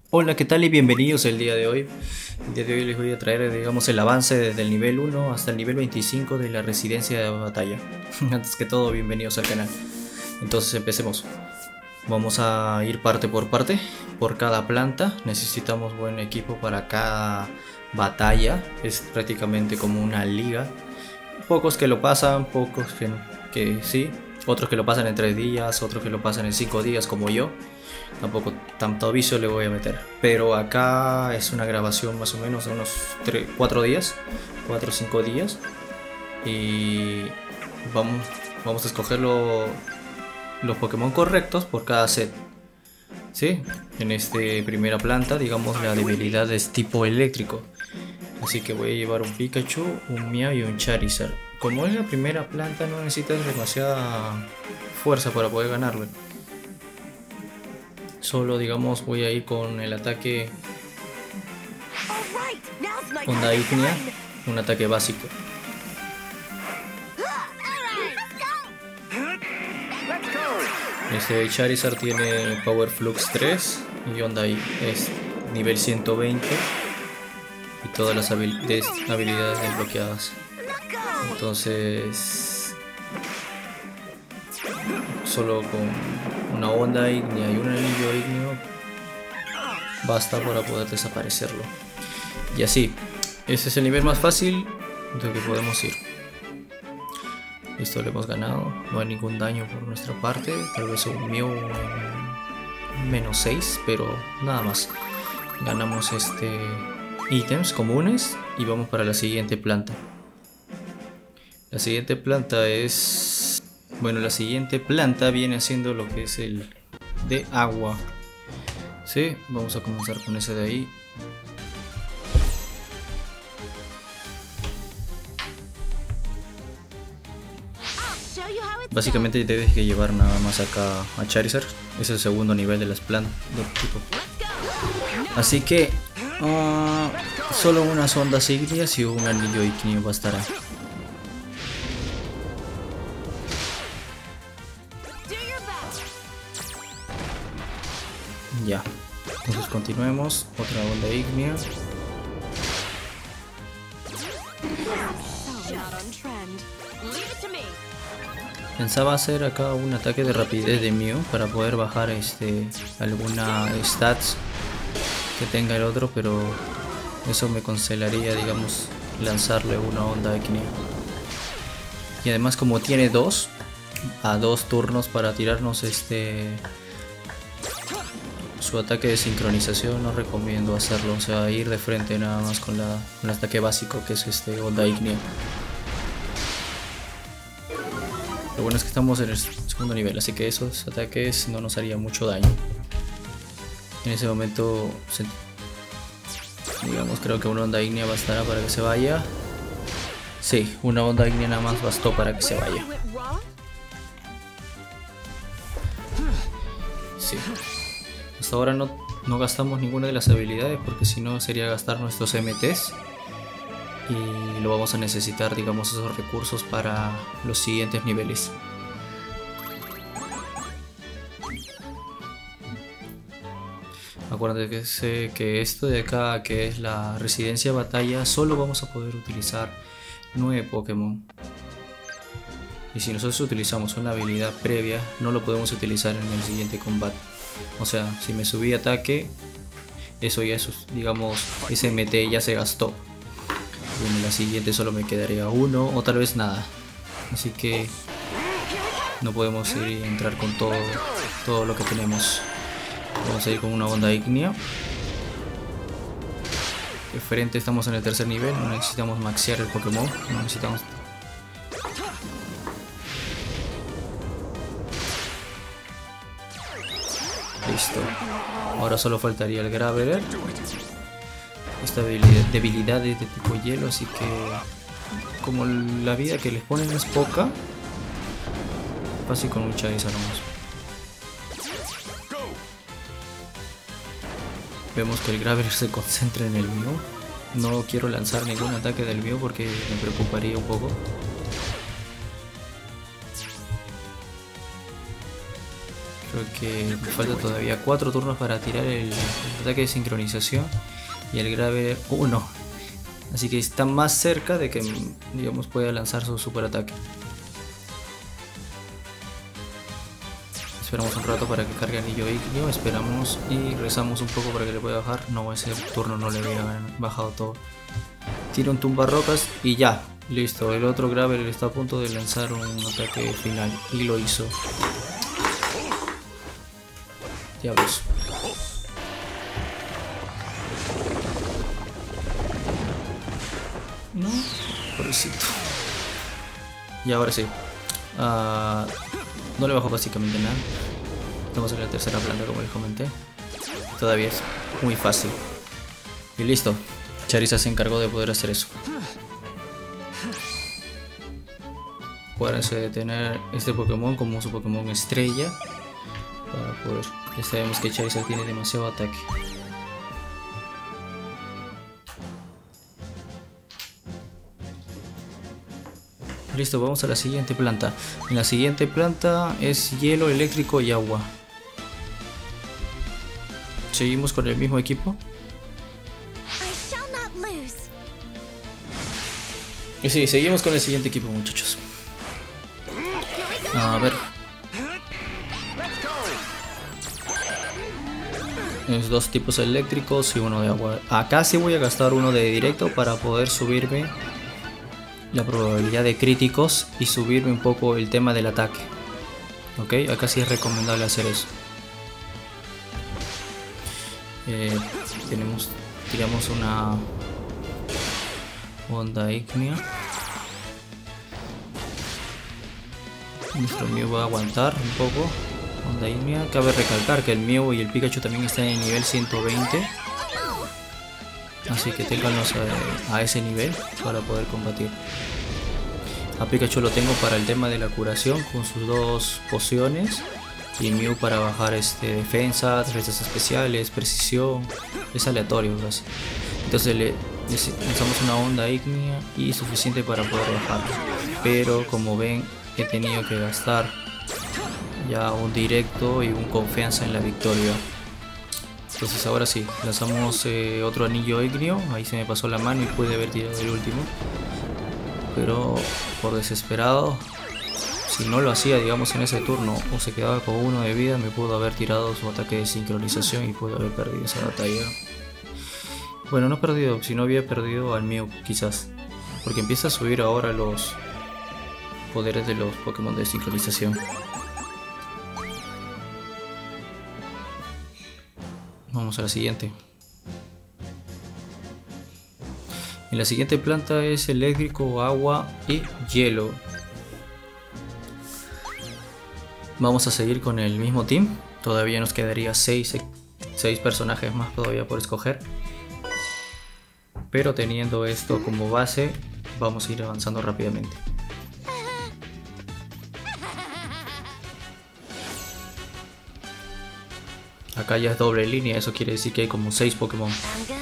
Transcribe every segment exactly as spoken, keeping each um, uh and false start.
Hola, ¿qué tal y bienvenidos el día de hoy? El día de hoy les voy a traer, digamos, el avance desde el nivel uno hasta el nivel veinticinco de la residencia de batalla. Antes que todo, bienvenidos al canal. Entonces empecemos. Vamos a ir parte por parte. Por cada planta necesitamos buen equipo para cada batalla. Es prácticamente como una liga. Pocos que lo pasan, pocos que, que sí. Otros que lo pasan en tres días, otros que lo pasan en cinco días como yo. Tampoco tanto vicio le voy a meter. Pero acá es una grabación más o menos de unos cuatro días. cuatro o cinco días. Y vamos, vamos a escoger lo, los Pokémon correctos por cada set. ¿Sí? En esta primera planta, digamos, la debilidad es tipo eléctrico. Así que voy a llevar un Pikachu, un Meow y un Charizard. Como es la primera planta, no necesitas demasiada fuersa para poder ganarle. Solo, digamos, voy a ir con el ataque Onda Ígnea, un ataque básico. Este Charizard tiene Power Flux tres y Onda I es nivel ciento veinte y todas las habil des habilidades desbloqueadas. Entonces, solo con una Onda Ígnea y un anillo ígneo basta para poder desaparecerlo. Y así, ese es el nivel más fácil del que podemos ir. Listo, le hemos ganado, no hay ningún daño por nuestra parte, tal vez un Mew menos seis, pero nada más. Ganamos este ítems comunes y vamos para la siguiente planta. La siguiente planta es... Bueno, la siguiente planta viene siendo lo que es el de agua. Sí, vamos a comenzar con ese de ahí. Básicamente debes que llevar nada más acá a Charizard. Es el segundo nivel de las plantas del tipo. Así que uh, solo unas ondas ígneas y un anillo ígneo bastará. Ya, entonces continuemos. Otra onda ígnea. Pensaba hacer acá un ataque de rapidez de Mew para poder bajar este alguna stats que tenga el otro, pero eso me cancelaría, digamos, lanzarle una onda ígnea. Y además, como tiene dos a dos turnos para tirarnos este su ataque de sincronización, no recomiendo hacerlo, o sea, ir de frente nada más con la un ataque básico que es este onda ígnea. Lo bueno es que estamos en el segundo nivel, así que esos ataques no nos harían mucho daño. En ese momento, digamos, creo que una onda ígnea bastará para que se vaya. Sí, una onda ígnea nada más bastó para que se vaya. Sí. Hasta ahora no, no gastamos ninguna de las habilidades porque si no sería gastar nuestros M Ts. Y lo vamos a necesitar, digamos, esos recursos para los siguientes niveles. Acuérdate que, sé que esto de acá, que es la residencia batalla, solo vamos a poder utilizar nueve Pokémon. Y si nosotros utilizamos una habilidad previa, no lo podemos utilizar en el siguiente combate. O sea, si me subí ataque, eso ya es, digamos, ese M T ya se gastó. Y en la siguiente solo me quedaría uno o tal vez nada. Así que no podemos ir y entrar con todo, todo lo que tenemos. Vamos a ir con una onda ígnea. De frente estamos en el tercer nivel, no necesitamos maxear el Pokémon, no necesitamos... Listo. Ahora solo faltaría el Graveler. Esta debilidad, debilidad es de tipo hielo, así que como la vida que les ponen es poca, fácil con un Charizard nomás. Vemos que el Graveler se concentra en el Mew. No quiero lanzar ningún ataque del Mew porque me preocuparía un poco. Creo que me falta todavía cuatro turnos para tirar el ataque de sincronización y el Graveler uno. Así que está más cerca de que, digamos, pueda lanzar su super ataque. Esperamos un rato para que cargue anillo ígneo, esperamos y rezamos un poco para que le pueda bajar. No, ese turno no le había bajado todo. Tira un tumbarrocas y ya, listo. El otro Graveler está a punto de lanzar un ataque final y lo hizo. Diablos. No, pobrecito. Y ahora sí. Uh, no le bajo básicamente nada. Estamos en la tercera planta, como les comenté. Todavía es muy fácil. Y listo. Charizard se encargó de poder hacer eso. Acuérdense de tener este Pokémon como su Pokémon estrella. Para poder. Ya sabemos que Charizard tiene demasiado ataque. Listo, vamos a la siguiente planta. En la siguiente planta es hielo, eléctrico y agua. Seguimos con el mismo equipo. Y sí, seguimos con el siguiente equipo, muchachos. A ver. Es dos tipos eléctricos y uno de agua. Acá sí voy a gastar uno de directo para poder subirme la probabilidad de críticos y subirme un poco el tema del ataque. Ok, acá sí es recomendable hacer eso. Eh, tenemos, tiramos una onda ígnea. Nuestro Mew va a aguantar un poco. Onda ígnea. Cabe recalcar que el Mew y el Pikachu también están en el nivel ciento veinte. Así que ténganlos a, a ese nivel para poder combatir. A Pikachu lo tengo para el tema de la curación con sus dos pociones. Y Mew para bajar este, defensa, defensas especiales, precisión. Es aleatorio, ¿verdad? Entonces le lanzamos una onda ígnea y suficiente para poder bajarlo. Pero como ven, he tenido que gastar ya un directo y un confianza en la victoria. Entonces ahora sí, lanzamos eh, otro anillo ígneo. Ahí se me pasó la mano y pude haber tirado el último. Pero por desesperado, si no lo hacía, digamos, en ese turno o se quedaba con uno de vida, me pudo haber tirado su ataque de sincronización y pude haber perdido esa batalla. Bueno, no he perdido, si no había perdido al Mew quizás. Porque empieza a subir ahora los poderes de los Pokémon de sincronización. Vamos a la siguiente. En la siguiente planta es eléctrico, agua y hielo. Vamos a seguir con el mismo team. Todavía nos quedaría seis personajes más todavía por escoger. Pero teniendo esto como base, vamos a ir avanzando rápidamente. Acá ya es doble línea, eso quiere decir que hay como seis Pokémon.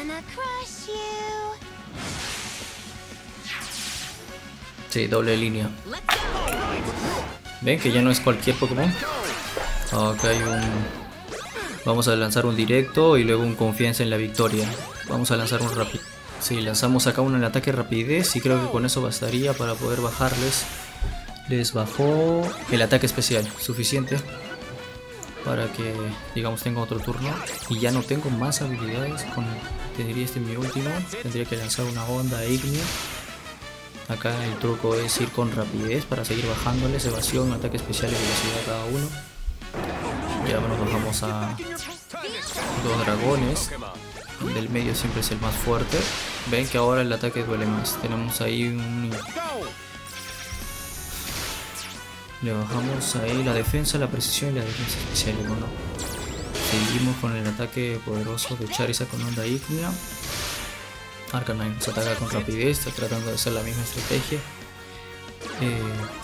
Sí, doble línea. ¿Ven que ya no es cualquier Pokémon? Acá hay un... Vamos a lanzar un directo y luego un confianza en la victoria. Vamos a lanzar un rápido. Sí, lanzamos acá un ataque rapidez y creo que con eso bastaría para poder bajarles. Les bajó el ataque especial, suficiente para que, digamos, tenga otro turno. Y ya no tengo más habilidades. Con, tendría este mi último. Tendría que lanzar una onda ígnea. Acá el truco es ir con rapidez para seguir bajándoles evasión, ataque especial y velocidad a cada uno. Ya nos bajamos a dos dragones. El del medio siempre es el más fuerte. Ven que ahora el ataque duele más. Tenemos ahí un... Le bajamos ahí la defensa, la precisión y la defensa especial. Y bueno, seguimos con el ataque poderoso de Charizard con onda ígnea. Arcanine nos ataca con rapidez, está tratando de hacer la misma estrategia. Eh,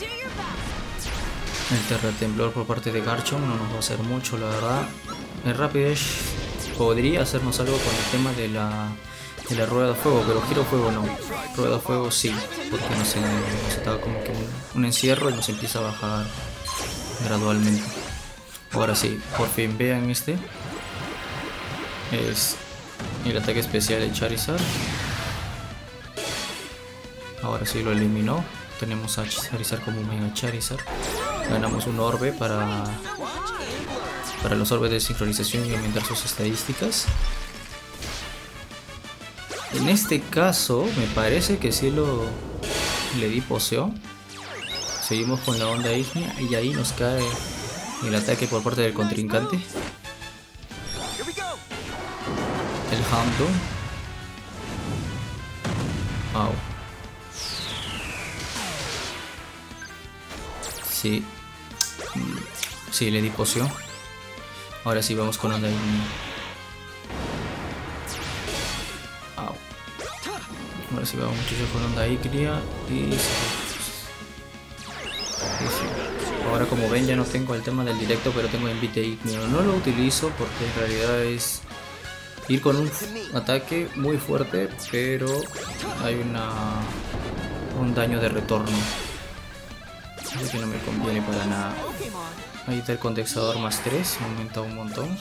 el terratemblor por parte de Garchomp no nos va a hacer mucho, la verdad. El rapidez podría hacernos algo con el tema de la, de la rueda de fuego, pero giro fuego no. Rueda de fuego sí, porque nos, nos ataca como que un, un encierro y nos empieza a bajar gradualmente. Ahora sí, por fin vean este. Es el ataque especial de Charizard. Ahora sí lo eliminó. Tenemos a Charizard como Mega Charizard. Ganamos un orbe para, para los orbes de sincronización y aumentar sus estadísticas. En este caso me parece que sí lo le di poción. Seguimos con la onda ígnea y ahí nos cae el ataque por parte del contrincante. El Houndoom. Wow. Sí. Sí, le di poción. Ahora sí vamos con onda ígnea. Wow. Ahora sí vamos muchachos con onda ígnea y... Ahora como ven ya no tengo el tema del directo, pero tengo envite ígneo. No lo utilizo porque en realidad es ir con un ataque muy fuerte, pero hay una un daño de retorno. Así que no me conviene para nada. Ahí está el condensador más tres, aumenta un montón.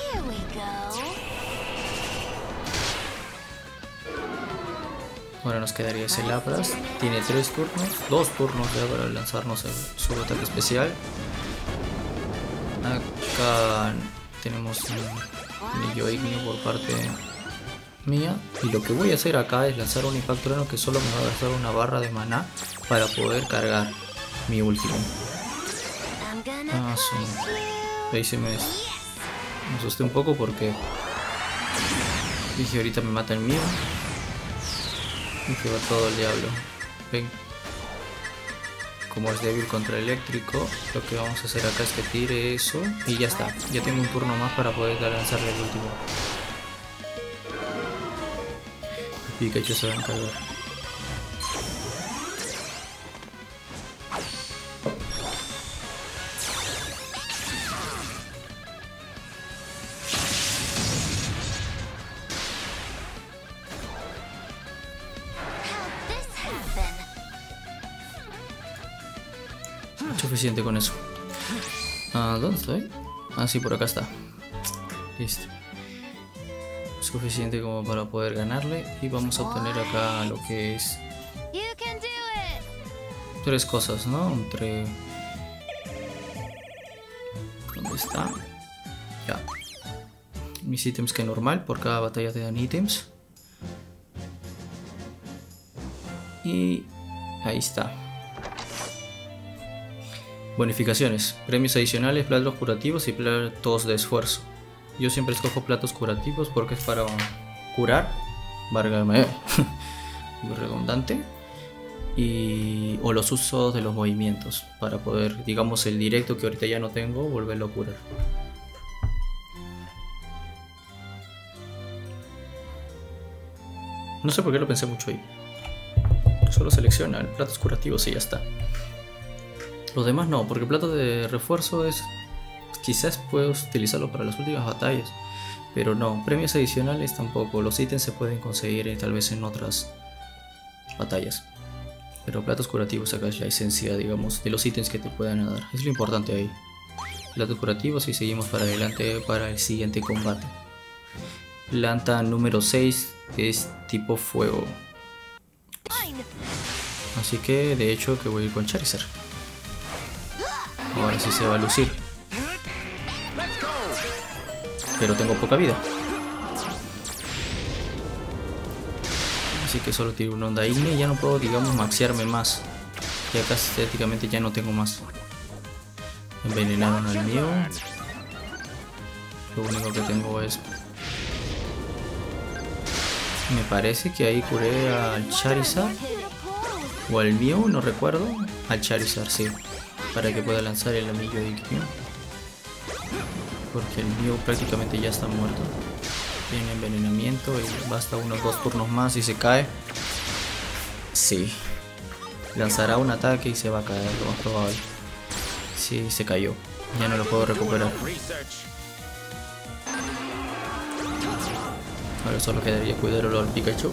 Ahora nos quedaría ese Lapras. Tiene tres turnos, dos turnos ya para lanzarnos el, su ataque especial. Acá tenemos un anillo ígneo por parte mía. Y lo que voy a hacer acá es lanzar un impacto trueno que solo me va a gastar una barra de maná para poder cargar mi último. Ah, sí. Ahí se me, me asusté un poco porque dije ahorita me mata el mío. Y se va todo el diablo. Ven. Como es débil contra eléctrico, lo que vamos a hacer acá es que tire eso. Y ya está. Ya tengo un turno más para poder lanzarle el último. El Pikachu se va a encargar. Suficiente con eso. Ah, ¿dónde estoy? Ah, sí, por acá está. Listo. Suficiente como para poder ganarle. Y vamos a obtener acá lo que es tres cosas, ¿no? Entre... ¿Dónde está? Ya. Mis ítems que normal. Por cada batalla te dan ítems. Y ahí está. Bonificaciones, premios adicionales, platos curativos y platos de esfuerzo. Yo siempre escojo platos curativos porque es para curar, válgame, muy redundante, y o los usos de los movimientos para poder, digamos, el directo que ahorita ya no tengo, volverlo a curar. No sé por qué lo pensé mucho ahí. Solo selecciona el platos curativos y ya está. Los demás no, porque el plato de refuerzo es... Quizás puedes utilizarlo para las últimas batallas, pero no, premios adicionales tampoco. Los ítems se pueden conseguir eh, tal vez en otras batallas. Pero platos curativos acá es la esencia, digamos, de los ítems que te puedan dar. Es lo importante ahí. Platos curativos y seguimos para adelante para el siguiente combate. Planta número seis es tipo fuego. Así que de hecho que voy a ir con Charizard. Ahora sí se va a lucir. Pero tengo poca vida. Así que solo tiro una onda ígnea y ya no puedo, digamos, maxearme más. Ya casi estéticamente ya no tengo más. Envenenaron al mío. Lo único que tengo es... Me parece que ahí curé al Charizard. O al Mew, no recuerdo. Al Charizard, sí. Para que pueda lanzar el anillo ígneo. Porque el Mew prácticamente ya está muerto. Tiene envenenamiento y basta unos dos turnos más y se cae. Sí. Lanzará un ataque y se va a caer, lo más probable. Sí, se cayó. Ya no lo puedo recuperar. Ahora solo quedaría cuidarlo al Pikachu.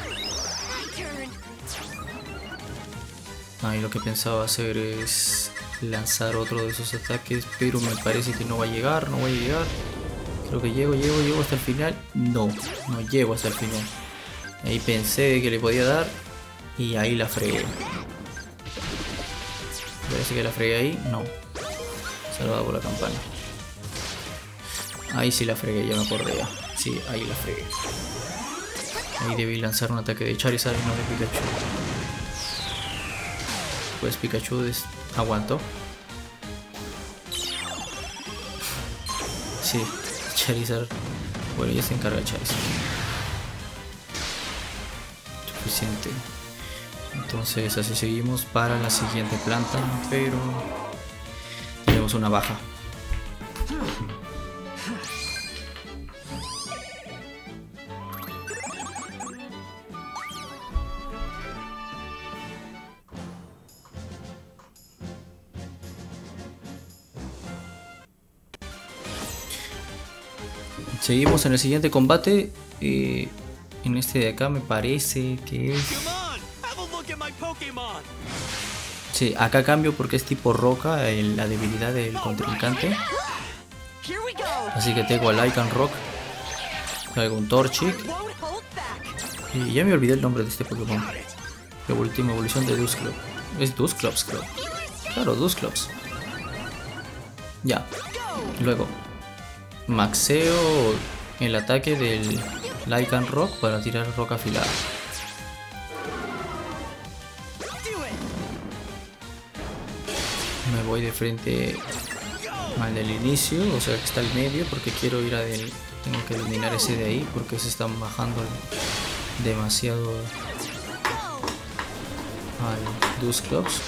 Ah, y lo que pensaba hacer es lanzar otro de esos ataques, pero me parece que no va a llegar, no voy a llegar. Creo que llego, llego, llego hasta el final. No, no llego hasta el final. Ahí pensé que le podía dar y ahí la fregué. Parece que la fregué ahí, no. Salvada por la campana. Ahí sí la fregué, ya me acordé ya. Sí, ahí la fregué. Ahí debí lanzar un ataque de Charizard y no de Pikachu. Pues Pikachu des... aguantó. Sí, Charizard. Bueno, ya se encarga Charizard. Suficiente. Entonces así seguimos para la siguiente planta, pero tenemos una baja. Seguimos en el siguiente combate. Eh, en este de acá me parece que es... Sí, acá cambio porque es tipo roca el, la debilidad del contrincante. Así que tengo a Lycan Rock. Traigo un Torchic. Y ya me olvidé el nombre de este Pokémon. La última evolución de Dusclops. Es Dusclops, creo. Claro, Dusclops. Ya. Luego maxeo el ataque del Lycan Rock para tirar roca afilada. Me voy de frente al del inicio, o sea que está el medio, porque quiero ir a del... Tengo que eliminar ese de ahí porque se están bajando demasiado al Dusclops.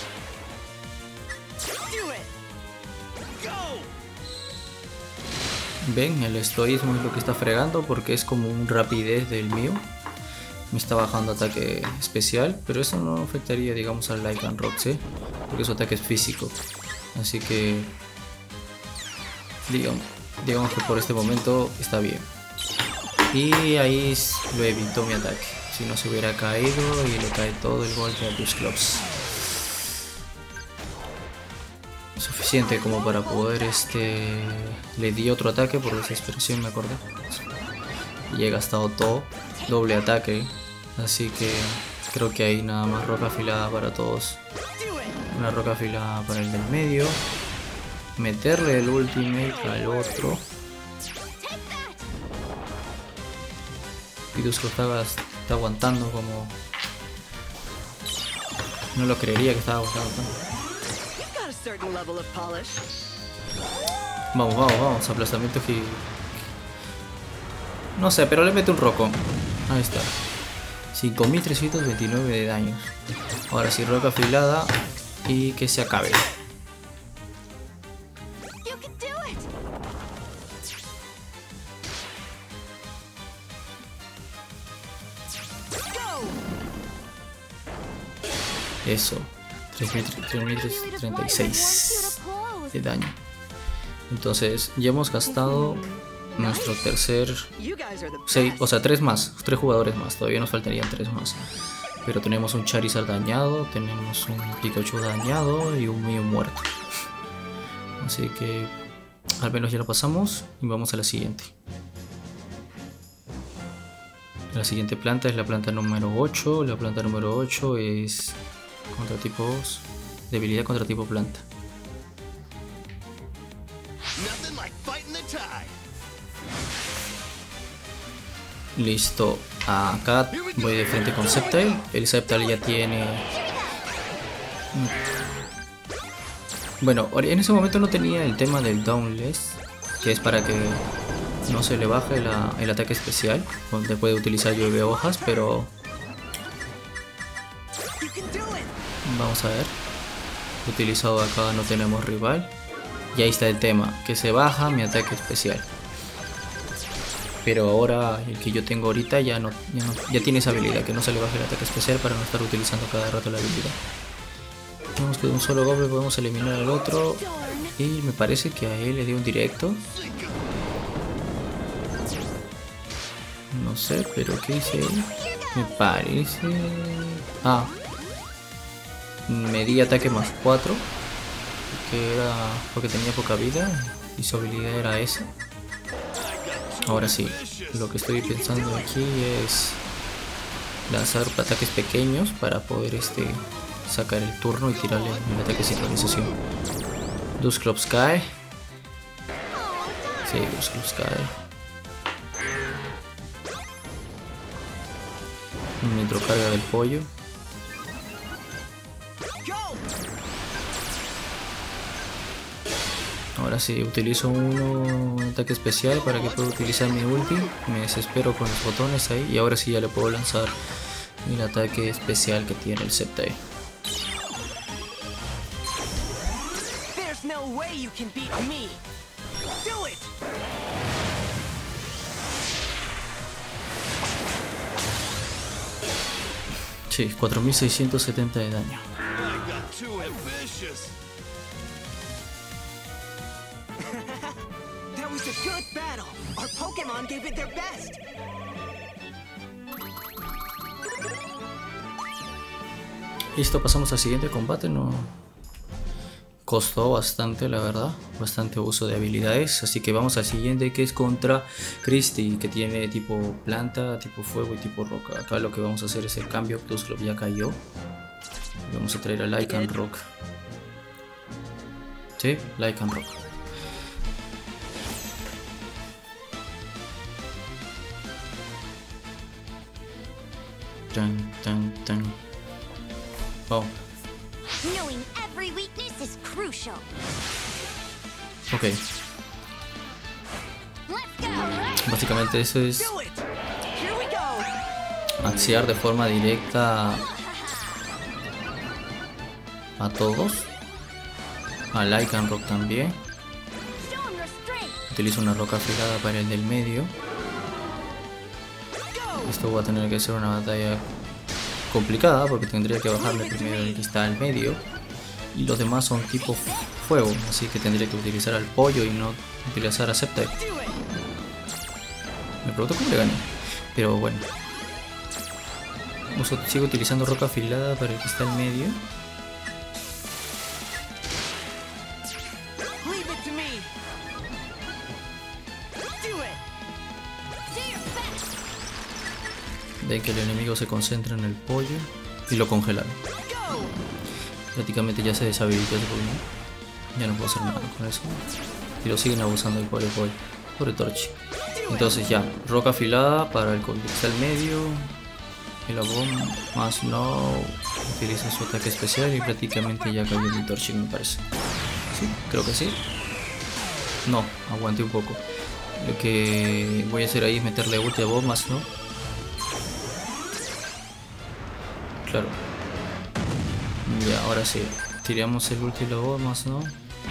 Ven, el estoísmo es lo que está fregando porque es como un rapidez del mío. Me está bajando ataque especial, pero eso no afectaría, digamos, al Lycan Rock, ¿sí? Porque su ataque es físico. Así que digamos, digamos que por este momento está bien. Y ahí lo evitó mi ataque. Si no se hubiera caído y le cae todo el golpe a Dusclops. Suficiente como para poder este... Le di otro ataque por desesperación, me acordé. Y he gastado todo. Doble ataque. Así que creo que hay nada más roca afilada para todos. Una roca afilada para el del medio. Meterle el ultimate al otro. Y Dusclops está, está aguantando como... No lo creería que estaba aguantando tanto. Vamos, vamos, vamos, aplastamiento que... No sé, pero le mete un roco. Ahí está. cinco mil trescientos veintinueve de daños. Ahora sí, roca afilada y que se acabe. Eso. tres mil treinta y seis de daño. Entonces ya hemos gastado nuestro tercer seis, o sea, tres más, tres jugadores más. Todavía nos faltarían tres más. Pero tenemos un Charizard dañado, tenemos un Pikachu dañado y un Mew muerto. Así que al menos ya lo pasamos y vamos a la siguiente. La siguiente planta es la planta número ocho. La planta número ocho es contra tipos, debilidad contra tipo planta. Listo, acá voy de frente con Sceptile. El Sceptile ya tiene... Bueno, en ese momento no tenía el tema del Dauntless, que es para que no se le baje la, el ataque especial, donde puede utilizar lluvia hojas, pero... Vamos a ver. Utilizado acá, no tenemos rival. Y ahí está el tema, que se baja mi ataque especial. Pero ahora el que yo tengo ahorita ya no, ya no ya tiene esa habilidad, que no se le baje el ataque especial para no estar utilizando cada rato la habilidad. Vemos que de un solo golpe podemos eliminar al otro. Y me parece que a él le dio un directo. No sé, pero ¿qué hice él? Me parece... Ah, me di ataque más cuatro. que era porque tenía poca vida y su habilidad era esa. Ahora sí, lo que estoy pensando aquí es lanzar ataques pequeños para poder este sacar el turno y tirarle un ataque de sincronización. Dusclops cae. Sí, Dusclops cae. Nitrocarga del pollo. Ahora sí, utilizo uno, un ataque especial para que pueda utilizar mi ulti. Me desespero con los botones ahí y ahora sí ya le puedo lanzar el ataque especial que tiene el Sceptile. Sí, cuatro mil seiscientos setenta de daño. Listo, pasamos al siguiente combate. No costó bastante, la verdad, bastante uso de habilidades, así que vamos al siguiente, que es contra Christie, que tiene tipo planta, tipo fuego y tipo roca. Acá lo que vamos a hacer es el cambio. Dusclops ya cayó. Vamos a traer a Lycan Rock. Sí, Lycan Rock. Tan, tan, tan. Oh. Ok. Básicamente eso es axiar de forma directa a todos. A Lycan Rock también. Utilizo una roca afilada para el del medio. Esto va a tener que ser una batalla complicada porque tendría que bajarle primero el que está al medio y los demás son tipo fuego, así que tendría que utilizar al pollo y no utilizar a Sceptile. Me pregunto cómo le gané, pero bueno. Uso, sigo utilizando roca afilada para el que está al medio. Ven que el enemigo se concentra en el pollo y lo congelaron. Prácticamente ya se deshabilitó ese Pokémon. Ya no puedo hacer nada con eso. Y lo siguen abusando del pobre pollo. Pobre Torchic. Entonces ya, roca afilada para el que está al medio. El Abom más no utiliza su ataque especial y prácticamente ya cayó mi Torchic, me parece. Sí, creo que sí. No, aguanté un poco. Lo que voy a hacer ahí es meterle ulti a Abom más no. Claro. Y ahora sí, tiramos el ulti y luego más, ¿no?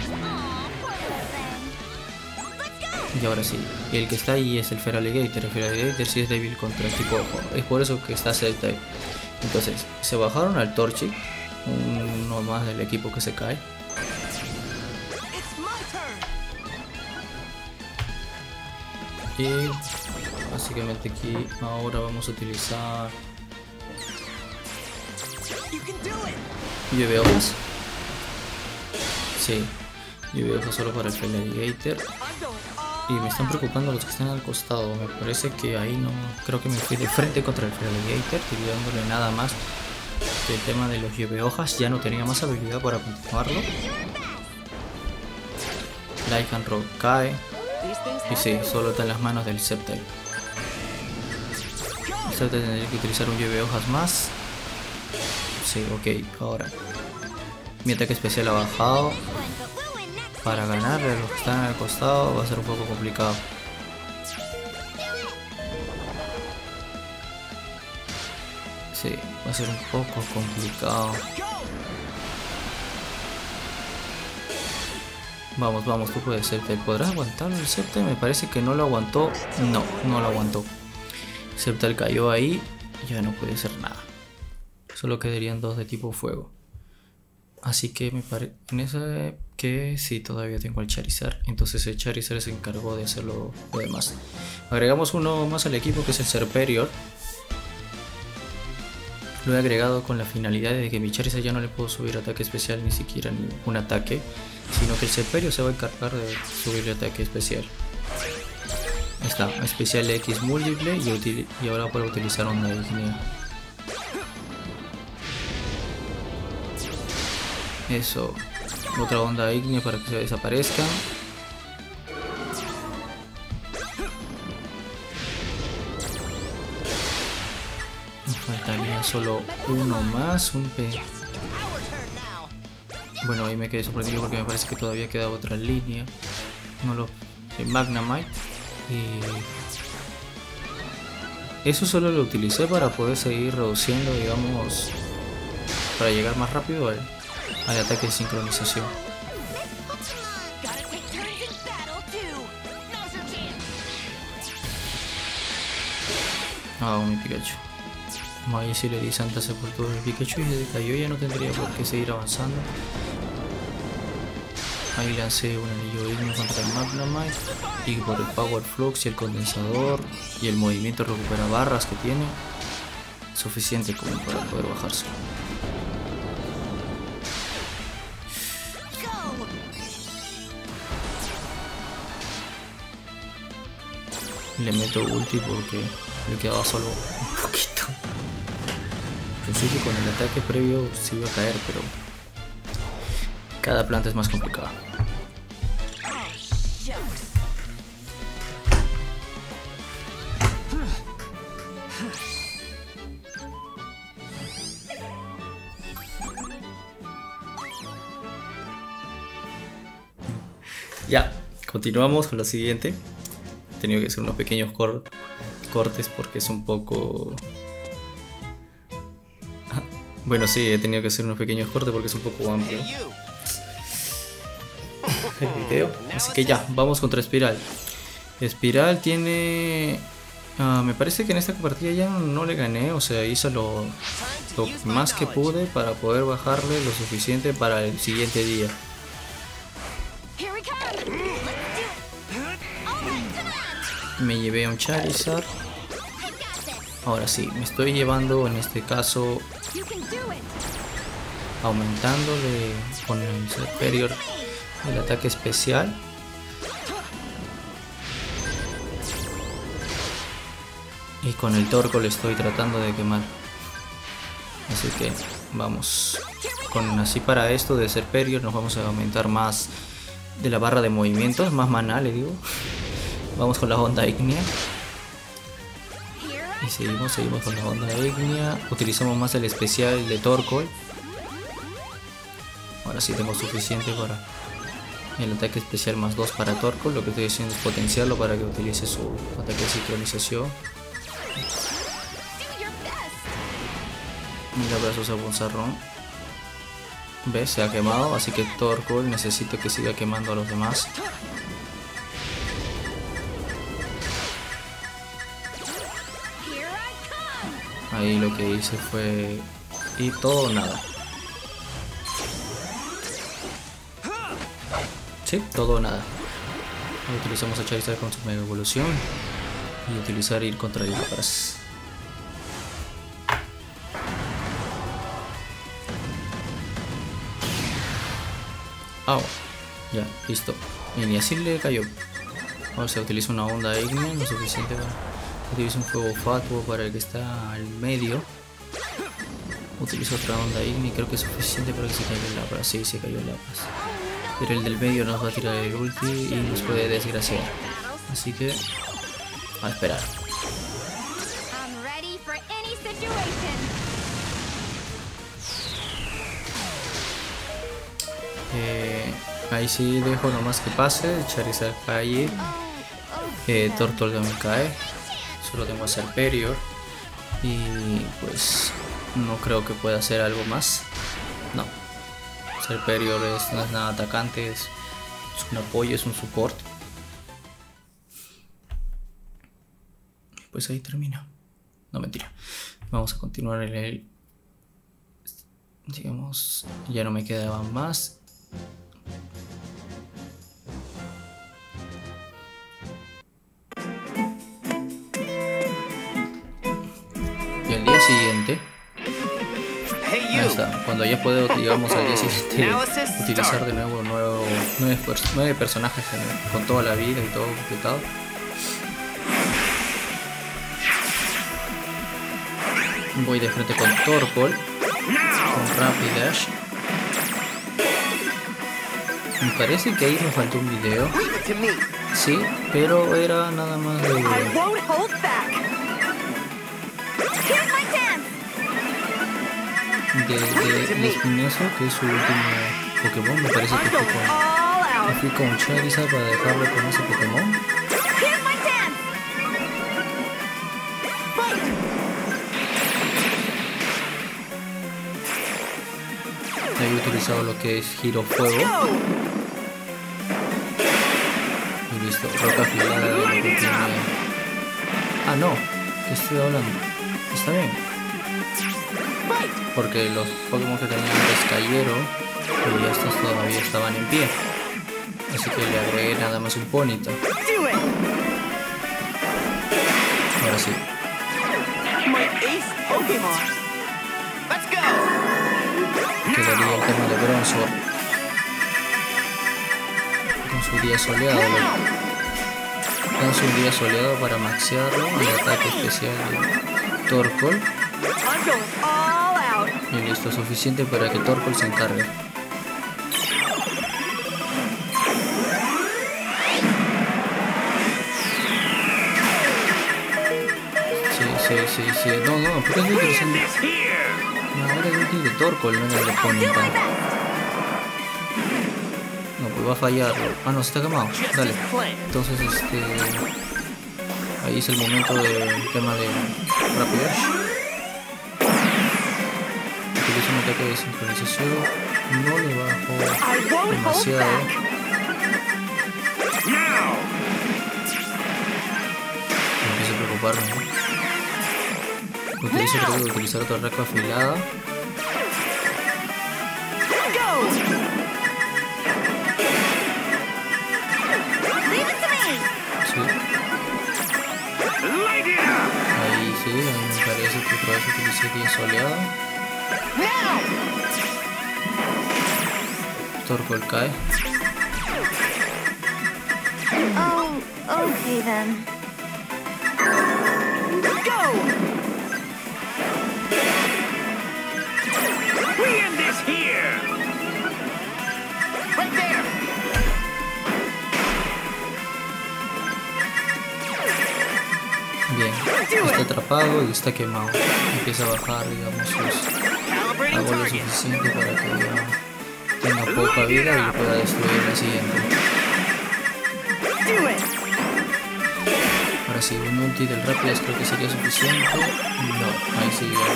Y ahora sí, el que está ahí es el Feraligatr. El Feraligatr sí es débil contra el tipo ojo. Es por eso que está Sceptile. Entonces, se bajaron al Torchic. Uno más del equipo que se cae. Y básicamente aquí ahora vamos a utilizar lluvia hojas. Sí, lluvia hojas solo para el Feraligatr. Y me están preocupando los que están al costado. Me parece que ahí no. Creo que me fui de frente contra el Feraligatr, tirándole nada más. Que el tema de los lluvia hojas ya no tenía más habilidad para continuarlo. Lycan Rock cae. Y sí, solo está en las manos del Sceptile. El Sceptile tendría que utilizar un lluvia hojas más. Sí, ok, ahora mi ataque especial ha bajado. Para ganarle a los que están al costado va a ser un poco complicado. Sí, va a ser un poco complicado. Vamos, vamos, tú puedes ser. ¿Te podrás aguantar el Sceptile? Me parece que no lo aguantó. No, no lo aguantó. Sceptile cayó ahí. Ya no puede hacer nada. Solo quedarían dos de tipo fuego. Así que me parece en ese que sí, todavía tengo el Charizard. Entonces el Charizard se encargó de hacer lo, lo demás. Agregamos uno más al equipo que es el Serperior. Lo he agregado con la finalidad de que mi Charizard ya no le puedo subir ataque especial, ni siquiera ni un ataque, sino que el Serperior se va a encargar de subirle ataque especial. Ahí está, especial X múltiple y, y ahora puedo utilizar una ígnea. Eso, otra onda ígnea para que se desaparezca. Me faltaría solo uno más, un P. Bueno, ahí me quedé sorprendido porque me parece que todavía queda otra línea. No lo... el Magnemite. Y... eso solo lo utilicé para poder seguir reduciendo, digamos, para llegar más rápido al, al ataque de sincronización. Ah, mi Pikachu. Ahí sí le di santa sepultura al Pikachu y se cayó, ya no tendría por qué seguir avanzando. Ahí lancé un anillo ígneo contra el Magnemite y por el Power Flux y el condensador y el movimiento recupera barras que tiene, suficiente como para poder bajárselo. Le meto ulti porque le quedaba solo un poquito. Pensé que con el ataque previo se iba a caer, pero cada planta es más complicada. Ya, continuamos con lo siguiente. He tenido que hacer unos pequeños cor cortes porque es un poco... bueno, sí, he tenido que hacer unos pequeños cortes porque es un poco amplio el video. Así que ya, vamos contra Espiral. Espiral tiene... Uh, me parece que en esta partida ya no le gané, o sea, hice lo, lo más que pude para poder bajarle lo suficiente para el siguiente día. Me llevé a un Charizard. Ahora sí, me estoy llevando en este caso aumentándole con el Serperior el ataque especial. Y con el Torco le estoy tratando de quemar. Así que vamos. Con así para esto de Serperior nos vamos a aumentar más de la barra de movimientos, más maná le digo. Vamos con la onda ígnea. Y seguimos, seguimos con la onda ígnea. Utilizamos más el especial de Torkoal. Ahora sí tengo suficiente para el ataque especial más dos para Torkoal. Lo que estoy haciendo es potenciarlo para que utilice su ataque de sincronización. Mira, brazos a Bonzarrón. ¿Ves? Se ha quemado, así que Torkoal necesito que siga quemando a los demás. Ahí lo que hice fue... y todo o nada. Sí, todo o nada. Ahí utilizamos a Charizard con su mega evolución. Y utilizar ir contra el Lapras. Ah, oh, ya, listo. Y ni así le cayó. Ahora se utiliza una onda ígnea, lo suficiente para... utilizo un fuego fatuo para el que está al medio. Utilizo otra onda ígnea y creo que es suficiente para que se caiga el Lapras. Sí, se cayó el Lapras. Pero el del medio nos va a tirar el ulti y nos puede desgraciar. Así que... a esperar. Eh, ahí sí dejo nomás que pase. Charizard cae. Eh, Turtle también cae. Solo tengo a Serperior. Y pues no creo que pueda hacer algo más. No. Serperior es, no es nada atacante. Es, es un apoyo, es un support. Pues ahí termina. No, mentira. Vamos a continuar en el... digamos, ya no me quedaban más. Y al día siguiente está. Cuando ya puedo, digamos, al día siguiente utilizar de nuevo nuevo nueve, nueve personajes en, con toda la vida y todo completado. Voy de frente con Torkoal, con Rapidash. Me parece que ahí me faltó un video. Sí, pero era nada más de... De, de, de Espinoso, que es su último Pokémon. Me parece que fui con, me fui con Charizard para dejarlo con ese Pokémon. He utilizado lo que es Giro Fuego. Y listo, roca afilada de lo que tiene. Ah, no, ¿qué estoy hablando? Está bien. Porque los Pokémon que tenían antes cayeron, pero ya estos todavía estaban en pie. Así que le agregué nada más un Ponyta. Ahora sí. Quedaría el tema de Bronzor con su día soleado. Dan su día soleado para maxearlo. El ataque especial de Torkoal. Y listo, suficiente para que Torkoal se encargue. Sí, sí, sí, sí. No, no, pero es utilizando... No, era el ulti de Torkoal, no era el de Ponyta. No, pues va a fallar. Ah, no, se está quemado. Dale. Entonces, este... ahí es el momento del tema de Rapidash. Utilizo un ataque de sincronización. No le bajo demasiado. Me empiezo a preocuparme, ¿no? Utilizo, creo que utilizar otra raca afilada. Sí. Ahí sí, a mí me parece que otra vez utilicé día soleado. Torkoal cae. Oh, okay then. Go! We end this here. Right there. Bien, está atrapado y está quemado. Empieza a bajar, digamos, sus agua lo suficiente para que ya tenga poca vida y pueda destruir la siguiente. Ahora sí, un ulti del Rapidash creo que sería suficiente. No, ahí sí ya.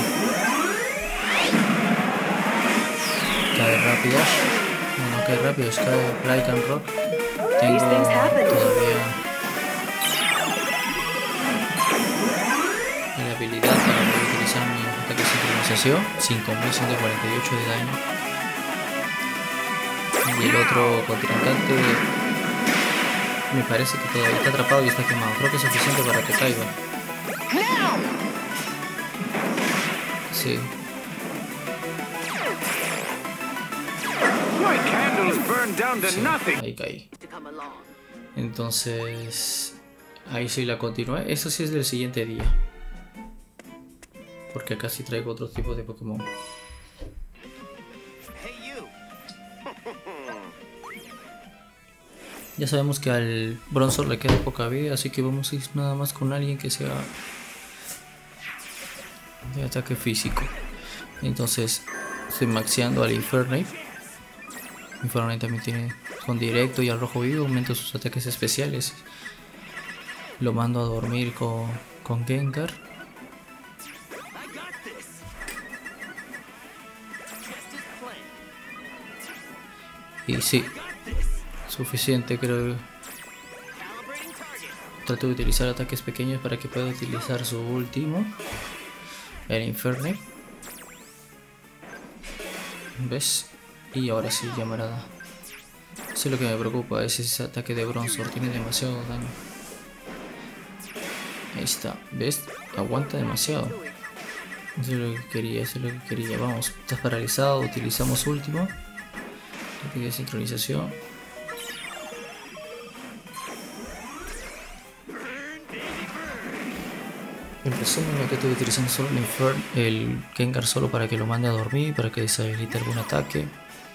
Cae Rapidash. No, no cae Rapidash, cae Lycanroc. Tengo todavía la habilidad para poder utilizar mi ataque de sincronización. cinco mil ciento cuarenta y ocho de daño. Y el otro contrincante me parece que todavía está atrapado y está quemado. Creo que es suficiente para que caiga. Sí. Sí, ahí caí. Entonces, ahí sí la continué. Eso sí es del siguiente día. Porque acá sí traigo otro tipo de Pokémon. Ya sabemos que al Bronzor le queda poca vida, así que vamos a ir nada más con alguien que sea de ataque físico. Entonces estoy maxeando al Infernape. Infernape también tiene con directo y al rojo vivo, aumento sus ataques especiales. Lo mando a dormir con, con Gengar. Y sí, suficiente, creo. Trato de utilizar ataques pequeños para que pueda utilizar su último, el Infernape. ¿Ves? Y ahora sí, llamarada. Eso es lo que me preocupa, es ese ataque de Bronzor, tiene demasiado daño. Ahí está, ¿ves? Aguanta demasiado. Eso es lo que quería, eso es lo que quería. Vamos, estás paralizado, utilizamos último. Rápida sincronización. En resumen, lo que estoy utilizando solo el Infern, el Gengar solo para que lo mande a dormir, para que deshabilite algún ataque.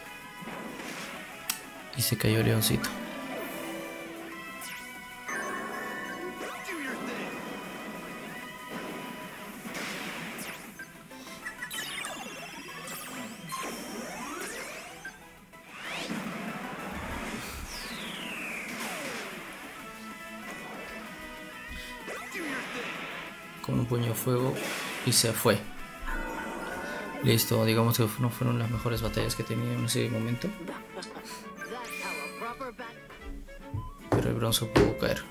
Y se cayó el leoncito. Con un puño de fuego y se fue. Listo, digamos que no fueron las mejores batallas que tenía en ese momento, pero el bronce pudo caer.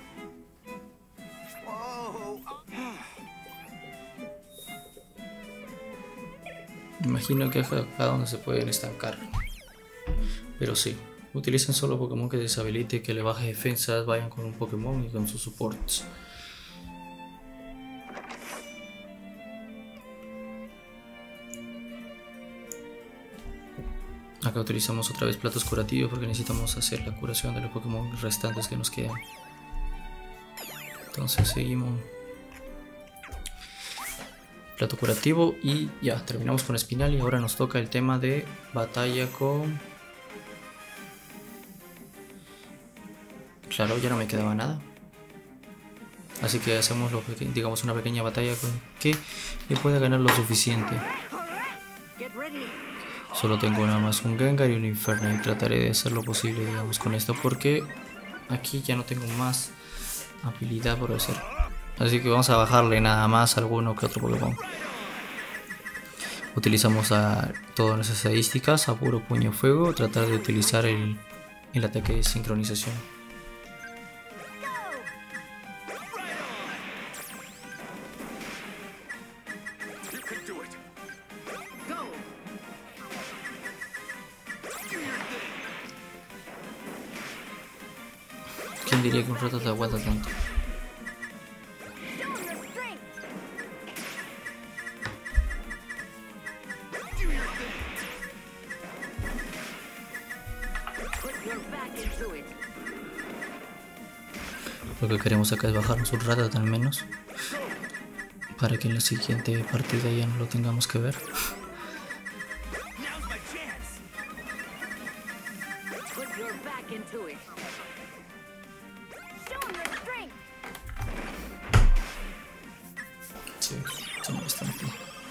Imagino que es acá donde se pueden estancar, pero sí, utilicen solo Pokémon que deshabilite, que le baje defensas, vayan con un Pokémon y con sus supports. Acá utilizamos otra vez platos curativos porque necesitamos hacer la curación de los Pokémon restantes que nos quedan. Entonces seguimos. Plato curativo y ya, terminamos con Espinal y ahora nos toca el tema de batalla con... Claro, ya no me quedaba nada. Así que hacemos lo que, digamos una pequeña batalla con que me pueda ganar lo suficiente. Solo tengo nada más un Gengar y un Inferno y trataré de hacer lo posible, digamos, con esto porque aquí ya no tengo más habilidad por hacer. Así que vamos a bajarle nada más a alguno que otro Pokémon. Utilizamos a todas nuestras estadísticas a puro puño fuego, tratar de utilizar el, el ataque de sincronización. ¿Quién diría que un rato te aguanta tanto? Lo que queremos acá es bajarnos un rato al menos, para que en la siguiente partida ya no lo tengamos que ver. Sí, son bastante.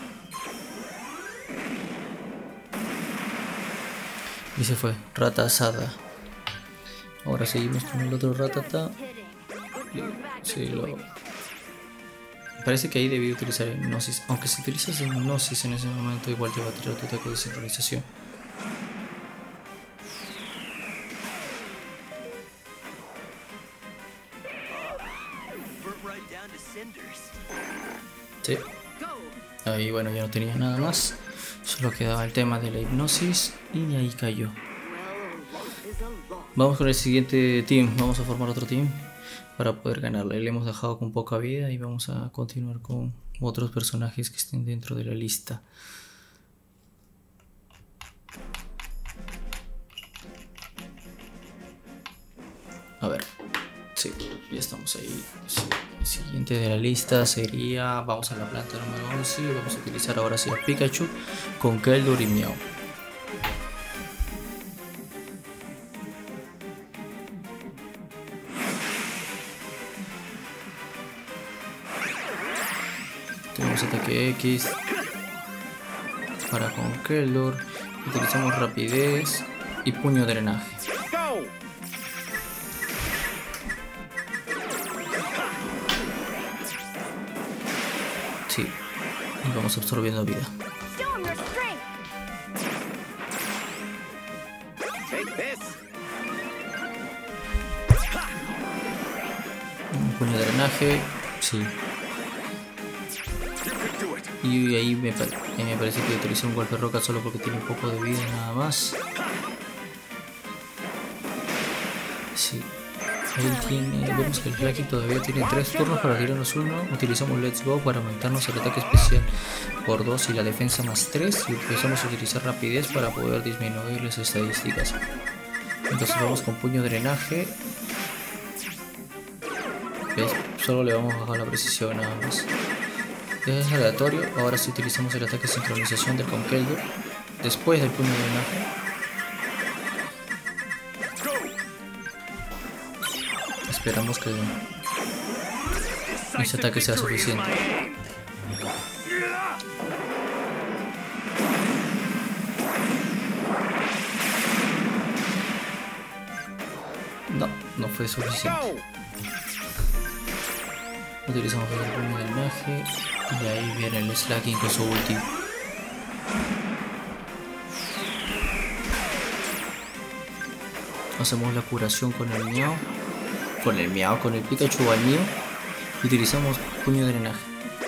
Y se fue, rata asada. Ahora seguimos con el otro ratata. Sí, lo... Me parece que ahí debí utilizar hipnosis. Aunque si utilizas hipnosis en ese momento igual te va a tirar tu ataque de sincronización. Sí. Ahí bueno, ya no tenía nada más. Solo quedaba el tema de la hipnosis y ahí cayó. Vamos con el siguiente team. Vamos a formar otro team para poder ganarle. Le hemos dejado con poca vida y vamos a continuar con otros personajes que estén dentro de la lista. A ver, sí, ya estamos ahí. Sí. El siguiente de la lista sería, vamos a la planta número once y vamos a utilizar ahora sí a Pikachu con Keldor y Meow. Tenemos ataque X para con Keldor, utilizamos rapidez y puño de drenaje. Sí, y vamos absorbiendo vida. Un puño de drenaje, sí. Y ahí me, ahí me parece que utilicé un golpe roca solo porque tiene un poco de vida nada más. Sí, Ahí tiene, vemos que el Sluggy todavía tiene tres turnos para tirarnos uno. Utilizamos Let's Go para aumentarnos el ataque especial por dos y la defensa más tres. Y empezamos a utilizar rapidez para poder disminuir las estadísticas. Entonces vamos con puño drenaje. ¿Ves? Solo le vamos a bajar la precisión nada más. Es aleatorio. Ahora sí utilizamos el ataque de sincronización del Conkeldurr después del puño drenaje. Esperamos que ese ataque sea suficiente. No, no fue suficiente. Utilizamos el puño de drenaje y ahí viene el Sluggy con su ulti. Hacemos la curación con el Meow. Con el Meow, con el Pikachu al Mew. Utilizamos puño de drenaje.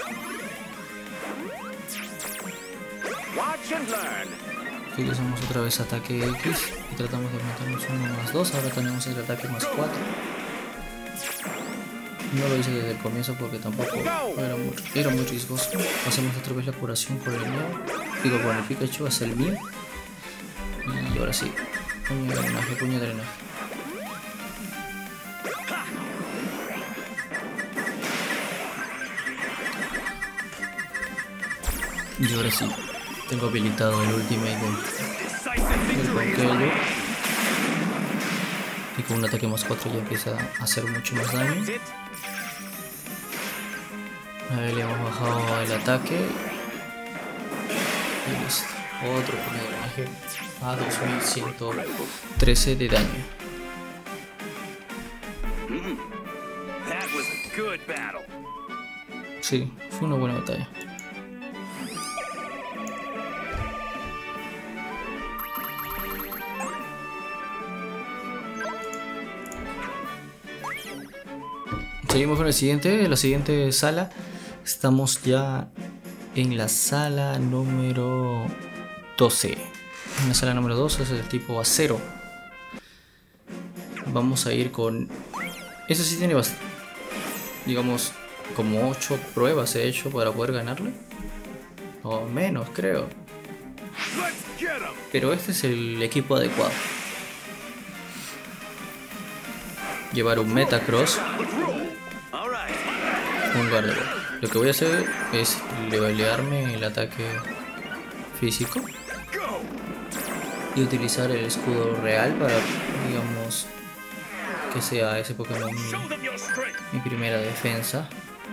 Utilizamos otra vez ataque X y tratamos de aumentarnos uno más dos. Ahora tenemos el ataque más cuatro. No lo hice desde el comienzo porque tampoco era muy, era muy riesgoso. Hacemos otra vez la curación con el Meow. Digo, con el Pikachu hacia el Mew. Y ahora sí, puño de drenaje, puño de drenaje. Y ahora sí, tengo habilitado el ultimate del Conkeldurr. Y con un ataque más cuatro ya empieza a hacer mucho más daño. Ahí le hemos bajado el ataque. Y listo. Otro puño de drenaje a dos mil ciento trece de daño. Sí, fue una buena batalla. Seguimos con el siguiente, la siguiente sala. Estamos ya en la sala número doce. En la sala número doce es el tipo acero. Vamos a ir con... Ese sí tiene bastante, digamos, como ocho pruebas he hecho para poder ganarle. O menos, creo. Pero este es el equipo adecuado. Llevar un Metacross, un Gardevoir. Lo que voy a hacer es levelearme el ataque físico y utilizar el escudo real para, digamos, que sea ese Pokémon mi, mi primera defensa.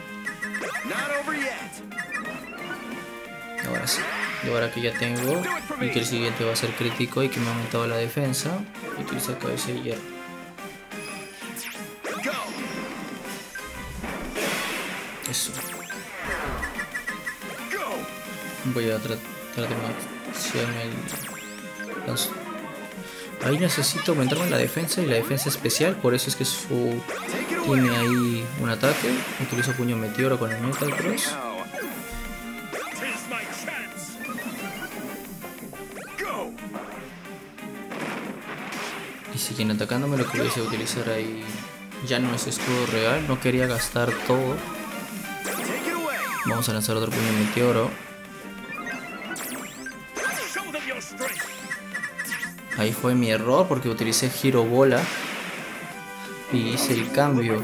Ahora sí, y ahora que ya tengo y que el siguiente va a ser crítico y que me ha aumentado la defensa, utilizo cabeza de hierro. Eso. Voy a tratar de maximizarme el... Las... Ahí necesito aumentarme la defensa y la defensa especial, por eso es que su... tiene ahí un ataque. Utilizo puño meteoro con el Metacross. Y siguen atacándome. Lo que voy a utilizar ahí ya no es escudo real, no quería gastar todo. Vamos a lanzar otro puño meteoro. Ahí fue mi error porque utilicé giro bola y hice el cambio.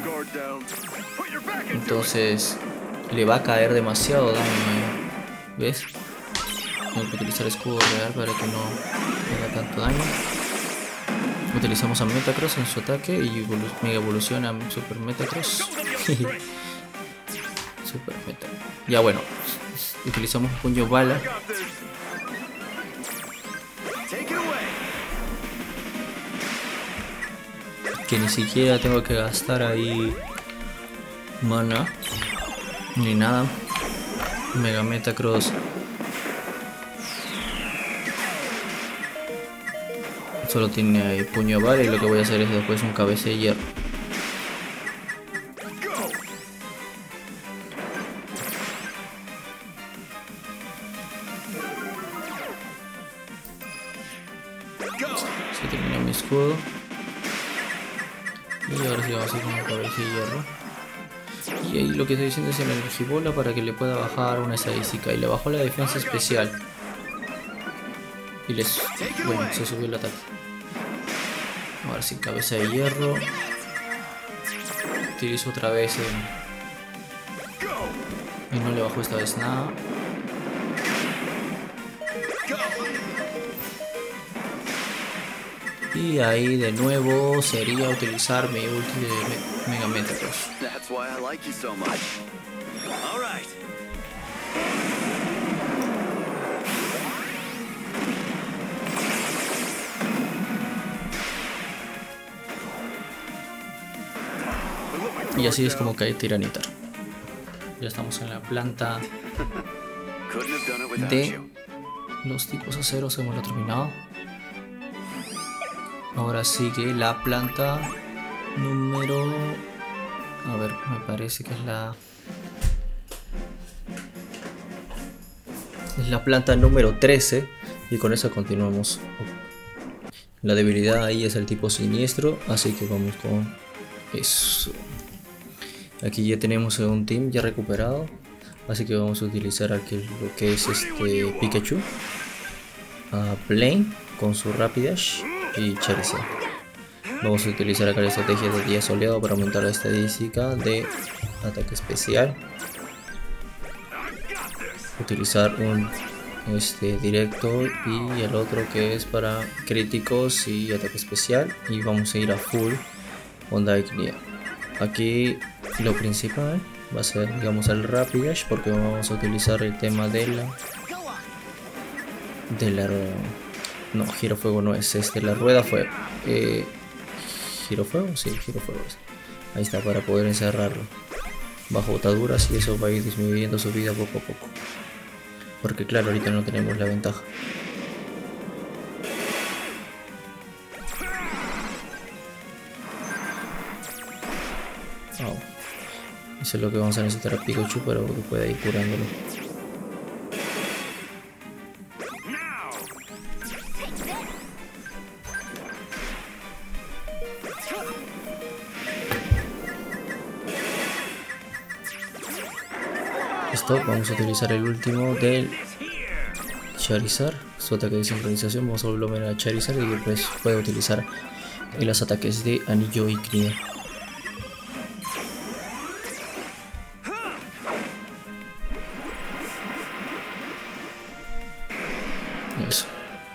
Entonces le va a caer demasiado daño, ¿eh? ¿Ves? Tengo que utilizar escudo real para que no haga tanto daño. Utilizamos a Metacross en su ataque y evolu mega evoluciona a Super Metacross. Super Meta. Ya bueno, utilizamos puño bala. Que ni siquiera tengo que gastar ahí mana ni nada. Mega Metacross. Solo tiene ahí puño bala y lo que voy a hacer es después un cabeza de hierro. Se terminó mi escudo. Y ahora sí vamos a ir con el cabeza de hierro. Y ahí lo que estoy diciendo es en la energibola para que le pueda bajar una estadística. Y le bajó la defensa especial. Y les... bueno, se subió el ataque. Ahora sí, cabeza de hierro. Utilizo otra vez el... y no le bajó esta vez nada. Y ahí de nuevo sería utilizar mi ulti de me Mega Metagross. Y así es como cae Tiranitar. Ya estamos en la planta de los tipos aceros, hemos terminado. Ahora sigue la planta número... a ver, me parece que es la... es la planta número trece. Y con eso continuamos. La debilidad ahí es el tipo siniestro, así que vamos con eso. Aquí ya tenemos un team ya recuperado, así que vamos a utilizar aquí lo que es este Pikachu, a Blaine con su Rapidash y Charizard. Vamos a utilizar acá la estrategia de día soleado para aumentar la estadística de ataque especial. Utilizar un este directo y el otro que es para críticos y ataque especial. Y vamos a ir a full onda ignea. Aquí lo principal va a ser, digamos, el Rapidash, porque vamos a utilizar el tema de la de la no, girofuego no es este, la rueda fue eh, girofuego, sí, girofuego es. Ahí está, para poder encerrarlo bajo botaduras, y eso va a ir disminuyendo su vida poco a poco, porque claro, ahorita no tenemos la ventaja. Oh. Eso es lo que vamos a necesitar a Pikachu para que pueda ir curándolo. Listo, vamos a utilizar el último del Charizard, su ataque de sincronización. Vamos a volver a Charizard y después puede utilizar los ataques de anillo y cría. Eso.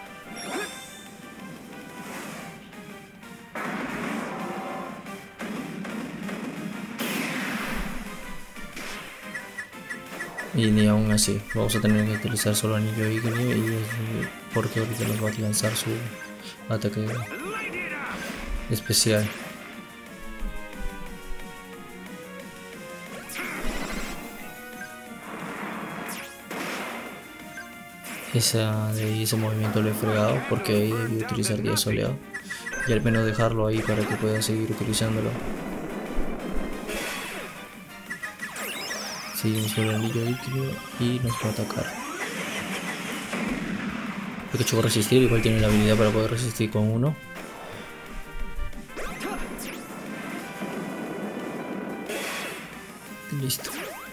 Y ni aún así, vamos a tener que utilizar solo anillo ígneo, y porque ahorita nos va a lanzar su ataque especial. Esa, de ese movimiento lo he fregado porque ahí debí utilizar día soleado, y al menos dejarlo ahí para que pueda seguir utilizándolo. Seguimos con el anillo líquido y nos va a atacar. Pikachu va a resistir, igual tiene la habilidad para poder resistir con uno. Listo.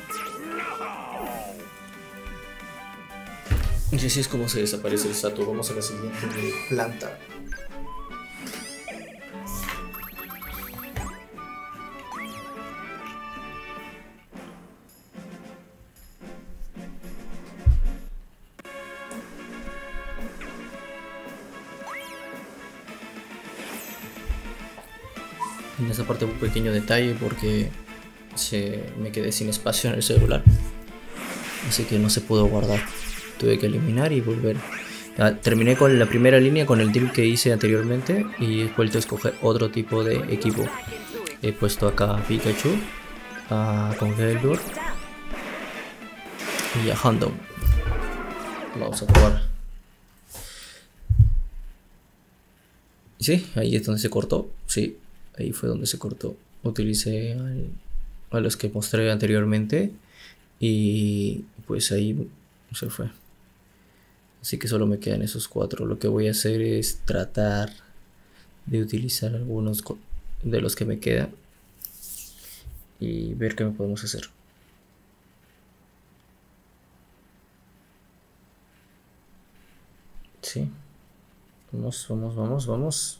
Y así es como se desaparece el estatua. Vamos a la siguiente planta. En esta parte un pequeño detalle porque se me quedé sin espacio en el celular, así que no se pudo guardar. Tuve que eliminar y volver. Ah, terminé con la primera línea con el team que hice anteriormente y he vuelto a escoger otro tipo de equipo. He puesto acá a Pikachu, a Congeldor y a Houndoom. Vamos a probar. Sí, ahí es donde se cortó. Sí, ahí fue donde se cortó. Utilicé al, a los que mostré anteriormente y pues ahí se fue. Así que solo me quedan esos cuatro. Lo que voy a hacer es tratar de utilizar algunos de los que me quedan y ver qué me podemos hacer. Sí, vamos, vamos, vamos, vamos.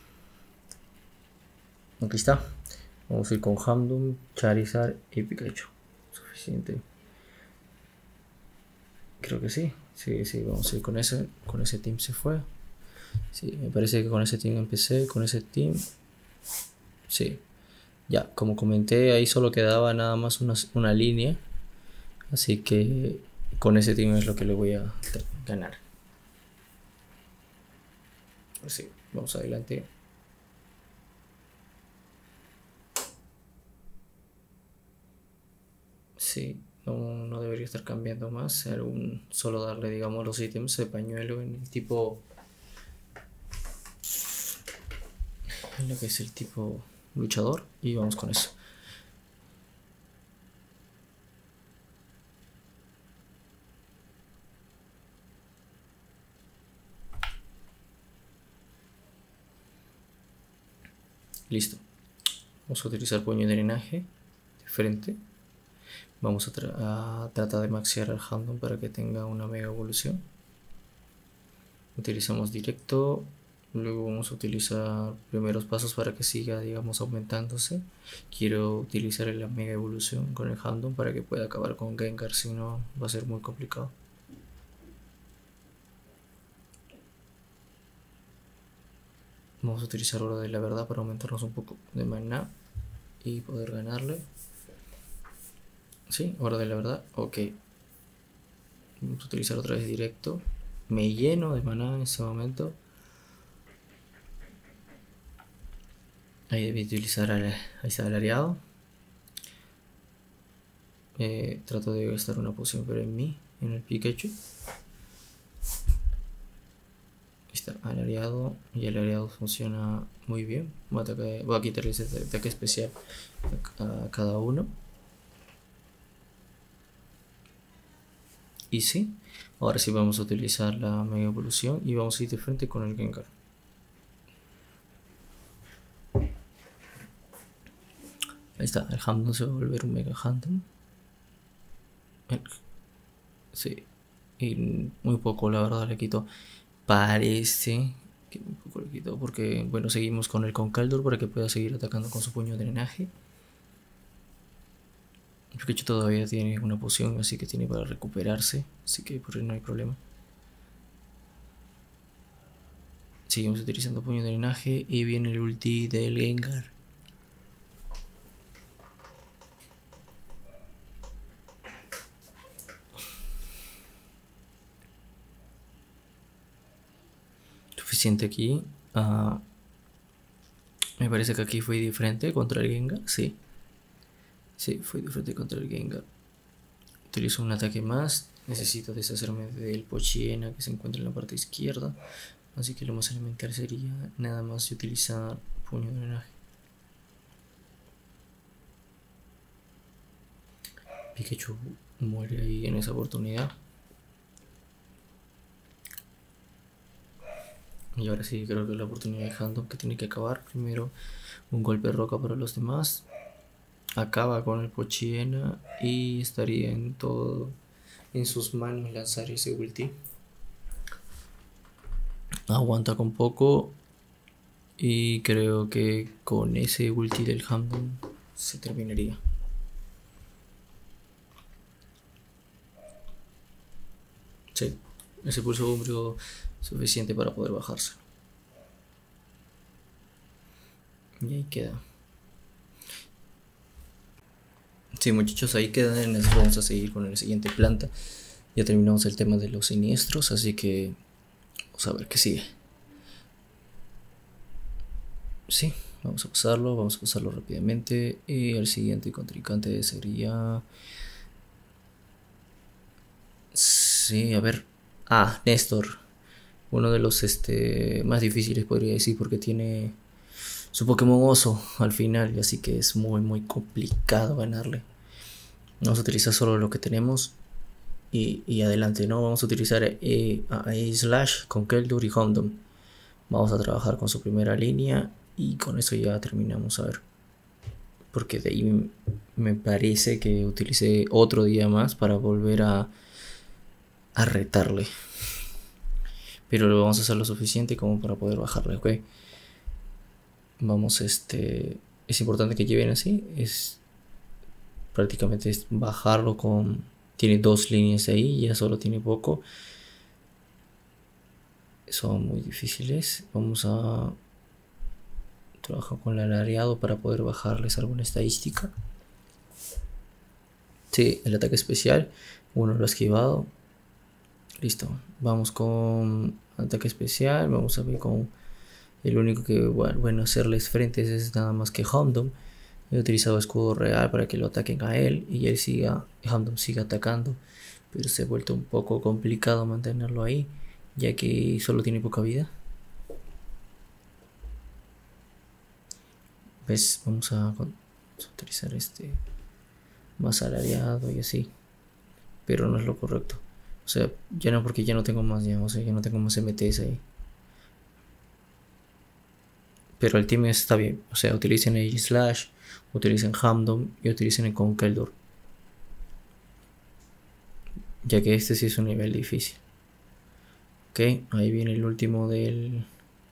Aquí está. Vamos a ir con Houndoom, Charizard y Pikachu. Suficiente. Creo que sí. Sí, sí, vamos a ir con ese. Con ese team se fue. Sí, me parece que con ese team empecé. Con ese team. Sí. Ya, como comenté, ahí solo quedaba nada más una, una línea. Así que con ese team es lo que le voy a ganar. Sí, vamos adelante. Sí, no, no debería estar cambiando más. Algún, solo darle, digamos, los ítems de pañuelo en el tipo. En lo que es el tipo luchador. Y vamos con eso. Listo. Vamos a utilizar puño de drenaje de frente. Vamos a, tra a tratar de maxear al Houndoom para que tenga una mega evolución. Utilizamos directo. Luego vamos a utilizar primeros pasos para que siga, digamos, aumentándose. Quiero utilizar la mega evolución con el Houndoom para que pueda acabar con Gengar, si no va a ser muy complicado. Vamos a utilizar Hora de la Verdad para aumentarnos un poco de maná y poder ganarle. Sí, Hora de la Verdad, ok. Vamos a utilizar otra vez directo. Me lleno de maná en ese momento. Ahí debí utilizar al, ahí está el aliado. Eh, trato de gastar una poción, pero en mí, en el Pikachu. Está al aliado y el aliado funciona muy bien. Voy a, atacar, voy a quitarle ese ataque especial a, a cada uno. Y sí, ahora sí vamos a utilizar la mega evolución y vamos a ir de frente con el Gengar. Ahí está, el Houndoom se va a volver un mega Houndoom. Sí, y muy poco la verdad le quito. Parece que un poco le quitó porque, bueno, seguimos con el Conkeldurr para que pueda seguir atacando con su puño de drenaje. El Pikachu todavía tiene una poción, así que tiene para recuperarse, así que por ahí no hay problema. Seguimos utilizando puño de drenaje y viene el ulti del Gengar. Suficiente aquí. Uh, me parece que aquí fue diferente contra el Gengar. Sí. Sí, fue diferente contra el Gengar. Utilizo un ataque más. Necesito deshacerme del Pochiena que se encuentra en la parte izquierda. Así que lo más elemental sería nada más utilizar puño de drenaje. Pikachu muere ahí en esa oportunidad. Y ahora sí, creo que es la oportunidad de Houndoom que tiene que acabar. Primero un golpe roca para los demás. Acaba con el Pochiena y estaría en todo en sus manos lanzar ese ulti. Aguanta con poco y creo que con ese ulti del Houndoom se terminaría. Sí, ese pulso umbrio suficiente para poder bajarse. Y ahí queda. Sí, muchachos, ahí quedan. Vamos a seguir con la siguiente planta. Ya terminamos el tema de los siniestros, así que vamos a ver qué sigue. Sí, vamos a pasarlo, vamos a pasarlo rápidamente. Y el siguiente contrincante sería... Sí, a ver. Ah, Néstor. Uno de los este, más difíciles podría decir porque tiene su Pokémon Oso al final. Y así que es muy muy complicado ganarle. Vamos a utilizar solo lo que tenemos. Y, y adelante, ¿no? Vamos a utilizar eh, a, a Slash con Keldurr y Houndoom. Vamos a trabajar con su primera línea. Y con eso ya terminamos, a ver. Porque de ahí me parece que utilicé otro día más para volver a, a retarle. Pero lo vamos a hacer lo suficiente como para poder bajarle, ¿ok? Vamos, este... Es importante que lleven así. Es prácticamente es bajarlo con... Tiene dos líneas ahí, ya solo tiene poco. Son muy difíciles. Vamos a trabajar con el alareado para poder bajarles alguna estadística. Sí, el ataque especial. Uno lo ha esquivado. Listo. Vamos con ataque especial. Vamos a ver con... El único que, bueno, hacerles frentes es nada más que Hamdom. He utilizado escudo real para que lo ataquen a él y él siga, Hamdom siga atacando. Pero se ha vuelto un poco complicado mantenerlo ahí, ya que solo tiene poca vida. ¿Ves? Vamos a, vamos a utilizar este más alareado y así. Pero no es lo correcto. O sea, ya no, porque ya no tengo más, ya, o sea, ya no tengo más M Ts ahí. Pero el team está bien. O sea, utilicen el Slash, utilicen Hamdom y utilicen el Conkeldurr. Ya que este sí es un nivel difícil. Ok, ahí viene el último del...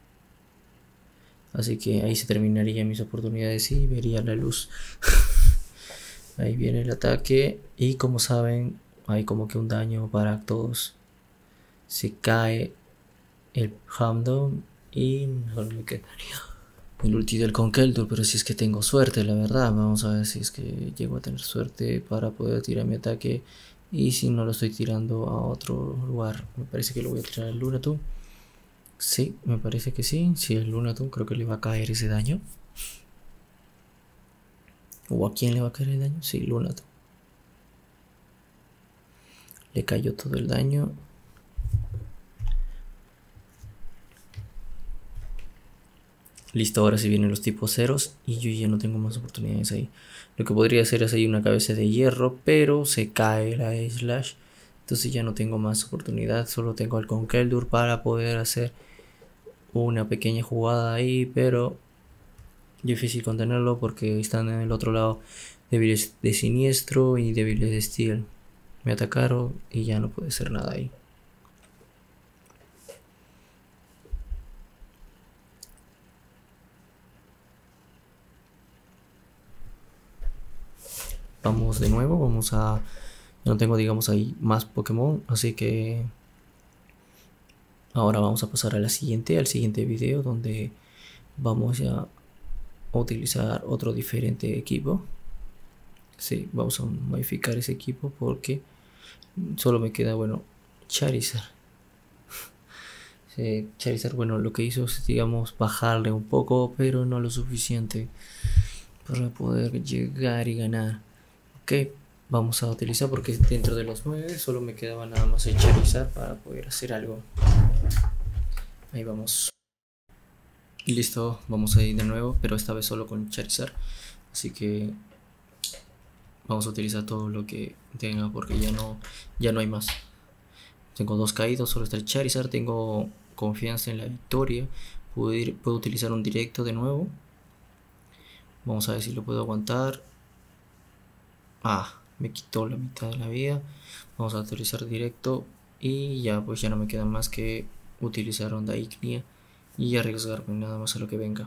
Así que ahí se terminarían mis oportunidades y vería la luz. Ahí viene el ataque. Y como saben, hay como que un daño para todos. Se cae el Hamdom y mejor me quedaría el ulti del Conkeldurr, pero si es que tengo suerte, la verdad. Vamos a ver si es que llego a tener suerte para poder tirar mi ataque. Y si no lo estoy tirando a otro lugar, me parece que lo voy a tirar al Lunatone. Sí, me parece que sí. Si el Lunatone, creo que le va a caer ese daño. ¿O a quién le va a caer el daño? Sí, Lunatone. Le cayó todo el daño. Listo, ahora sí vienen los tipos ceros y yo ya no tengo más oportunidades ahí. Lo que podría hacer es ahí una cabeza de hierro, pero se cae la Slash. Entonces ya no tengo más oportunidad, solo tengo al Conkeldurr para poder hacer una pequeña jugada ahí, pero difícil contenerlo porque están en el otro lado débiles de siniestro y débiles de steel. Me atacaron y ya no puede hacer nada ahí. Vamos de nuevo, vamos a... No tengo, digamos, ahí más Pokémon, así que ahora vamos a pasar a la siguiente, al siguiente video donde vamos a utilizar otro diferente equipo. Sí, vamos a modificar ese equipo porque solo me queda, bueno, Charizard. Sí, Charizard, bueno, lo que hizo es, digamos, bajarle un poco, pero no lo suficiente para poder llegar y ganar. Ok, vamos a utilizar porque dentro de los nueve solo me quedaba nada más el Charizard para poder hacer algo. Ahí vamos. Y listo, vamos a ir de nuevo, pero esta vez solo con Charizard. Así que vamos a utilizar todo lo que tenga porque ya no, ya no hay más. Tengo dos caídos, solo está el Charizard. Tengo confianza en la victoria. Puedo, ir, puedo utilizar un directo de nuevo. Vamos a ver si lo puedo aguantar. Ah, me quitó la mitad de la vida. Vamos a utilizar directo. Y ya pues ya no me queda más que utilizar onda ígnea y arriesgarme nada más a lo que venga.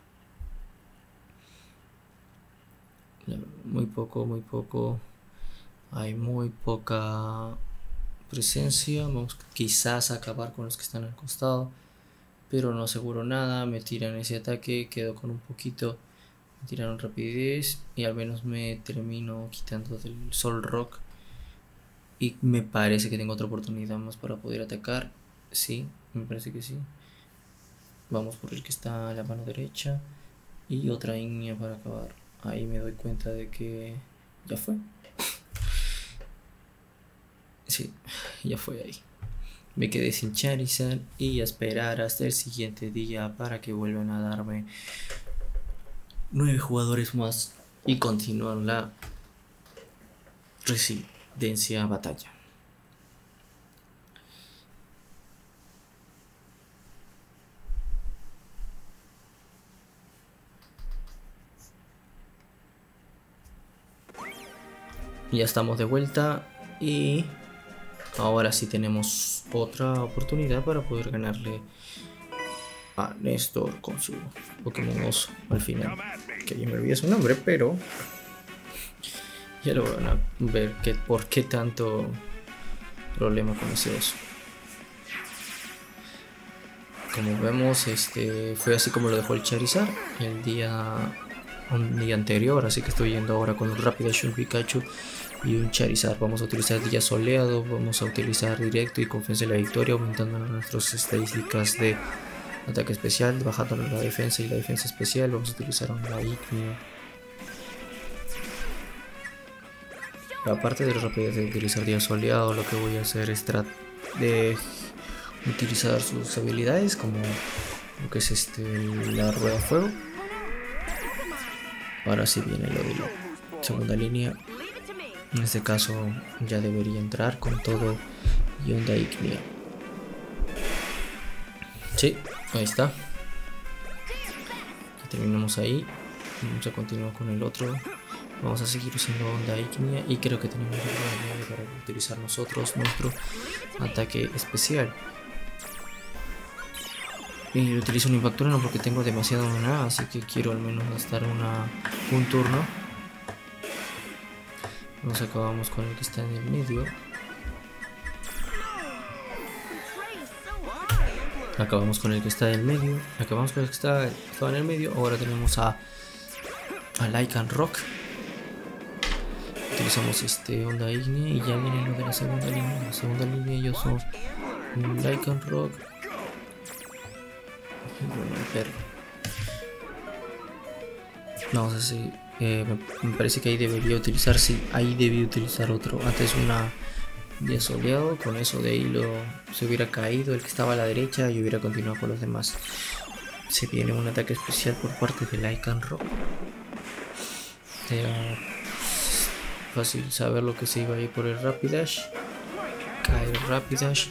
Muy poco, muy poco. Hay muy poca presencia. Vamos quizás a acabar con los que están al costado, pero no aseguro nada. Me tiran ese ataque, quedo con un poquito. Me tiraron rapidez y al menos me termino quitando del Solrock. Y me parece que tengo otra oportunidad más para poder atacar. Sí, me parece que sí. Vamos por el que está a la mano derecha. Y otra ígnea para acabar. Ahí me doy cuenta de que ya fue. Sí, ya fue ahí. Me quedé sin Charizard y a esperar hasta el siguiente día para que vuelvan a darme nueve jugadores más y continuar la residencia batalla. Ya estamos de vuelta y ahora sí tenemos otra oportunidad para poder ganarle a Néstor con su Pokémon Oso al final. Que ya me olvidé su nombre, pero ya lo van a ver que por qué tanto problema con ese oso. Como vemos, este fue así como lo dejó el Charizard el día un día anterior, así que estoy yendo ahora con un Rapidash, un Pikachu y un Charizard. Vamos a utilizar día soleado, vamos a utilizar directo y confianza en la victoria, aumentando nuestras estadísticas de ataque especial, bajando la defensa y la defensa especial. Vamos a utilizar una Igneo. Aparte de la rapidez de utilizar día soleado, lo que voy a hacer es tratar de utilizar sus habilidades como lo que es este la rueda de fuego. Ahora sí viene lo de la segunda línea. En este caso ya debería entrar con todo y onda Igneo. Sí, ahí está. Y terminamos ahí. Vamos a continuar con el otro. Vamos a seguir usando onda Ignea y creo que tenemos la oportunidad para utilizar nosotros nuestro ataque especial. Y utilizo un Impacturano porque tengo demasiado maná, así que quiero al menos gastar una, un turno. Nos acabamos con el que está en el medio. Acabamos con el que está en el medio. Acabamos con el que está, estaba en el medio. Ahora tenemos a, a Lycanroc. Utilizamos este onda Ignea y ya viene lo de la segunda línea. La segunda línea ellos son Lycanroc. Bueno, el perro. Vamos a hacer. Eh, me, me parece que ahí debería utilizar. Sí, ahí debí utilizar otro. Antes una día soleado. Con eso de ahí lo, se hubiera caído el que estaba a la derecha y hubiera continuado con los demás. Se viene un ataque especial por parte de Lycanroc. Era fácil saber lo que se iba a ir por el Rapidash. Cae el Rapidash.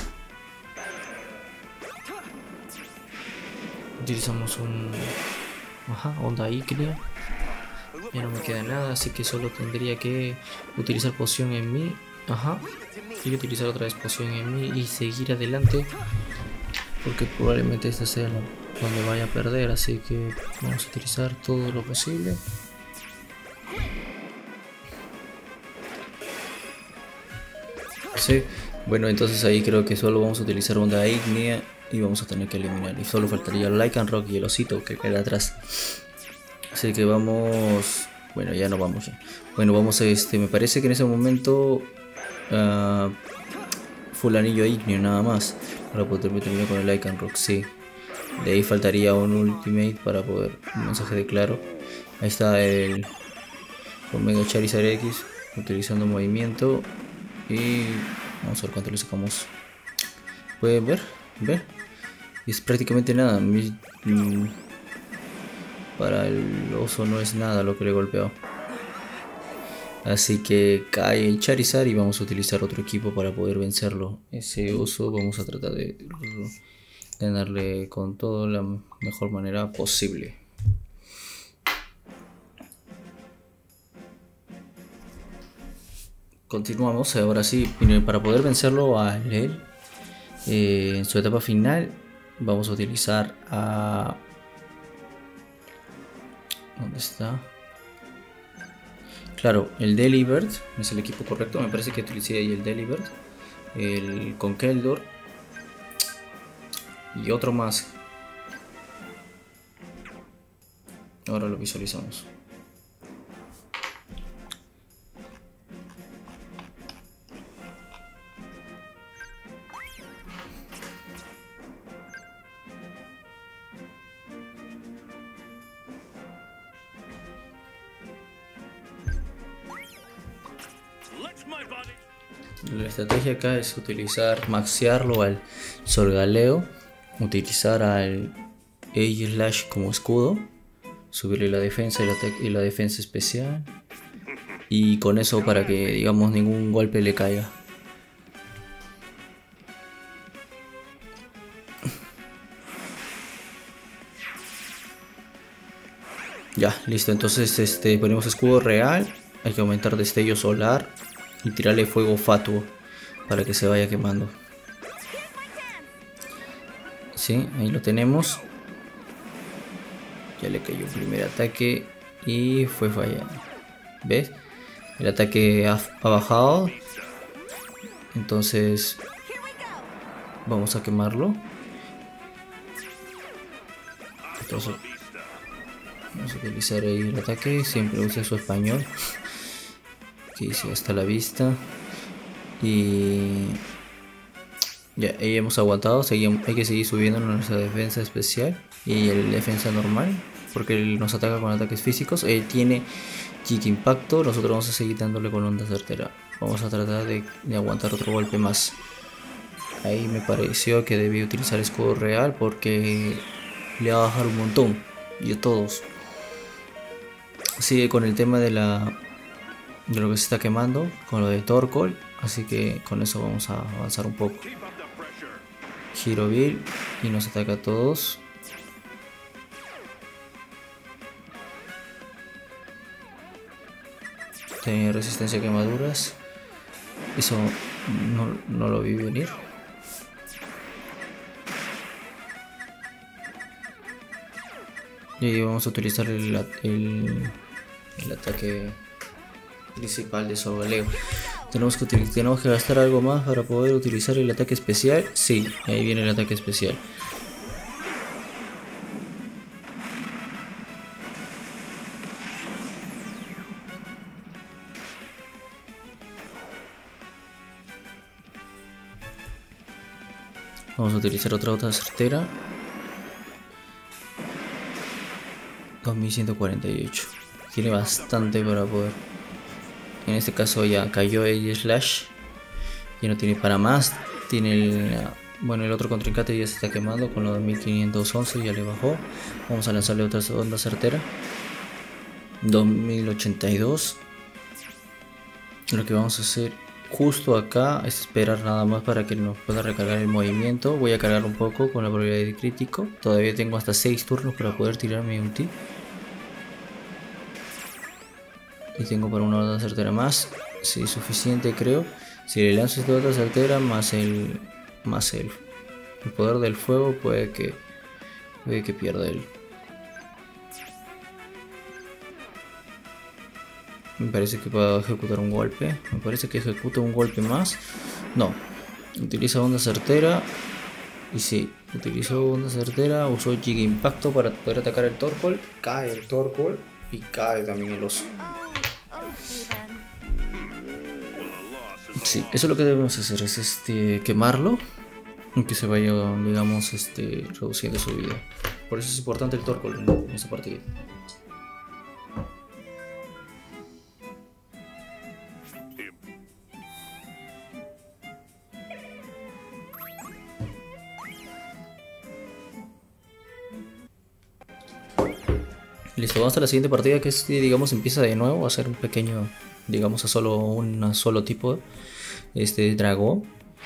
Utilizamos un ajá, onda Ignea. Ya no me queda nada, así que solo tendría que utilizar poción en mí. Ajá. Y utilizar otra vez poción en mí y seguir adelante. Porque probablemente esta sea la, donde vaya a perder. Así que vamos a utilizar todo lo posible. Sí. Bueno, entonces ahí creo que solo vamos a utilizar onda Ignea. Y vamos a tener que eliminar. Y solo faltaría el Lycanroc y el osito que queda atrás. Así que vamos. Bueno, ya no vamos ya. Bueno, vamos a este. Me parece que en ese momento. Uh, full anillo Igneo nada más. Para poder terminar con el Lycanroc. Sí. De ahí faltaría un ultimate para poder. Un mensaje de claro. Ahí está el Omega Charizard X. Utilizando movimiento. Y vamos a ver cuánto le sacamos. Pueden ver. ¿Ve? Es prácticamente nada. Mi, mm, para el oso no es nada lo que le he golpeado. Así que cae el Charizard y vamos a utilizar otro equipo para poder vencerlo. Ese oso vamos a tratar de ganarle con todo la mejor manera posible. Continuamos. Ahora sí, para poder vencerlo a él. Eh, en su etapa final vamos a utilizar a... ¿Dónde está? Claro, el Delibird es el equipo correcto. Me parece que utilicé ahí el Delibird, el Conkeldurr y otro más. Ahora lo visualizamos. La estrategia acá es utilizar, maxearlo al Solgaleo, utilizar al Age Slash como escudo, subirle la defensa y la, y la defensa especial, y con eso para que digamos ningún golpe le caiga. Ya, listo, entonces este ponemos escudo real. hay que aumentar destello solar y tirarle fuego fatuo para que se vaya quemando. Sí, ahí lo tenemos. Ya le cayó el primer ataque y fue fallando. ¿Ves? El ataque ha, ha bajado. Entonces vamos a quemarlo. Entonces vamos a utilizar ahí el ataque. Siempre usa su español. Que dice hasta la vista. Y ya, ahí hemos aguantado. Seguimos, hay que seguir subiendo nuestra defensa especial y el defensa normal, porque él nos ataca con ataques físicos. Él tiene kick impacto. Nosotros vamos a seguir dándole con onda certera. Vamos a tratar de, de aguantar otro golpe más. Ahí me pareció que debí utilizar escudo real porque le va a bajar un montón y a todos. Sigue con el tema de la de lo que se está quemando, con lo de Torkoal, así que con eso vamos a avanzar un poco. Giro Bill y nos ataca a todos. Tiene resistencia a quemaduras. Eso no, no lo vi venir. Y vamos a utilizar el, el, el ataque principal de Solgaleo. Tenemos que, tenemos que gastar algo más para poder utilizar el ataque especial. Sí, ahí viene el ataque especial. Vamos a utilizar otra otra certera. dos mil ciento cuarenta y ocho. Tiene bastante para poder. En este caso ya cayó el slash. Ya no tiene para más. Tiene el. Bueno, el otro contrincante ya se está quemando con los dos mil quinientos once. Ya le bajó. Vamos a lanzarle otra onda certera. dos mil ochenta y dos. Lo que vamos a hacer justo acá es esperar nada más para que nos pueda recargar el movimiento. Voy a cargar un poco con la probabilidad de crítico. Todavía tengo hasta seis turnos para poder tirar mi ulti. Y tengo para una otra certera más. Sí, suficiente creo. Si le lanzo esta otra certera más el más el, el poder del fuego, puede que puede que pierda él. Me parece que va a ejecutar un golpe. Me parece que ejecuta un golpe más. No. Utiliza onda certera. Y sí, utilizó onda certera. Usó Giga Impacto para poder atacar el Torkoal. Cae el Torkoal. Y cae también el oso. Sí, eso es lo que debemos hacer. Es este quemarlo. Y que se vaya, digamos, este reduciendo su vida. Por eso es importante el Torkoal en, en esta partida. Listo, vamos a la siguiente partida, que es, digamos, empieza de nuevo. Va a ser un pequeño, digamos, a solo un solo tipo este dragón.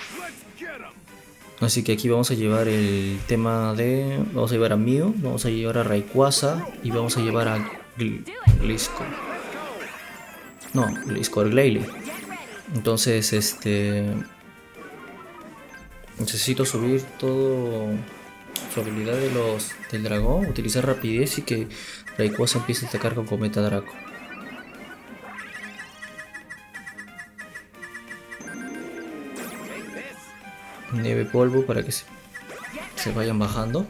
Así que aquí vamos a llevar el tema de, vamos a llevar a Mew, vamos a llevar a Rayquaza y vamos a llevar a Gliscor. No, Gliscor Glalie. Entonces, este necesito subir todo su habilidad de los del dragón, utilizar rapidez y que Rayquaza empiece a atacar con Cometa Draco. Nieve polvo para que se, se vayan bajando.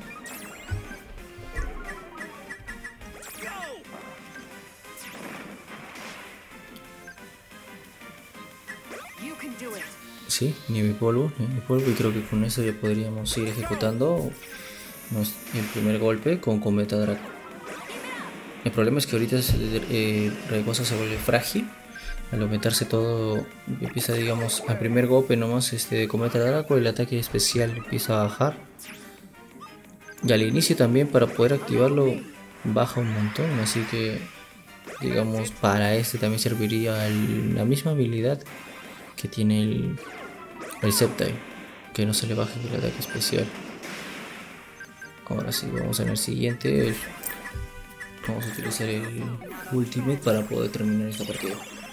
Sí, nieve polvo, nieve polvo, y creo que con eso ya podríamos ir ejecutando el primer golpe con Cometa Draco. El problema es que ahorita eh, Rayquaza se vuelve frágil. Al aumentarse todo, empieza, digamos, al primer golpe nomás este, de Cometa Draco, el ataque especial empieza a bajar. Y al inicio también, para poder activarlo, baja un montón. Así que, digamos, para este también serviría el, la misma habilidad que tiene el, el Sceptile, que no se le baje el ataque especial. Ahora sí, vamos en el siguiente. Vamos a utilizar el Ultimate para poder terminar esta partida.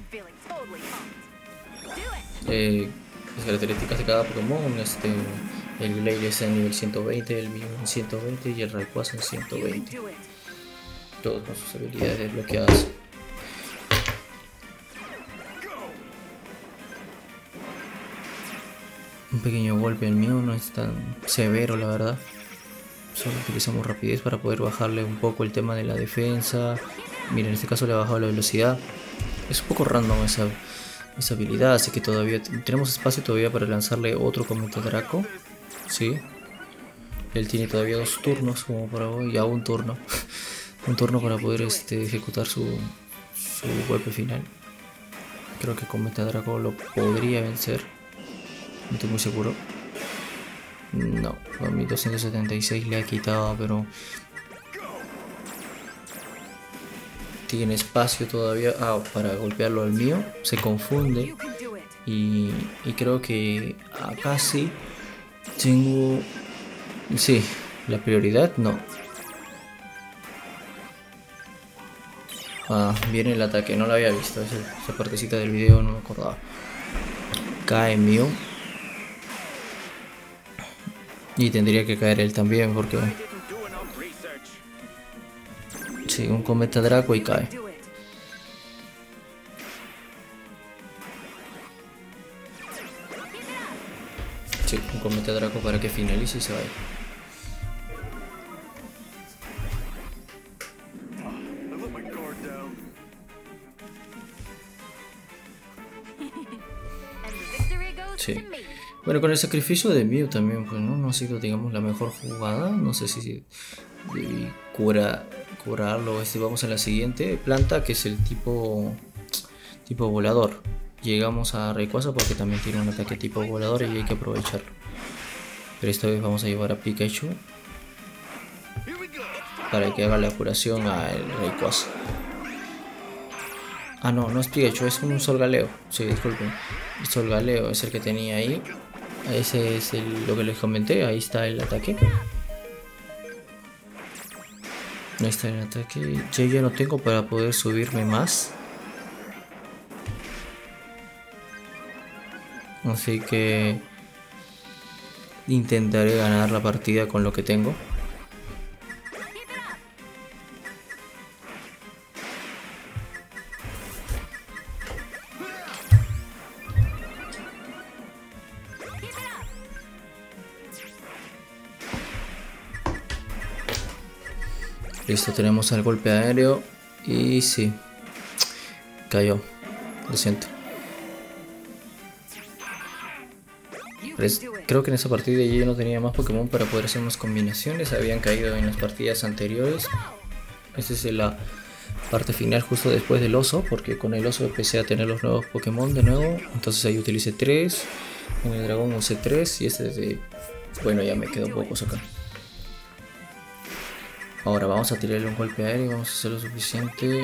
Eh, las características de cada Pokémon, este, el Glalie es en nivel ciento veinte, el Mew en ciento veinte y el Rayquaza en ciento veinte. Todos con sus habilidades desbloqueadas. Un pequeño golpe al Mew, no es tan severo la verdad. Solo utilizamos rapidez para poder bajarle un poco el tema de la defensa. Mira, en este caso le ha bajado la velocidad. Es un poco random esa, esa habilidad, así que todavía tenemos espacio todavía para lanzarle otro Cometa Draco. Sí. Él tiene todavía dos turnos como para hoy, ya un turno. un turno para poder este, ejecutar su, su golpe final. Creo que Cometa Draco lo podría vencer. No estoy muy seguro. No, a mi doscientos setenta y seis le ha quitado, pero tiene espacio todavía ah, para golpearlo al mío. Se confunde y, y creo que acá sí tengo, sí, la prioridad no. Ah, viene el ataque, no lo había visto, esa, esa partecita del video no me acordaba. Cae mío. Y tendría que caer él también porque... Sí, un Cometa Draco y cae. Sí, un Cometa Draco para que finalice y se vaya. Sí. Bueno, con el sacrificio de Mew también, pues no, no ha sido, digamos, la mejor jugada. No sé si debí cura, curarlo. Este, vamos a la siguiente planta, que es el tipo tipo volador. Llegamos a Rayquaza porque también tiene un ataque tipo volador y hay que aprovecharlo. Pero esta vez vamos a llevar a Pikachu para que haga la curación al Rayquaza. Ah, no, no es Pikachu, es un Solgaleo. Sí, disculpen. El Solgaleo es el que tenía ahí. Ese es el, lo que les comenté. Ahí está el ataque. Ahí está el ataque. Yo ya no tengo para poder subirme más. Así que intentaré ganar la partida con lo que tengo. Listo, tenemos el golpe aéreo y sí, cayó, lo siento. Creo que en esa partida yo no tenía más Pokémon para poder hacer más combinaciones, habían caído en las partidas anteriores. Esta es la parte final justo después del oso, porque con el oso empecé a tener los nuevos Pokémon de nuevo. Entonces ahí utilicé tres, en el dragón usé tres y este de... bueno, ya me quedo pocos acá. Ahora vamos a tirarle un golpe aéreo, vamos a hacer lo suficiente.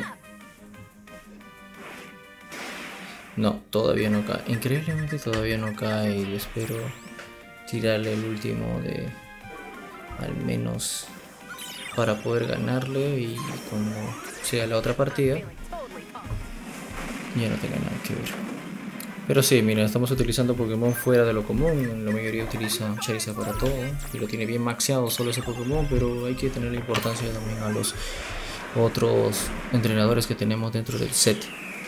No, todavía no cae. Increíblemente todavía no cae y espero tirarle el último de... al menos para poder ganarle y cuando sea la otra partida ya no tenga nada que ver. Pero sí, mira, estamos utilizando Pokémon fuera de lo común. La mayoría utiliza Charizard para todo y lo tiene bien maxeado solo ese Pokémon, pero hay que tener la importancia también a los otros entrenadores que tenemos dentro del set.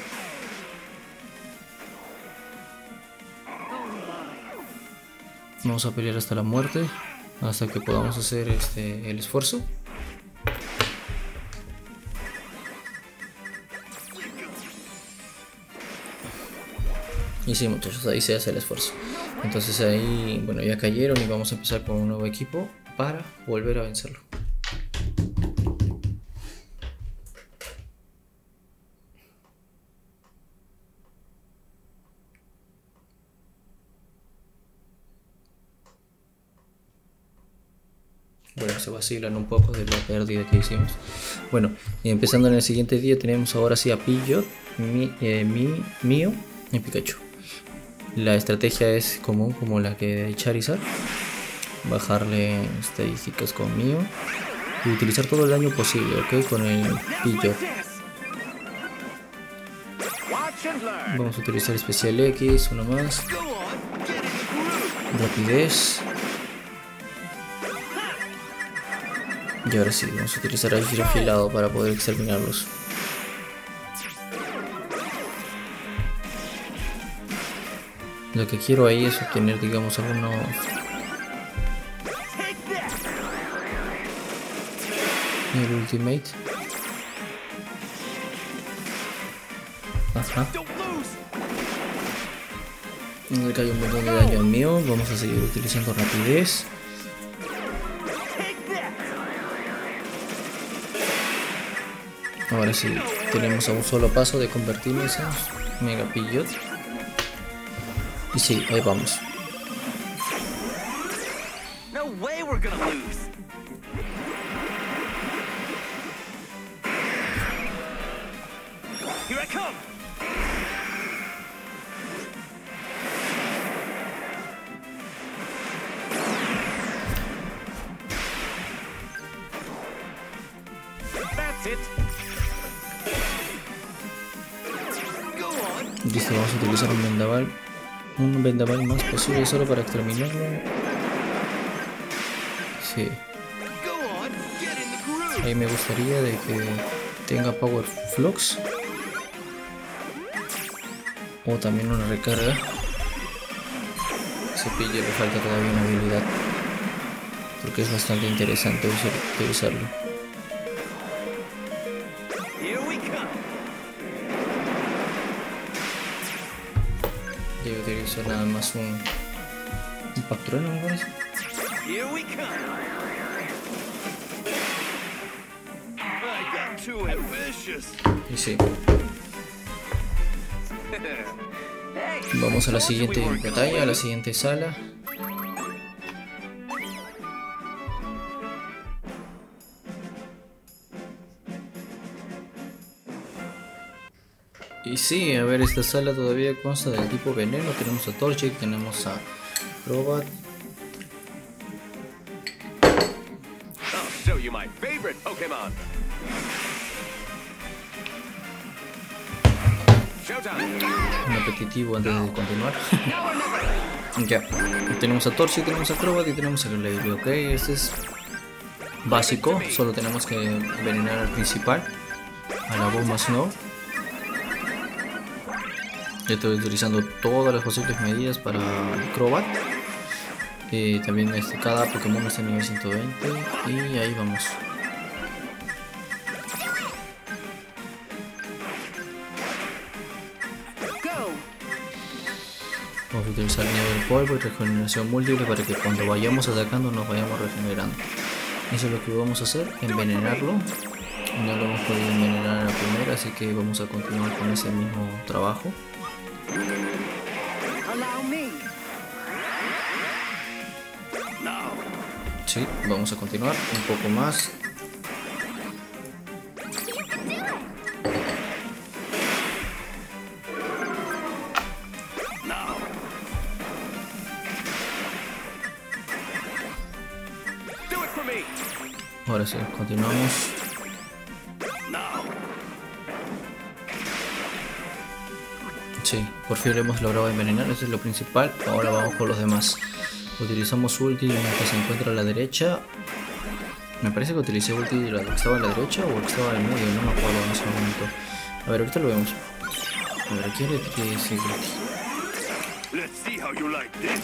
Vamos a pelear hasta la muerte, hasta que podamos hacer este, el esfuerzo. Y sí, muchachos, ahí se hace el esfuerzo. Entonces ahí, bueno, ya cayeron y vamos a empezar con un nuevo equipo para volver a vencerlo. Bueno, se vacilan un poco de la pérdida que hicimos. Bueno, y empezando en el siguiente día tenemos ahora sí a Pidgeot, mi, eh, mi, Mew y Pikachu. La estrategia es común como la que de Charizard. Bajarle estadísticas con Mew y utilizar todo el daño posible, ok, con el Pidgeot. Vamos a utilizar especial X, uno más. Rapidez. Y ahora sí, vamos a utilizar el giro afilado para poder exterminarlos. Lo que quiero ahí es obtener, digamos, algunos... el ultimate. Ajá. Le cae un montón de daño al mío. Vamos a seguir utilizando rapidez. Ahora sí, tenemos a un solo paso de convertirnos en Mega Pidgeot. Y sí, ahí vamos. No way we're gonna lose. Here I come. That's it. Go on. Listo, vamos a utilizar un vendaval. Un vendaval más posible solo para exterminarlo. Sí. Go on. Get in the groove. Ahí me gustaría de que tenga Power Flux. O también una recarga. Ese Pidgey le falta todavía una habilidad. Porque es bastante interesante usar, utilizarlo. Here we come. Yo utilizo nada más un, un Pactrueno, me parece. Here we come. I got too ambitious. Y sí, Hey, vamos a la told you siguiente we weren't gonna batalla, a la lose. siguiente sala. Y sí, a ver, esta sala todavía consta del tipo veneno. Tenemos a Torchic, tenemos a Crobat. I'll show you my favorite Pokemon. Showtime. Un apetitivo antes de continuar. Ya, tenemos a Torchic, tenemos a Crobat y tenemos a Glalie. Ok, este es básico, solo tenemos que envenenar al principal, a la Bomba Snow. Yo estoy utilizando todas las posibles medidas para el Crobat. Eh, también este, cada Pokémon está en nivel ciento veinte y ahí vamos. Vamos a utilizar nivel polvo y regeneración múltiple para que cuando vayamos atacando nos vayamos regenerando. Eso es lo que vamos a hacer, envenenarlo. No lo hemos podido envenenar a la primera, así que vamos a continuar con ese mismo trabajo. Allow me. No. Sí, vamos a continuar un poco más. No. Do it for me. Ahora sí, continuamos. No. Sí, por fin lo hemos logrado envenenar, eso es lo principal. Ahora vamos por los demás. Utilizamos ulti que se encuentra a la derecha. Me parece que utilicé ulti de la que estaba a la derecha o el que estaba en el medio, no me acuerdo en ese momento. A ver, ahorita lo vemos. A ver, aquí le utilicé ulti. Let's see how you like this.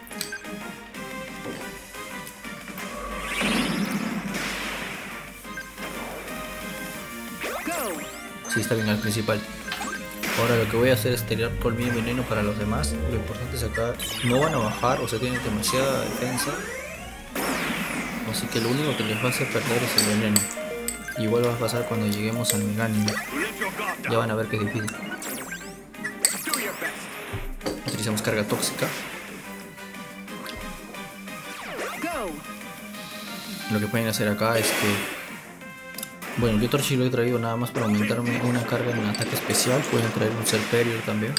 Go. Sí, está bien al principal. Ahora lo que voy a hacer es tirar colmillo y veneno para los demás. Lo importante es acá, no van a bajar, o sea, tienen demasiada defensa. Así que lo único que les va a hacer perder es el veneno. Igual va a pasar cuando lleguemos al Meganium. Let your guard Ya down. van a ver que es difícil. Do your best. Utilizamos carga tóxica. Go. Lo que pueden hacer acá es que... Bueno, yo Torchic lo he traído nada más para aumentarme una carga en un ataque especial. Pueden traer un Serperior también.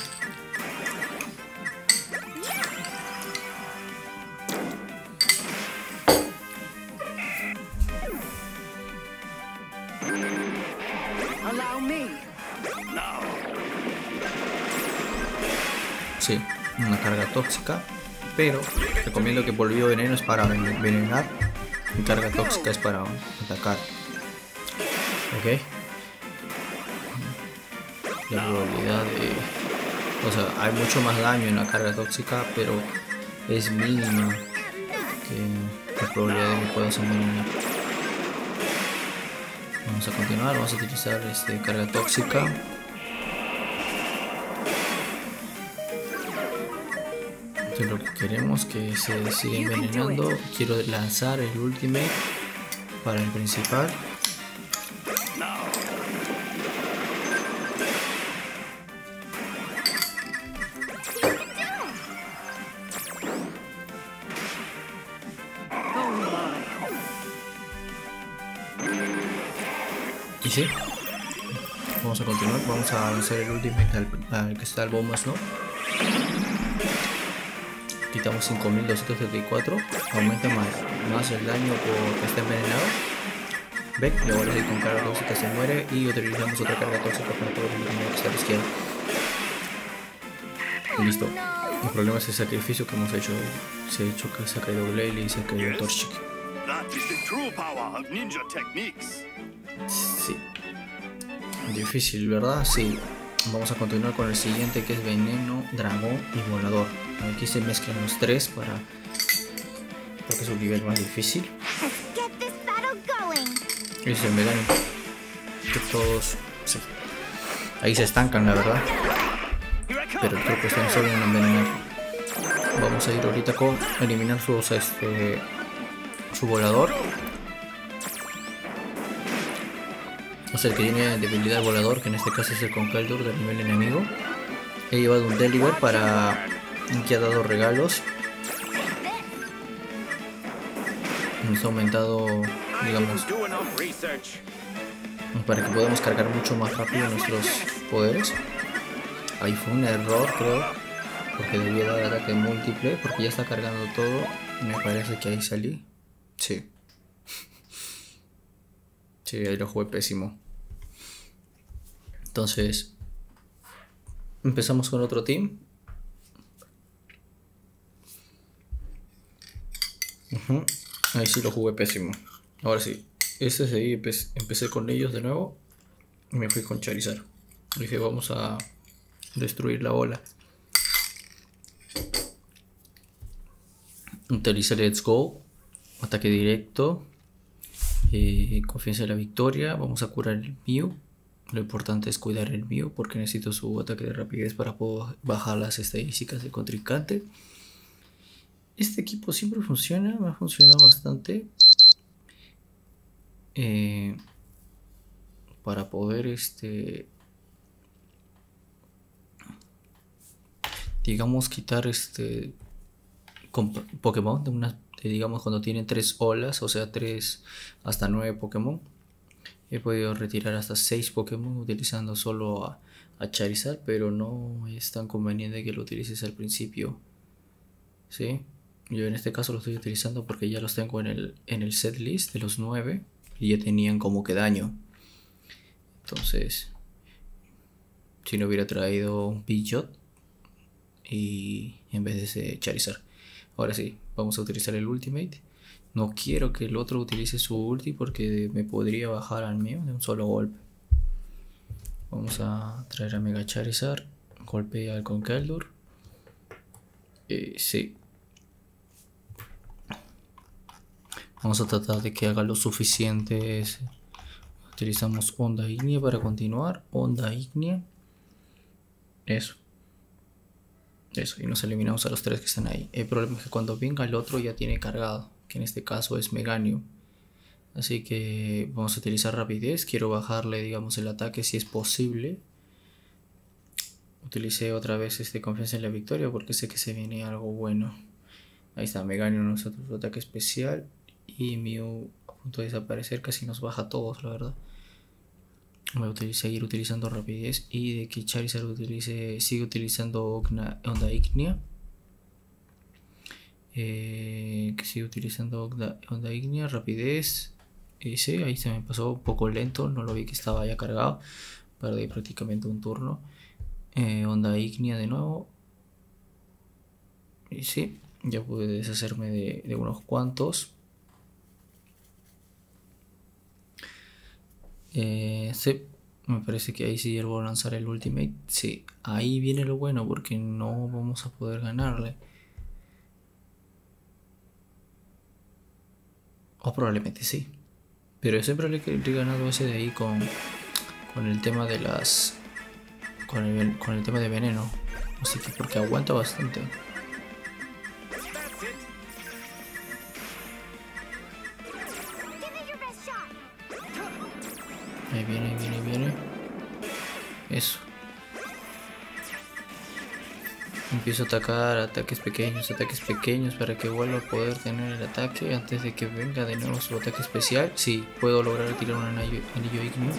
Allow me. No. Sí, una carga tóxica. Pero recomiendo que polvillo veneno es para envenenar. Y carga tóxica es para atacar. Ok. La probabilidad de... O sea, hay mucho más daño en la carga tóxica, pero es mínima que la probabilidad de que puedas envenenar. Vamos a continuar, vamos a utilizar este carga tóxica. Entonces lo que queremos que se siga envenenando. Quiero lanzar el ultimate para el principal. Y sí, vamos a continuar, vamos a lanzar el ultimate al, al que está el bombas, ¿no? Quitamos cinco mil doscientos treinta y cuatro, aumenta más, más el daño porque está envenenado. Ve, le voy a ir con carga tóxica, se muere y utilizamos otra carga tóxica para todo el daño que está a la izquierda. Y listo. El problema es el sacrificio que hemos hecho. Se ha hecho que se ha caído Glalie y se ha caído Torchic. That is the true power of ninja techniques. Sí. Difícil, ¿verdad? Sí. Vamos a continuar con el siguiente que es veneno, dragón y volador. Aquí se mezclan los tres para... porque es un nivel más difícil. Y se me dan que todos... Sí. Ahí se estancan, la verdad. Pero el truco está en solo en envenenar. Vamos a ir ahorita con eliminar sus, este, su volador. O sea, el que tiene debilidad volador, que en este caso es el Conkeldurr del nivel enemigo. He llevado un Deliver para que ha dado regalos. Nos ha aumentado, digamos, para que podamos cargar mucho más rápido nuestros poderes. Ahí fue un error, creo, porque debía dar ataque múltiple, porque ya está cargando todo. Me parece que ahí salí. Sí. Sí, ahí lo jugué pésimo. Entonces, empezamos con otro team. Uh-huh. Ahí sí lo jugué pésimo. Ahora sí, este de ahí empecé, empecé con ellos de nuevo. Y me fui con Charizard. Dije, vamos a destruir la bola. Utiliza Let's Go. Ataque directo. Eh, confianza en la victoria. Vamos a curar el Mew. Lo importante es cuidar el Mew porque necesito su ataque de rapidez para poder bajar las estadísticas del contrincante. Este equipo siempre funciona, me ha funcionado bastante. Eh, para poder este digamos quitar este con Pokémon de una, de, digamos cuando tienen tres olas, o sea tres hasta nueve Pokémon. He podido retirar hasta seis Pokémon utilizando solo a, a Charizard, pero no es tan conveniente que lo utilices al principio. ¿Sí? Yo en este caso lo estoy utilizando porque ya los tengo en el, en el set list de los nueve y ya tenían como que daño. Entonces, si no hubiera traído un Pidgeot y en vez de ese Charizard. Ahora sí, vamos a utilizar el Ultimate. No quiero que el otro utilice su ulti porque me podría bajar al mío de un solo golpe. Vamos a traer a Mega Charizard. Golpea al Conkeldurr. Eh, sí. Vamos a tratar de que haga lo suficiente. Utilizamos Onda Ignea para continuar. Onda Ignea. Eso. Eso. Y nos eliminamos a los tres que están ahí. El problema es que cuando venga el otro ya tiene cargado. Que en este caso es Meganium. Así que vamos a utilizar rapidez. Quiero bajarle, digamos, el ataque si es posible. Utilicé otra vez este confianza en la victoria porque sé que se viene algo bueno. Ahí está, Meganium, nosotros su ataque especial. Y Mew a punto de desaparecer, casi nos baja a todos, la verdad. Voy a seguir utilizando rapidez. Y de que Charizard utilice, sigue utilizando Onda Ignea. Eh, que sigue utilizando Onda, Onda Ignea, rapidez. Y sí, ahí se me pasó un poco lento, no lo vi que estaba ya cargado. Perdí prácticamente un turno. Eh, Onda Ignea de nuevo. Y sí, ya pude deshacerme de, de unos cuantos. Eh, sí, me parece que ahí sí voy a lanzar el ultimate. Sí, ahí viene lo bueno porque no vamos a poder ganarle. O probablemente sí. Pero yo siempre le he ganado ese de ahí con, con el tema de las... Con el, con el tema de veneno. Así que porque aguanta bastante. Ahí viene, ahí viene, ahí viene. Eso. Empiezo a atacar ataques pequeños, ataques pequeños para que vuelva a poder tener el ataque antes de que venga de nuevo su ataque especial. Sí, puedo lograr tirar un anillo, anillo ignio.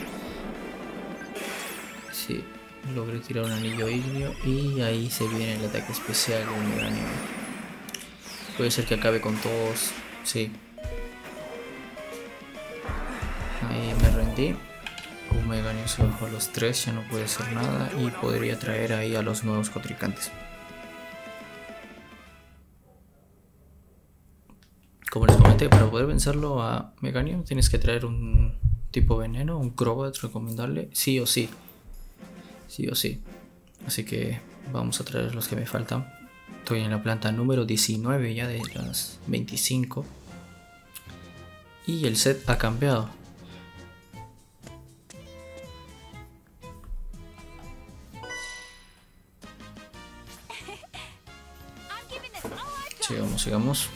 Sí, logré tirar un anillo ignio y ahí se viene el ataque especial de un Meganium. Puede ser que acabe con todos. Sí. Ahí me rendí. Un Meganium se bajó a los tres, ya no puede hacer nada y podría traer ahí a los nuevos contrincantes. Como les comenté, para poder vencerlo a Meganium tienes que traer un tipo veneno, un Crobat recomendable, sí o sí. Sí o sí. Así que vamos a traer los que me faltan. Estoy en la planta número diecinueve ya de las veinticinco. Y el set ha cambiado. Sigamos, sigamos.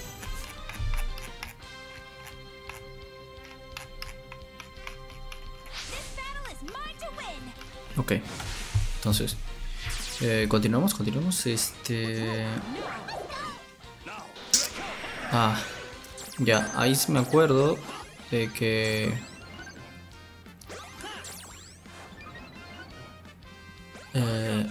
Ok, entonces eh, continuamos, continuamos. Este. Ah, ya, ahí sí me acuerdo de que. Eh,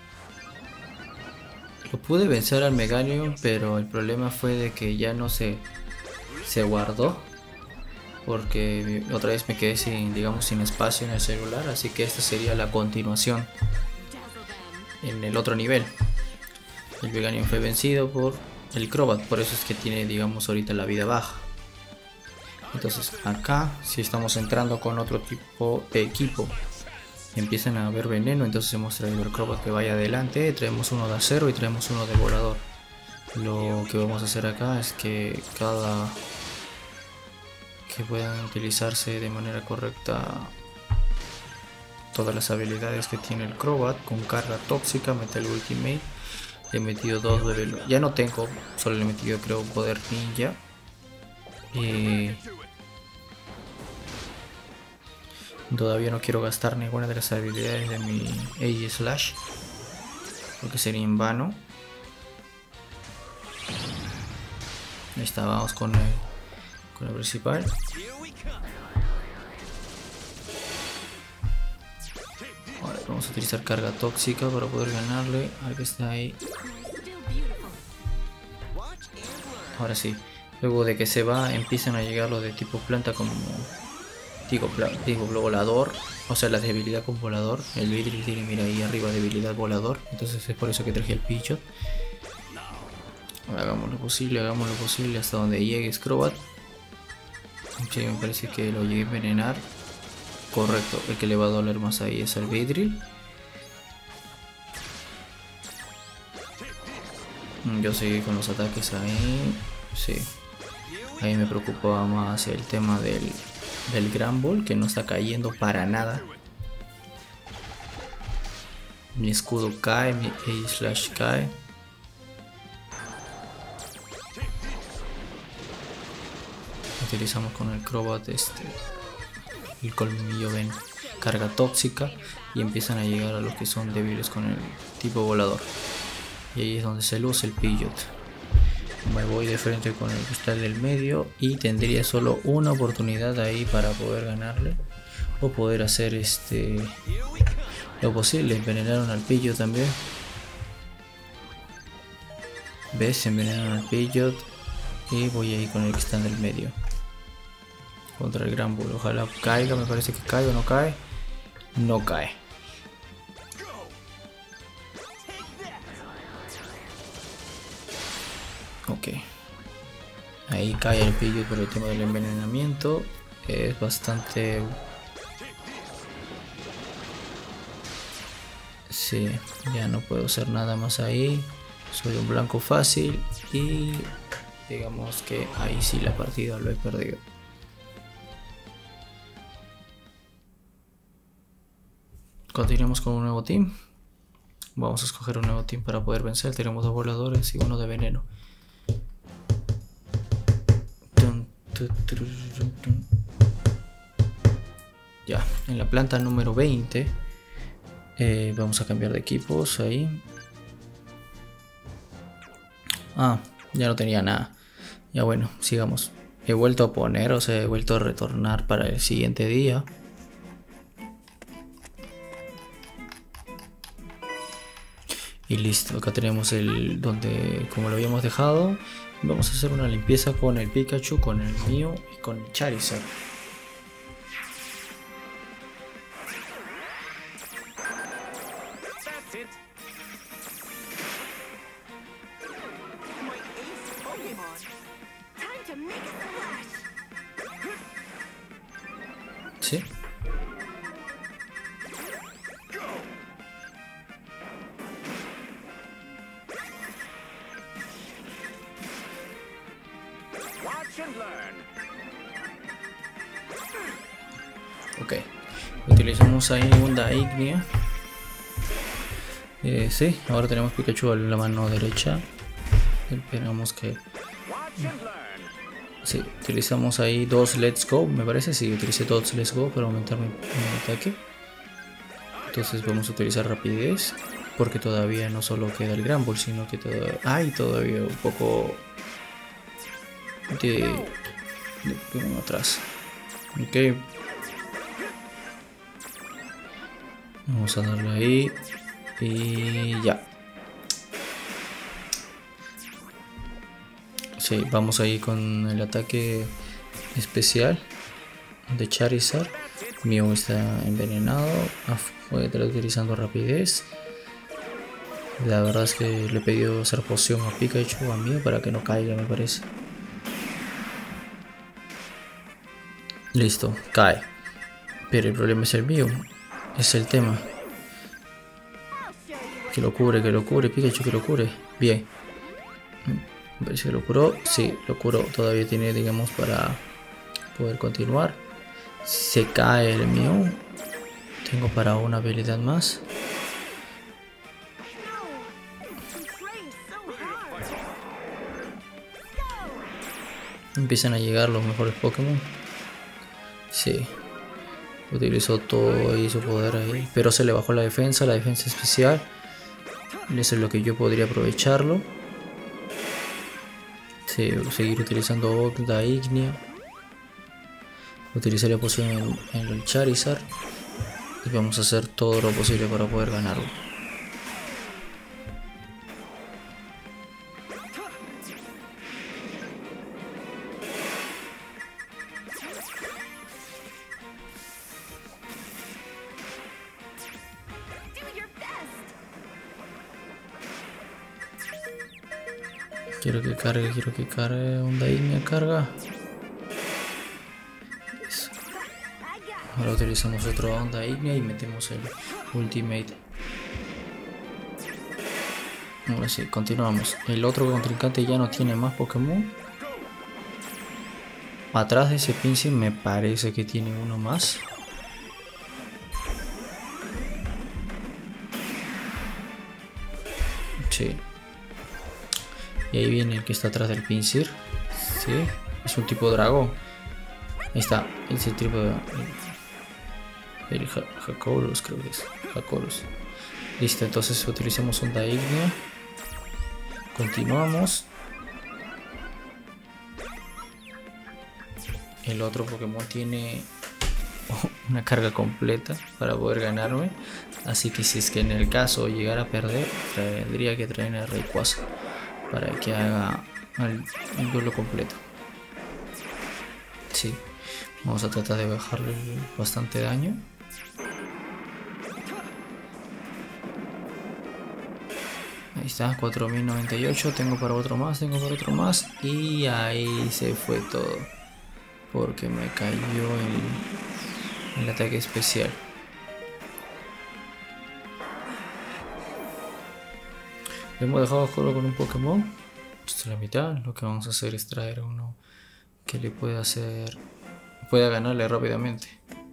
lo pude vencer al Meganium, pero el problema fue de que ya no se, se guardó. Porque otra vez me quedé sin, digamos, sin espacio en el celular, así que esta sería la continuación en el otro nivel. El Meganium fue vencido por el Crobat, por eso es que tiene, digamos, ahorita la vida baja. Entonces acá, si estamos entrando con otro tipo de equipo, empiezan a haber veneno, entonces hemos traído el Crobat que vaya adelante, traemos uno de acero y traemos uno de volador. Lo que vamos a hacer acá es que cada... que puedan utilizarse de manera correcta todas las habilidades que tiene el Crobat con carga tóxica, metal ultimate. Le he metido dos de velo. Ya no tengo, solo le he metido creo poder ninja. Y todavía no quiero gastar ninguna de las habilidades de mi Age Slash porque sería en vano. Ahí está, vamos con el con el principal. Ahora vamos a utilizar carga tóxica para poder ganarle al que está ahí. Ahora sí, luego de que se va empiezan a llegar los de tipo planta como digo, digo volador, o sea la debilidad con volador. El Vidril tiene, mira ahí arriba, debilidad volador, entonces es por eso que traje el Pidgeot. Hagamos lo posible, hagamos lo posible hasta donde llegue Crobat. Sí, me parece que lo llegué a envenenar. Correcto, el que le va a doler más ahí es el Vidril. Yo seguí con los ataques ahí. Sí. Ahí me preocupaba más el tema del, del Gran Ball, que no está cayendo para nada. Mi escudo cae, mi A Slash cae. Utilizamos con el Crobat este el colmillo ven, carga tóxica, y empiezan a llegar a los que son débiles con el tipo volador, y ahí es donde se luce el Pidgeot. Me voy de frente con el cristal del medio y tendría solo una oportunidad ahí para poder ganarle o poder hacer este lo posible. Envenenaron al Pidgeot también, ves, envenenaron al Pidgeot y voy ahí con el cristal del medio contra el Gran Bull. Ojalá caiga, me parece que cae o no cae. No cae. Ok. Ahí cae el Pidgeot por el tema del envenenamiento. Es bastante... Sí, ya no puedo hacer nada más ahí. Soy un blanco fácil y digamos que ahí sí la partida lo he perdido. Continuamos con un nuevo team. Vamos a escoger un nuevo team para poder vencer. Tenemos dos voladores y uno de veneno. Ya, en la planta número veinte eh, vamos a cambiar de equipos ahí. Ah, ya no tenía nada. Ya bueno, sigamos. He vuelto a poner, o sea, he vuelto a retornar para el siguiente día. Y listo, acá tenemos el donde como lo habíamos dejado. Vamos a hacer una limpieza con el Pikachu, con el Mew y con el Charizard. That's it. My ace Pokemon. Time to make a splash. ¿Sí? Watch and learn. Ok. Utilizamos ahí onda ígnea. Eh, sí, ahora tenemos Pikachu en la mano derecha. Esperamos que... Watch and learn. Sí, utilizamos ahí dos Let's Go, me parece. Sí, utilicé dos Let's Go para aumentar mi, mi ataque. Entonces vamos a utilizar rapidez. Porque todavía no solo queda el Gran Ball, sino que todavía hay todavía un poco de, de Pokémon atrás. Ok. Vamos a darle ahí. Y ya. Sí, vamos ahí con el ataque especial de Charizard. Mew está envenenado. Ah, voy a estar utilizando rapidez. La verdad es que le he pedido hacer poción a Pikachu, a Mew, para que no caiga, me parece. Listo, cae. Pero el problema es el Mew. Es el tema. Que lo cubre, que lo cubre, Pikachu, que lo cubre. Bien. Me parece que lo curó. Sí, lo curó. Todavía tiene, digamos, para poder continuar. Se cae el Mew. Tengo para una habilidad más. Empiezan a llegar los mejores Pokémon. Sí. Utilizó todo ahí su poder ahí. Pero se le bajó la defensa, la defensa especial. Eso es lo que yo podría aprovecharlo. Sí, seguir utilizando onda ígnea. Utilizar la poción en, en el Charizard. Y vamos a hacer todo lo posible para poder ganarlo. Quiero que cargue, quiero que cargue. Onda ígnea, carga. Eso. Ahora utilizamos otra onda ígnea y metemos el ultimate. Ahora sí, continuamos. El otro contrincante ya no tiene más Pokémon. Atrás de ese Pinsir me parece que tiene uno más. Sí. Y ahí viene el que está atrás del Pinsir. Sí, es un tipo dragón. Ahí está, ese tipo de... El Hakoros, creo que es. Hakoros. Listo, entonces utilizamos onda ígnea. Continuamos. El otro Pokémon tiene una carga completa para poder ganarme. Así que si es que en el caso llegara a perder, tendría que traer a Rayquaza para que haga el, el duelo completo. Sí, vamos a tratar de bajarle bastante daño. Ahí está, cuatro mil noventa y ocho. Tengo para otro más, tengo para otro más. Y ahí se fue todo. Porque me cayó el, el ataque especial. Hemos dejado solo con un Pokémon. Esto es la mitad. Lo que vamos a hacer es traer uno que le pueda hacer, pueda ganarle rápidamente.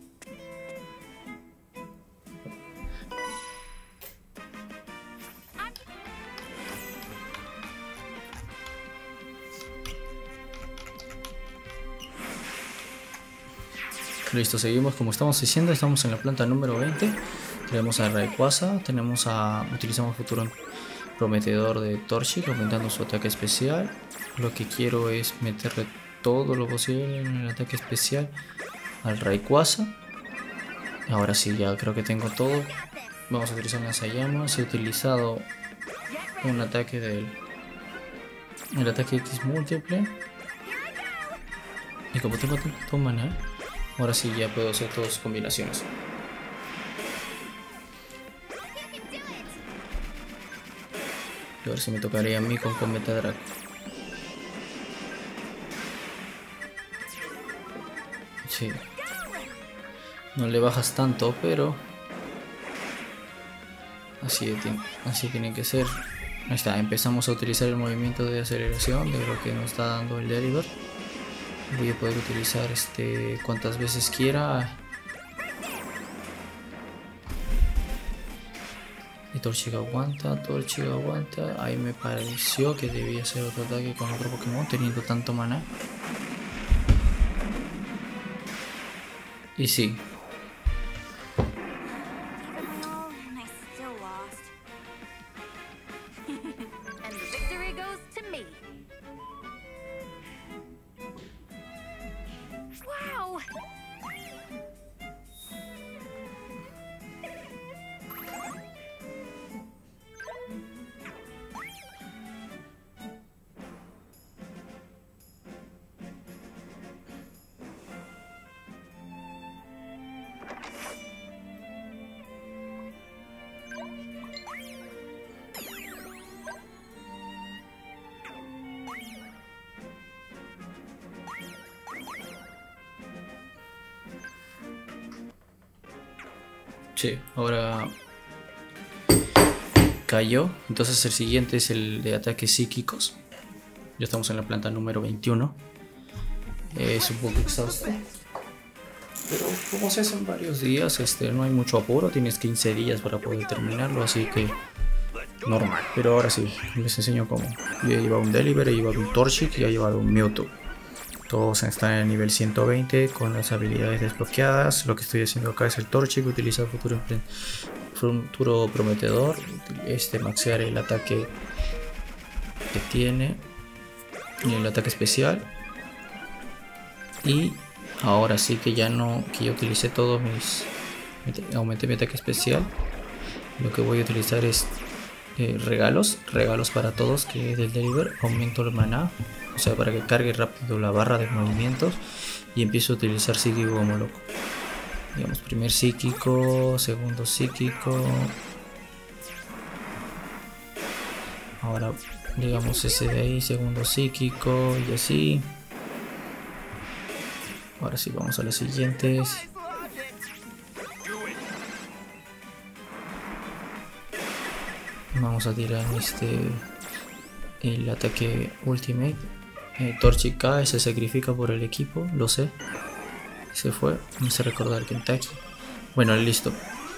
Listo, seguimos como estamos diciendo, estamos en la planta número veinte. Tenemos a Rayquaza, tenemos a, utilizamos futuro prometedor de Torchic, aumentando su ataque especial. Lo que quiero es meterle todo lo posible en el ataque especial al Rayquaza. Ahora sí, ya creo que tengo todo. Vamos a utilizar lanzallamas. He utilizado un ataque del el ataque X múltiple. Y como tengo tanto maná, ahora sí ya puedo hacer todas sus combinaciones. Y ahora sí me tocaría a mí con Cometa Draco. Sí. No le bajas tanto, pero así, así tiene que ser. Ahí está, empezamos a utilizar el movimiento de aceleración de lo que nos está dando el Deliver. Voy a poder utilizar este cuantas veces quiera. Y Torchic aguanta, Torchic aguanta. Ahí me pareció que debía hacer otro ataque con otro Pokémon teniendo tanto maná. Y sí. Sí, ahora cayó. Entonces el siguiente es el de ataques psíquicos. Ya estamos en la planta número veintiuno. Es un poco exhausto, pero como se hacen varios días, este, no hay mucho apuro. Tienes quince días para poder terminarlo, así que normal. Pero ahora sí, les enseño cómo. Yo he llevado un Deliver, he llevado un Torchic y he llevado un Mewtwo. Todos están en el nivel ciento veinte con las habilidades desbloqueadas. Lo que estoy haciendo acá es el Torchic, utilizar futuro, futuro prometedor, este maxear el ataque que tiene y el ataque especial. Y ahora sí que ya no, que yo utilicé todos mis, aumenté mi ataque especial. Lo que voy a utilizar es eh, regalos, regalos para todos, que es del Deliver, aumento el maná. O sea, para que cargue rápido la barra de movimientos. Y empiezo a utilizar psíquico como loco. Digamos, primer psíquico, segundo psíquico. Ahora, digamos ese de ahí, segundo psíquico y así. Ahora sí, vamos a las siguientes. Vamos a tirar este el ataque Ultimate. Eh, Torchic cae, se sacrifica por el equipo, lo sé. Se fue, me hace recordar Kentucky. Bueno, listo.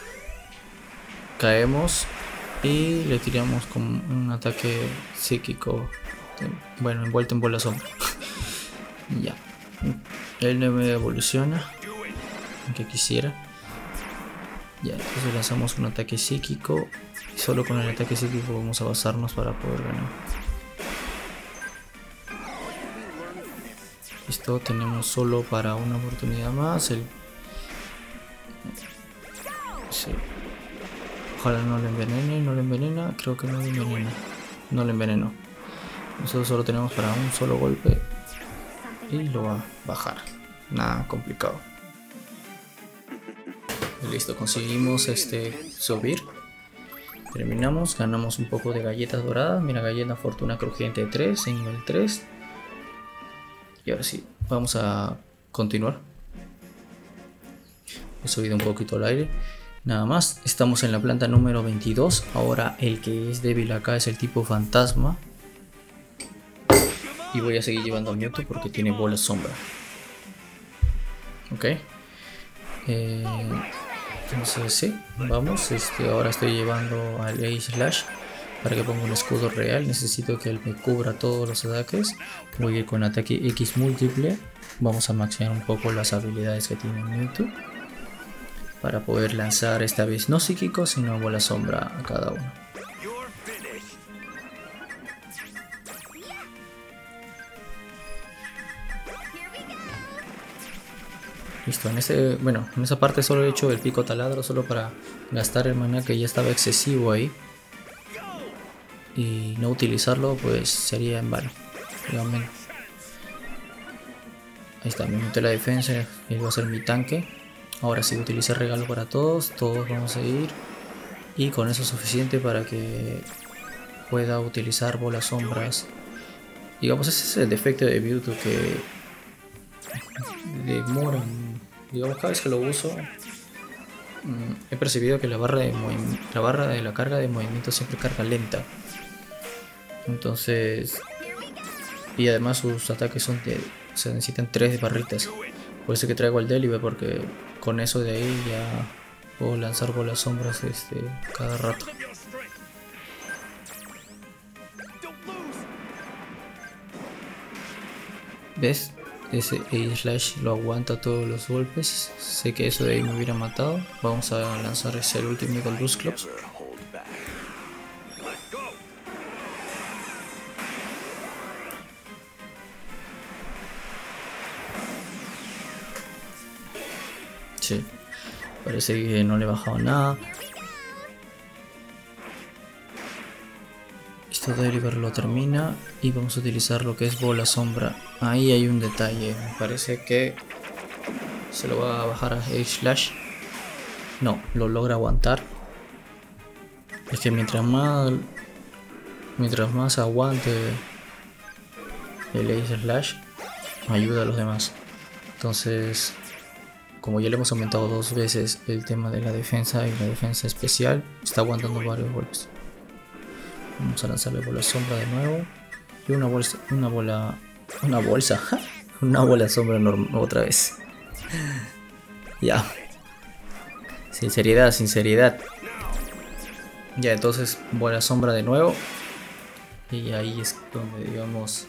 Caemos y le tiramos con un ataque psíquico. Bueno, envuelto en bola sombra. Ya. Él no me evoluciona, aunque quisiera. Ya, entonces lanzamos un ataque psíquico. Y solo con el ataque psíquico vamos a basarnos para poder ganar. Listo, tenemos solo para una oportunidad más. El... Sí. Ojalá no le envenene, no le envenena. Creo que no le envenena. No le envenenó. Nosotros solo tenemos para un solo golpe. Y lo va a bajar. Nada complicado. Listo, conseguimos este subir. Terminamos, ganamos un poco de galletas doradas. Mira, galleta fortuna crujiente tres en nivel tres. Y ahora sí, vamos a continuar. He subido un poquito el aire. Nada más, estamos en la planta número veintidós. Ahora el que es débil acá es el tipo fantasma. Y voy a seguir llevando a Mewtwo porque tiene bola sombra. Ok. Eh, entonces sí, vamos. Este, ahora estoy llevando al Ace Slash para que ponga un escudo real. Necesito que él me cubra todos los ataques. Voy a ir con ataque X múltiple. Vamos a maxear un poco las habilidades que tiene Mewtwo para poder lanzar esta vez no psíquico sino bola sombra a cada uno. Listo, en este, bueno, en esa parte solo he hecho el pico taladro solo para gastar el maná que ya estaba excesivo ahí. Y no utilizarlo pues sería en vano. Realmente. Ahí está, me meto la defensa, él va a ser mi tanque. Ahora sí, utilicé regalo para todos, todos vamos a ir. Y con eso es suficiente para que pueda utilizar bolas sombras. Digamos, ese es el defecto de Mewtwo que demora. Digamos, cada vez que lo uso mmm, he percibido que la barra de la barra de la carga de movimiento siempre carga lenta. Entonces, y además sus ataques son de, o sea, necesitan tres barritas. Por eso que traigo el Deliver, porque con eso de ahí ya puedo lanzar bolas sombras este, cada rato. ¿Ves? Ese Ace Slash lo aguanta todos los golpes. Sé que eso de ahí me hubiera matado. Vamos a lanzar ese último con Boost Clubs. Sí, parece que no le he bajado nada. Esto Deliver lo termina y vamos a utilizar lo que es bola sombra. Ahí hay un detalle, me parece que se lo va a bajar a Ace Slash. No, lo logra aguantar. Es que mientras más mientras más aguante el Ace Slash, ayuda a los demás. Entonces, como ya le hemos aumentado dos veces el tema de la defensa y la defensa especial, está aguantando varios golpes. Vamos a lanzarle bola sombra de nuevo. Y una bolsa, una bola, una bolsa, una bola sombra normal otra vez. Ya. Sinceridad, sinceridad. Ya, entonces bola sombra de nuevo. Y ahí es donde, digamos,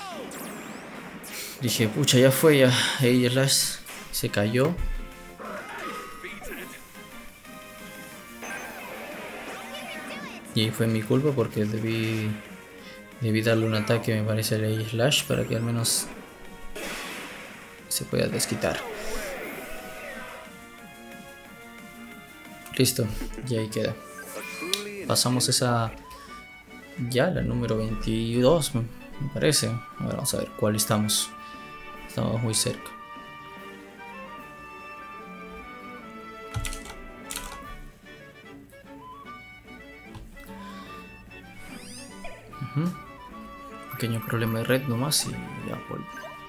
dije, pucha, ya fue, ya. Ace Slash se cayó. Y ahí fue mi culpa porque debí debí darle un ataque, me parece, al Ace Slash para que al menos se pueda desquitar. Listo, y ahí queda. Pasamos esa ya, la número veintidós, me parece. Ahora vamos a ver cuál estamos. Estamos muy cerca. Uh-huh. Pequeño problema de red nomás y ya vuelvo.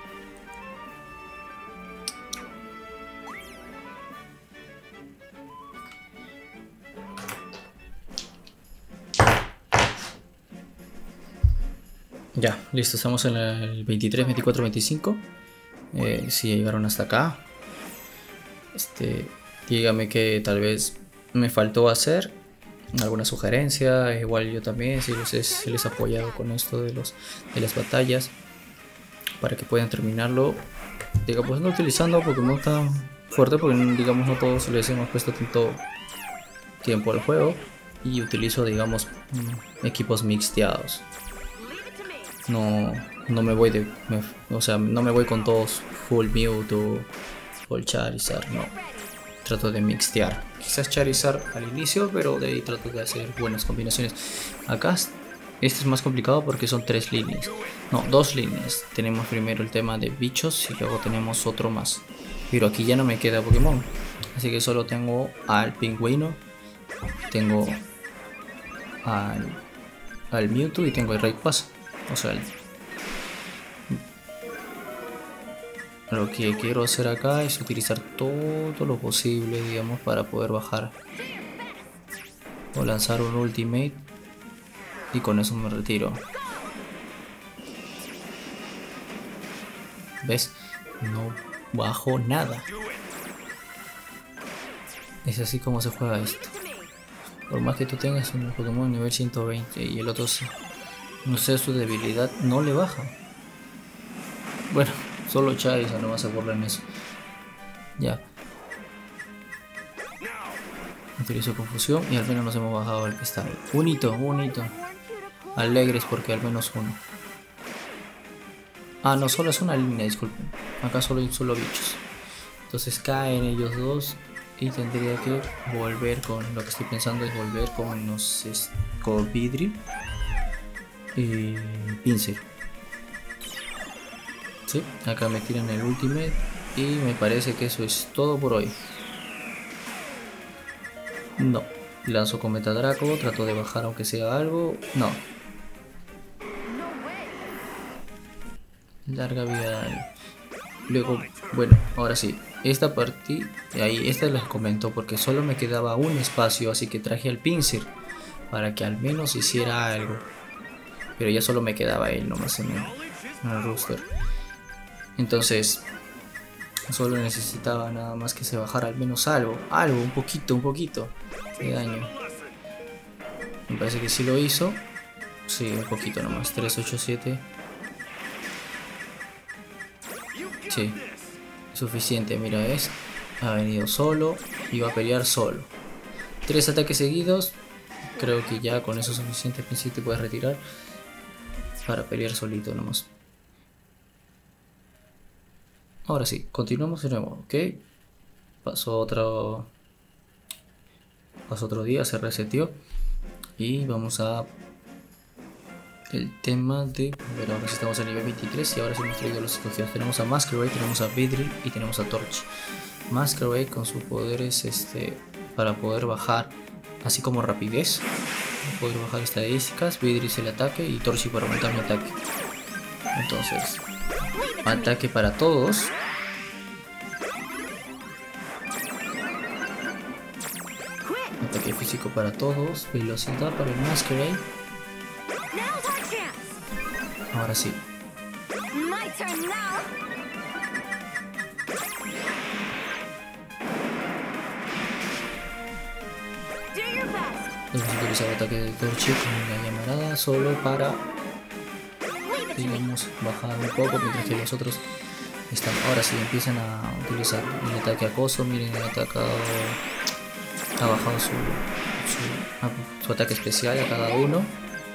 Ya, listo, estamos en el veintitrés, veinticuatro, veinticinco. Eh, si llegaron hasta acá, este, dígame que tal vez me faltó hacer alguna sugerencia. Igual yo también, si les, he, si les he apoyado con esto de, los, de las batallas, para que puedan terminarlo, digamos, no utilizando Pokémon tan fuerte, porque digamos no todos les hemos puesto tanto tiempo al juego, y utilizo, digamos, equipos mixteados. No, no me voy de, me, o sea, no me voy con todos full Mewtwo, full Charizard, no. Trato de mixtear. Quizás Charizard al inicio, pero de ahí trato de hacer buenas combinaciones. Acá este es más complicado porque son tres líneas. No, dos líneas. Tenemos primero el tema de bichos y luego tenemos otro más. Pero aquí ya no me queda Pokémon. Así que solo tengo al pingüino. Tengo al, al Mewtwo y tengo el Raid Pass. O sea, el, lo que quiero hacer acá es utilizar todo lo posible, digamos, para poder bajar o lanzar un Ultimate y con eso me retiro. ¿Ves? No bajo nada. Es así como se juega esto. Por más que tú tengas un Pokémon nivel ciento veinte y el otro, no sé, su debilidad no le baja. Bueno, solo Charizard no se burla en eso. Ya. Utilizo confusión y al menos nos hemos bajado el que está. Un hito, un hito. Alegres porque al menos uno. Ah, no, solo es una línea, disculpen. Acá solo hay solo bichos. Entonces caen ellos dos. Y tendría que volver con... Lo que estoy pensando es volver con, no sé, con Vidri y Pinsir. Sí, acá me tiran el Ultimate. Y me parece que eso es todo por hoy. No. Lanzo Cometa Draco. Trato de bajar aunque sea algo. No. Larga vida. Luego, bueno, ahora sí. Esta partida, ahí, esta les comento porque solo me quedaba un espacio, así que traje al Pinsir para que al menos hiciera algo. Pero ya solo me quedaba él nomás en el, en el roster. Entonces, solo necesitaba nada más que se bajara al menos algo, algo, un poquito, un poquito de daño. Me parece que sí lo hizo. Sí, un poquito nomás, tres ocho siete. Sí, suficiente, mira, es. Ha venido solo y va a pelear solo. Tres ataques seguidos. Creo que ya con eso es suficiente. Al principio te puedes retirar para pelear solito nomás. Ahora sí, continuamos de nuevo, ¿ok? Pasó otro. Pasó otro día, se reseteó. Y vamos a. El tema de... A ver, ahora sí estamos a nivel veintitrés y ahora sí hemos traído los escogidos. Tenemos a Masquerade, tenemos a Vidril y tenemos a Torch. Masquerade con sus poderes este, para poder bajar, así como rapidez, poder bajar estadísticas. Vidril es el ataque y Torch para aumentar mi ataque. Entonces, ataque para todos. Ataque físico para todos. Velocidad para el Masquerade. Ahora sí. Vamos a utilizar el ataque de Torch con la llamarada solo para, digamos, bajar un poco mientras que los otros están. Ahora sí empiezan a utilizar el ataque acoso. Miren, ha atacado, ha bajado su, su, su ataque especial a cada uno.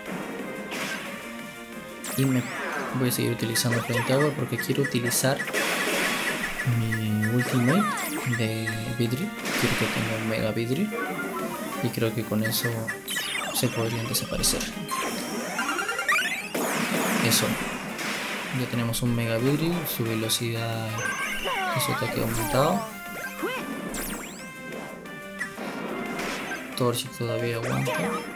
Y me voy a seguir utilizando Flame Tower porque quiero utilizar mi Ultimate de Vidril. Quiero que tenga un Mega Vidril y creo que con eso se podrían desaparecer. Eso. Ya tenemos un Mega Vidril, su velocidad y su ataque aumentado. Torchic todavía aguanta.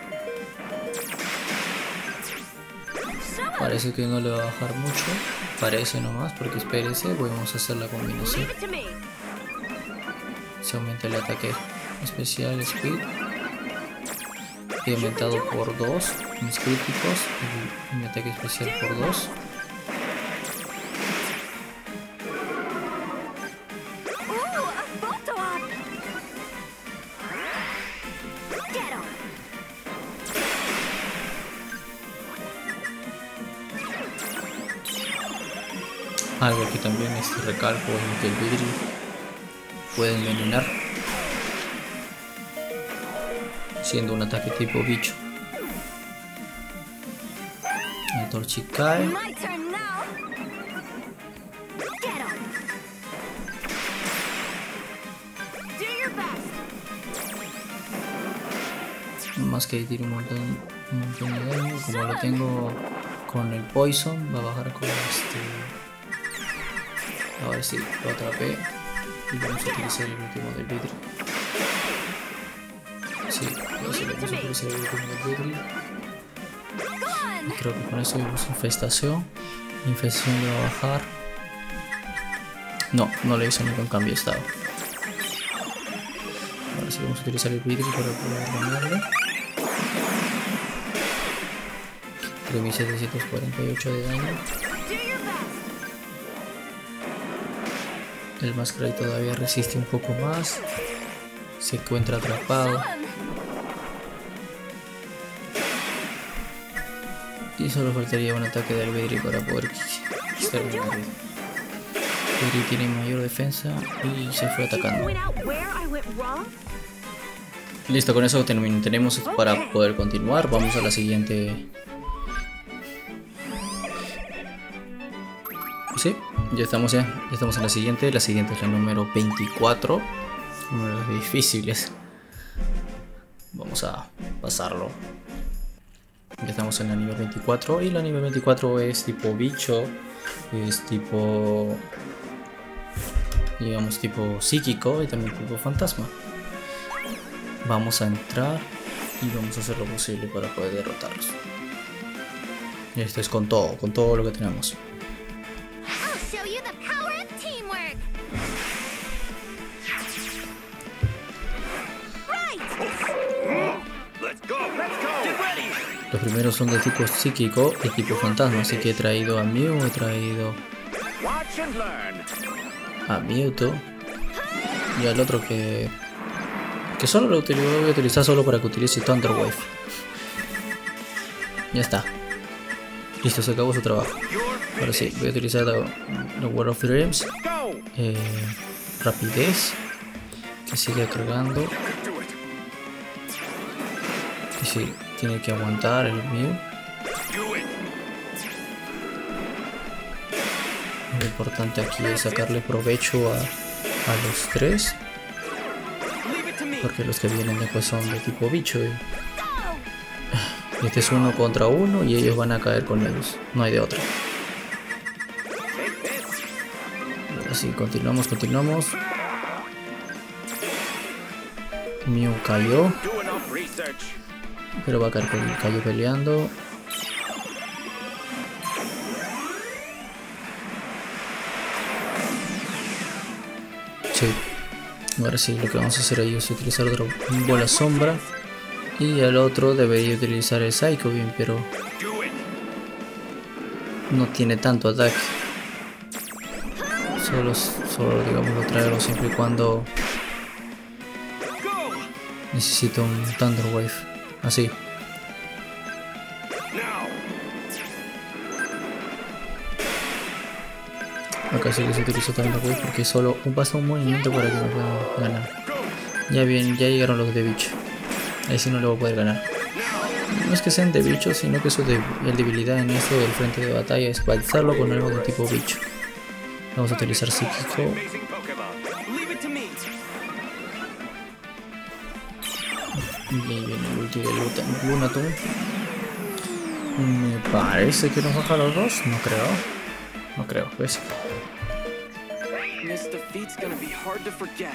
Parece que no le va a bajar mucho. Parece nomás, porque espérese, vamos a hacer la combinación. Se aumenta el ataque especial, Speed. He aumentado por dos mis críticos y mi ataque especial por dos. Algo que también este recalco es que el Vidril puede envenenar, siendo un ataque tipo bicho. El Torchic cae. Más que tire un montón, un montón de daño. Como lo tengo con el Poison, va a bajar con este. Ahora sí, lo atrapé y vamos a utilizar el último del Vidril. Sí, Así Leave it vamos to a me. utilizar el último de Bedri. Go on. Creo que con eso vimos infestación. La infestación le va a bajar. No, no le hizo ningún cambio de estado. Ahora sí vamos a utilizar el Bedri para poder ganarle. tres mil setecientos cuarenta y ocho de daño. Do your best. El Masquerade todavía resiste un poco más. Se encuentra atrapado. Done. Y solo faltaría un ataque del Bedri para poder exterminar. Bedri tiene mayor defensa y se fue atacando. Point out where I went wrong. Listo, con eso termin- tenemos para poder continuar. Vamos a la siguiente. Sí, ya estamos ya, ya estamos en la siguiente. La siguiente es la número veinticuatro. Una de las difíciles. Vamos a pasarlo. Ya estamos en la nivel veinticuatro. Y la nivel veinticuatro es tipo bicho. Es tipo, digamos, tipo psíquico y también tipo fantasma. Vamos a entrar y vamos a hacer lo posible para poder derrotarlos. Y esto es con todo, con todo lo que tenemos. I'll show you the power of teamwork. Right. Let's go. Let's go. Get ready. Los primeros son de tipo psíquico y tipo fantasma, así que he traído a Mew, he traído Watch and learn. a Mewtwo y al otro que que solo lo, util- lo voy a utilizar solo para que utilice Thunder Wave. Ya está. Listo, se acabó su trabajo. Ahora sí, voy a utilizar la, la World of Dreams. Go. Eh, rapidez, que sigue cargando. Do it. Y sí, tiene que aguantar el Mew. Do it. Lo importante aquí es sacarle provecho a, a los tres, Leave it to me. porque los que vienen después son de tipo bicho. Y, y este es uno contra uno y ellos van a caer con ellos. No hay de otra. Take this. Así, continuamos, continuamos. Mew cayó, Do enough research. pero va a caer con el cayó peleando. Sí. Ahora sí, lo que vamos a hacer ahí es utilizar otra bola sombra. Y el otro debería utilizar el Psycho Beam, pero Do it. no tiene tanto ataque. Solo, solo digamos lo traigo siempre y cuando Go. necesito un Thunder Wave. Así. Now. Acá sí que se utiliza Thunder Wave porque solo un paso un movimiento para que me puedan ganar. Go. Ya bien, ya llegaron los de bicho. Ahí sí no le voy a poder ganar. No es que sean de bicho, sino que su de- debilidad en esto del frente de batalla es balzarlo con algo de tipo bicho. Vamos a utilizar psíquico. Amazing Pokemon. Leave it to me. Y ahí viene el ulti de Luta- Lunatone. Me parece que nos baja los dos. No creo. No creo, pues. This defeat's gonna be hard to forget.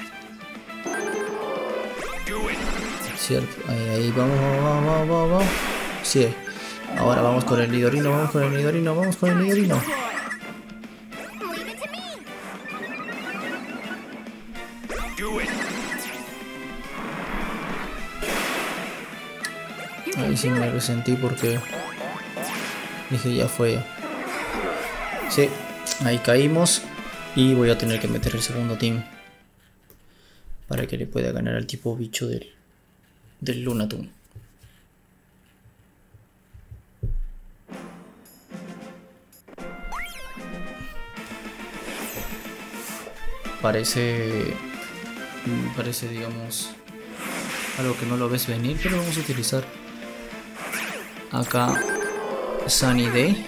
Do it. Cierto. Ahí, ahí, vamos, vamos, vamos, vamos, vamos. Sí. Ahora vamos con el Nidorino, vamos con el Nidorino, vamos con el Nidorino. Leave it to me. Do it. You can Ahí sí do me it. resentí porque dije ya fue. Sí, ahí caímos y voy a tener que meter el segundo team para que le pueda ganar al tipo bicho del, del Lunatone. Parece, parece digamos algo que no lo ves venir, pero vamos a utilizar acá Sunny Day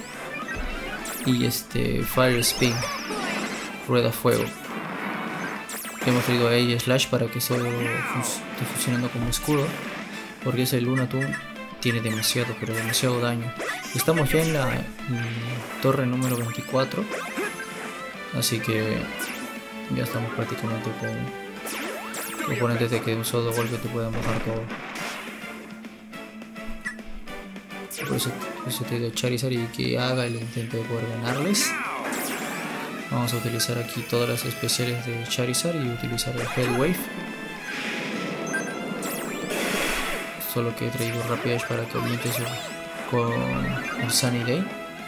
y este Fire Spin, rueda fuego. Hemos traído a ella Slash para que eso fun- esté funcionando como escudo, porque ese Lunatone tiene demasiado, pero demasiado daño. Estamos ya en la mm, torre número veinticuatro, así que ya estamos prácticamente con oponentes de que un solo golpe te pueden bajar todo. por eso, por eso te doy Charizard y que haga el intento de poder ganarles. Vamos a utilizar aquí todas las especiales de Charizard y utilizar el Head Wave. Solo que he traído Rapidash para que aumente su, con el Sunny Day.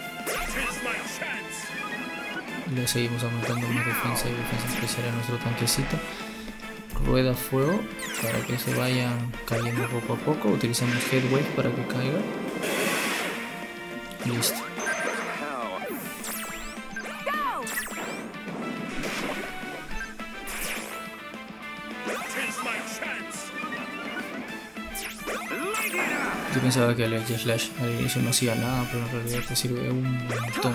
Le seguimos aumentando más defensa y defensa especial a nuestro tanquecito. Rueda fuego para que se vayan cayendo poco a poco. Utilizamos Head Wave para que caiga. Listo. Yo pensaba que el Edge Slash al inicio no hacía nada, pero en realidad te sirve un montón.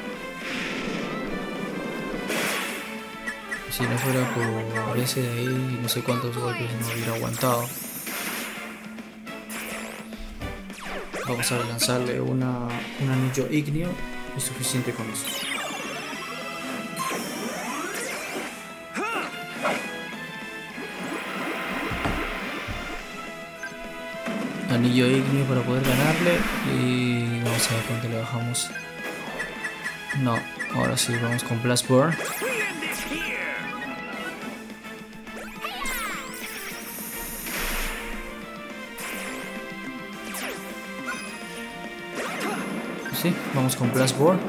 Si no fuera por ese de ahí, no sé cuántos golpes no hubiera aguantado. Vamos a lanzarle una, un anillo ígneo. Es suficiente con eso. Anillo ígneo para poder ganarle. Y vamos a ver cuánto le bajamos. No, ahora sí, vamos con Blast Burn. Sí, vamos con Blast Burn.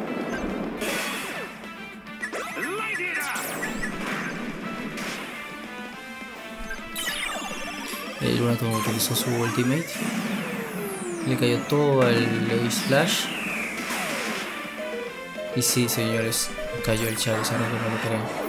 El Lunaton utilizó su ultimate. Le cayó todo el Ace Slash. Y sí, señores, cayó el Charizard, aunque no lo crean.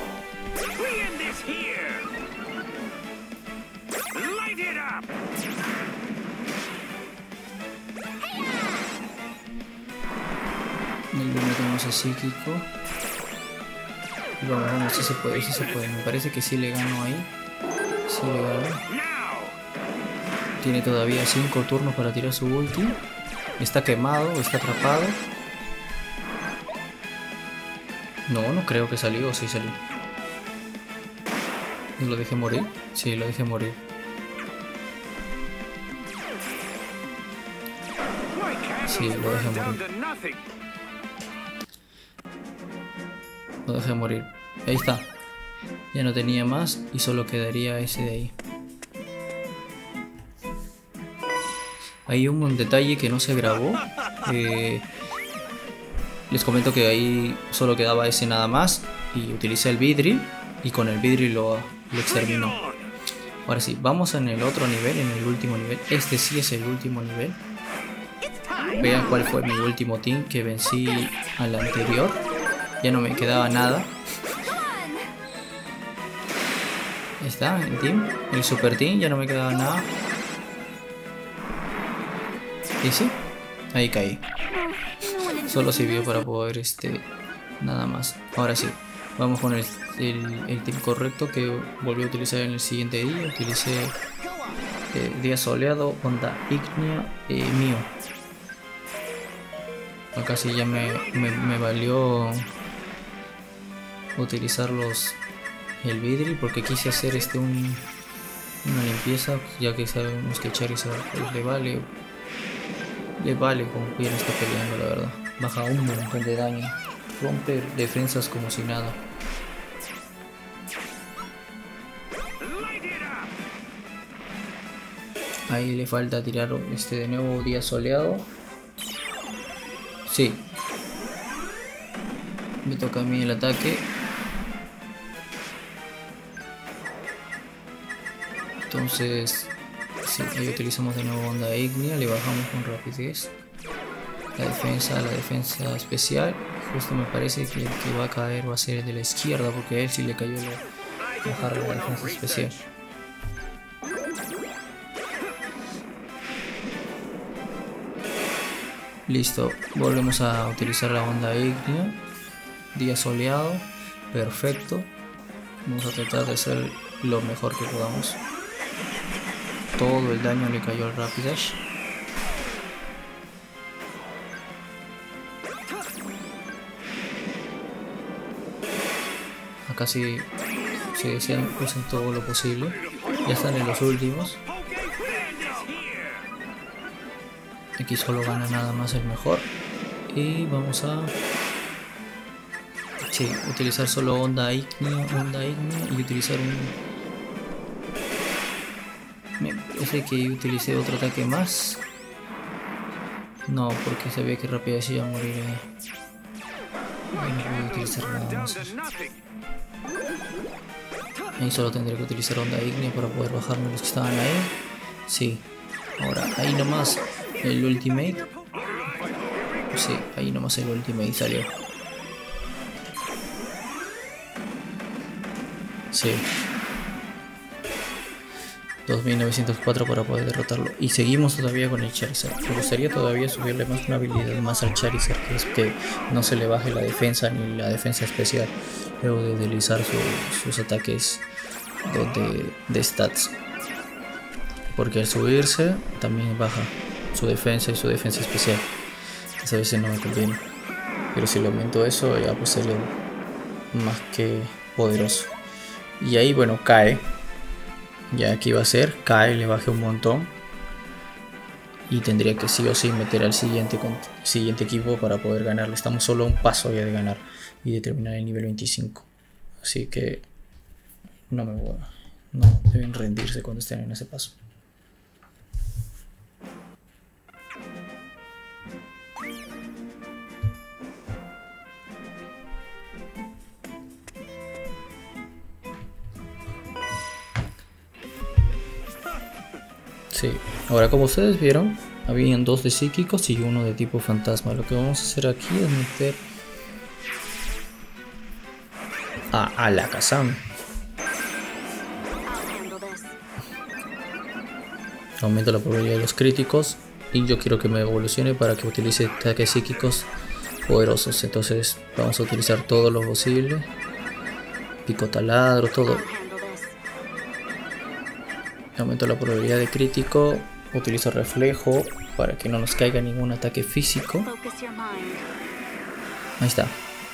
El Lunaton es psíquico. Vamos, vamos, si se puede, si se puede. Me parece que sí le gano ahí. Sí le gano. Tiene todavía cinco turnos para tirar su ulti. Está quemado, está atrapado. No, no creo que salió, o sí salió. ¿Lo dejé morir? Sí, lo dejé morir. Sí, lo dejé morir. Lo dejé morir. Ahí está. Ya no tenía más y solo quedaría ese de ahí. Hay un detalle que no se grabó. Eh, les comento que ahí solo quedaba ese nada más. Y utilicé el Vidril. Y con el Vidril lo, lo exterminó. Ahora sí, vamos en el otro nivel, en el último nivel. Este sí es el último nivel. Vean cuál fue mi último team que vencí al anterior. Ya no me quedaba nada. Ahí está, el team. El super team, ya no me quedaba nada. Y sí, ahí caí. Solo sirvió para poder este nada más. Ahora sí, vamos con el, el, el team correcto que volví a utilizar en el siguiente día. Utilicé eh, día soleado, onda ígnea, eh, mío. Acá sí ya me, me, me valió utilizar los el Vidril porque quise hacer este un, una limpieza, ya que sabemos que Charizard pues, le vale le vale con quién está peleando, la verdad. Baja un montón de daño, rompe defensas como si nada. Ahí le falta tirar este de nuevo día soleado. Sí, me toca a mí el ataque. Entonces, sí, ahí utilizamos de nuevo onda ígnea, le bajamos con rapidez la defensa, la defensa especial. Justo me parece que el que va a caer va a ser el de la izquierda, porque a él sí le cayó la, bajar la defensa especial. Listo, volvemos a utilizar la onda ígnea. Día soleado, perfecto. Vamos a tratar de hacer lo mejor que podamos. Todo el daño le cayó al Rapidash. Acá sí, si desean, usen todo lo posible. Ya están en los últimos. Aquí aquí solo gana nada más el mejor. Y vamos a... Sí, utilizar solo onda ígnea, onda ígnea y utilizar un... Me parece que utilicé otro ataque más. No, porque sabía que rapidez iba a morir ahí. Ahí no voy a utilizar nada más. Ahí solo tendré que utilizar onda ígnea para poder bajarme los que estaban ahí. Sí. Ahora, ahí nomás el ultimate. Sí, ahí nomás el ultimate salió. Sí. dos mil novecientos cuatro para poder derrotarlo. Y seguimos todavía con el Charizard. Me gustaría todavía subirle más una habilidad más al Charizard, que es que no se le baje la defensa ni la defensa especial luego de deslizar su, sus ataques de, de stats. Porque al subirse también baja su defensa y su defensa especial. Esa veces no me conviene. Pero si le aumento eso, ya pues sería más que poderoso. Y ahí bueno, cae. Ya aquí va a ser, cae, le bajé un montón. Y tendría que sí o sí meter al siguiente, siguiente equipo para poder ganarle. Estamos solo a un paso ya de ganar y de terminar el nivel veinticinco. Así que no me voy a, no deben rendirse cuando estén en ese paso. Sí, ahora como ustedes vieron, habían dos de psíquicos y uno de tipo fantasma. Lo que vamos a hacer aquí es meter a Alakazam. Aumento la probabilidad de los críticos y yo quiero que me evolucione para que utilice ataques psíquicos poderosos. Entonces vamos a utilizar todo lo posible. Pico taladro, todo. Aumento la probabilidad de crítico. Utilizo reflejo para que no nos caiga ningún ataque físico. Ahí está.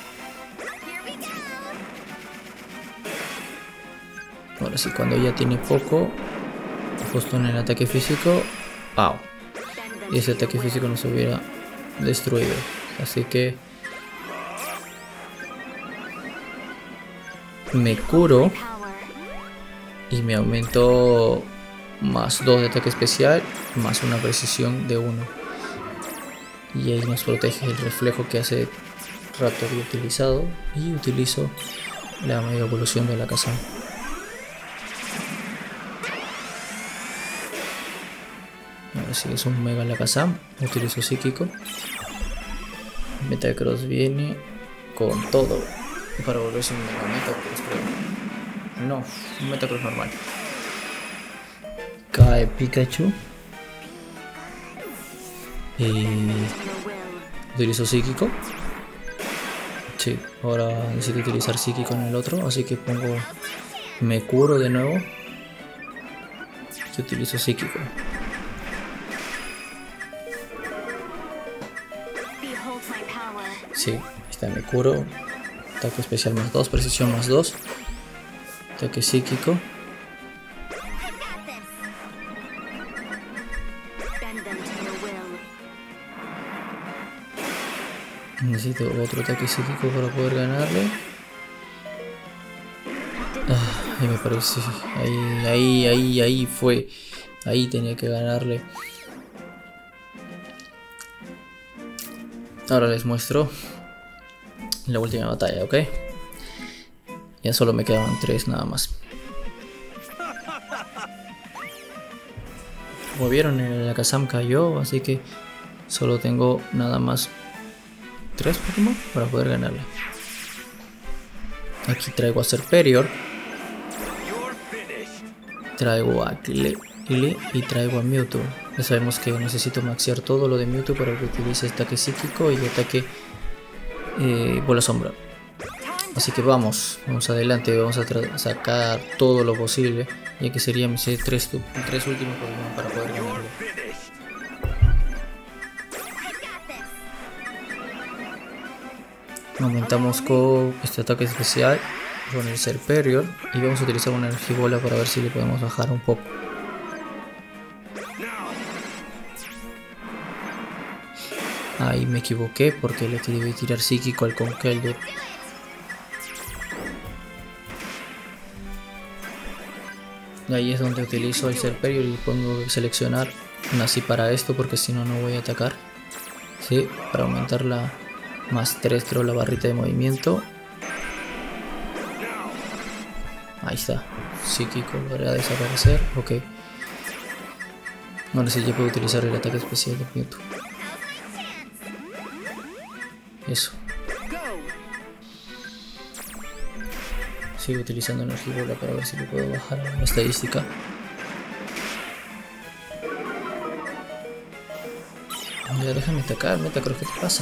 Ahora sí, cuando ya tiene poco, justo en el ataque físico, ¡au! Y ese ataque físico nos hubiera destruido. Así que me curo y me aumento más dos de ataque especial, más una precisión de uno. Y ahí nos protege el reflejo que hace rato había utilizado. Y utilizo la mega evolución de Alakazam. Ahora sí es un mega Alakazam. Utilizo psíquico. Metacross viene con todo para volverse un mega Metacross, creo. No, un Metacross normal. Cae Pikachu. Y utilizo psíquico. Sí, ahora necesito utilizar psíquico en el otro, así que pongo, me curo de nuevo y utilizo psíquico. Sí, está, me curo. Ataque especial más dos, precisión más dos. Ataque psíquico. Necesito otro ataque psíquico para poder ganarle. Ah, ahí me parece. Ahí, ahí, ahí, ahí fue. Ahí tenía que ganarle. Ahora les muestro la última batalla, ¿ok? Ya solo me quedaban tres nada más. Como vieron, el Alakazam cayó, así que solo tengo nada más tres Pokémon para poder ganarle. Aquí traigo a Serperior, traigo a Kile y traigo a Mewtwo. Ya sabemos que necesito maxear todo lo de Mewtwo para que utilice ataque psíquico y ataque eh, bola sombra. Así que vamos, vamos adelante, vamos a sacar todo lo posible, ya que serían mis tres, tres últimos Pokémon para poder ganarle. Aumentamos con este ataque especial con el Serperior y vamos a utilizar una Energibola para ver si le podemos bajar un poco. Ahí me equivoqué porque le debí tirar psíquico al Conkeldurr. Ahí es donde utilizo el Serperior y pongo seleccionar. Nací para esto porque si no, no voy a atacar. Sí, para aumentar la más tres, creo, la barrita de movimiento. Ahí está. Psíquico va a desaparecer. Ok. Ahora sí ya puedo utilizar el ataque especial de Mewtwo. Eso. Sigo utilizando Energibola para ver si le puedo bajar la estadística. Ya déjame atacar, meta, creo que te pasa.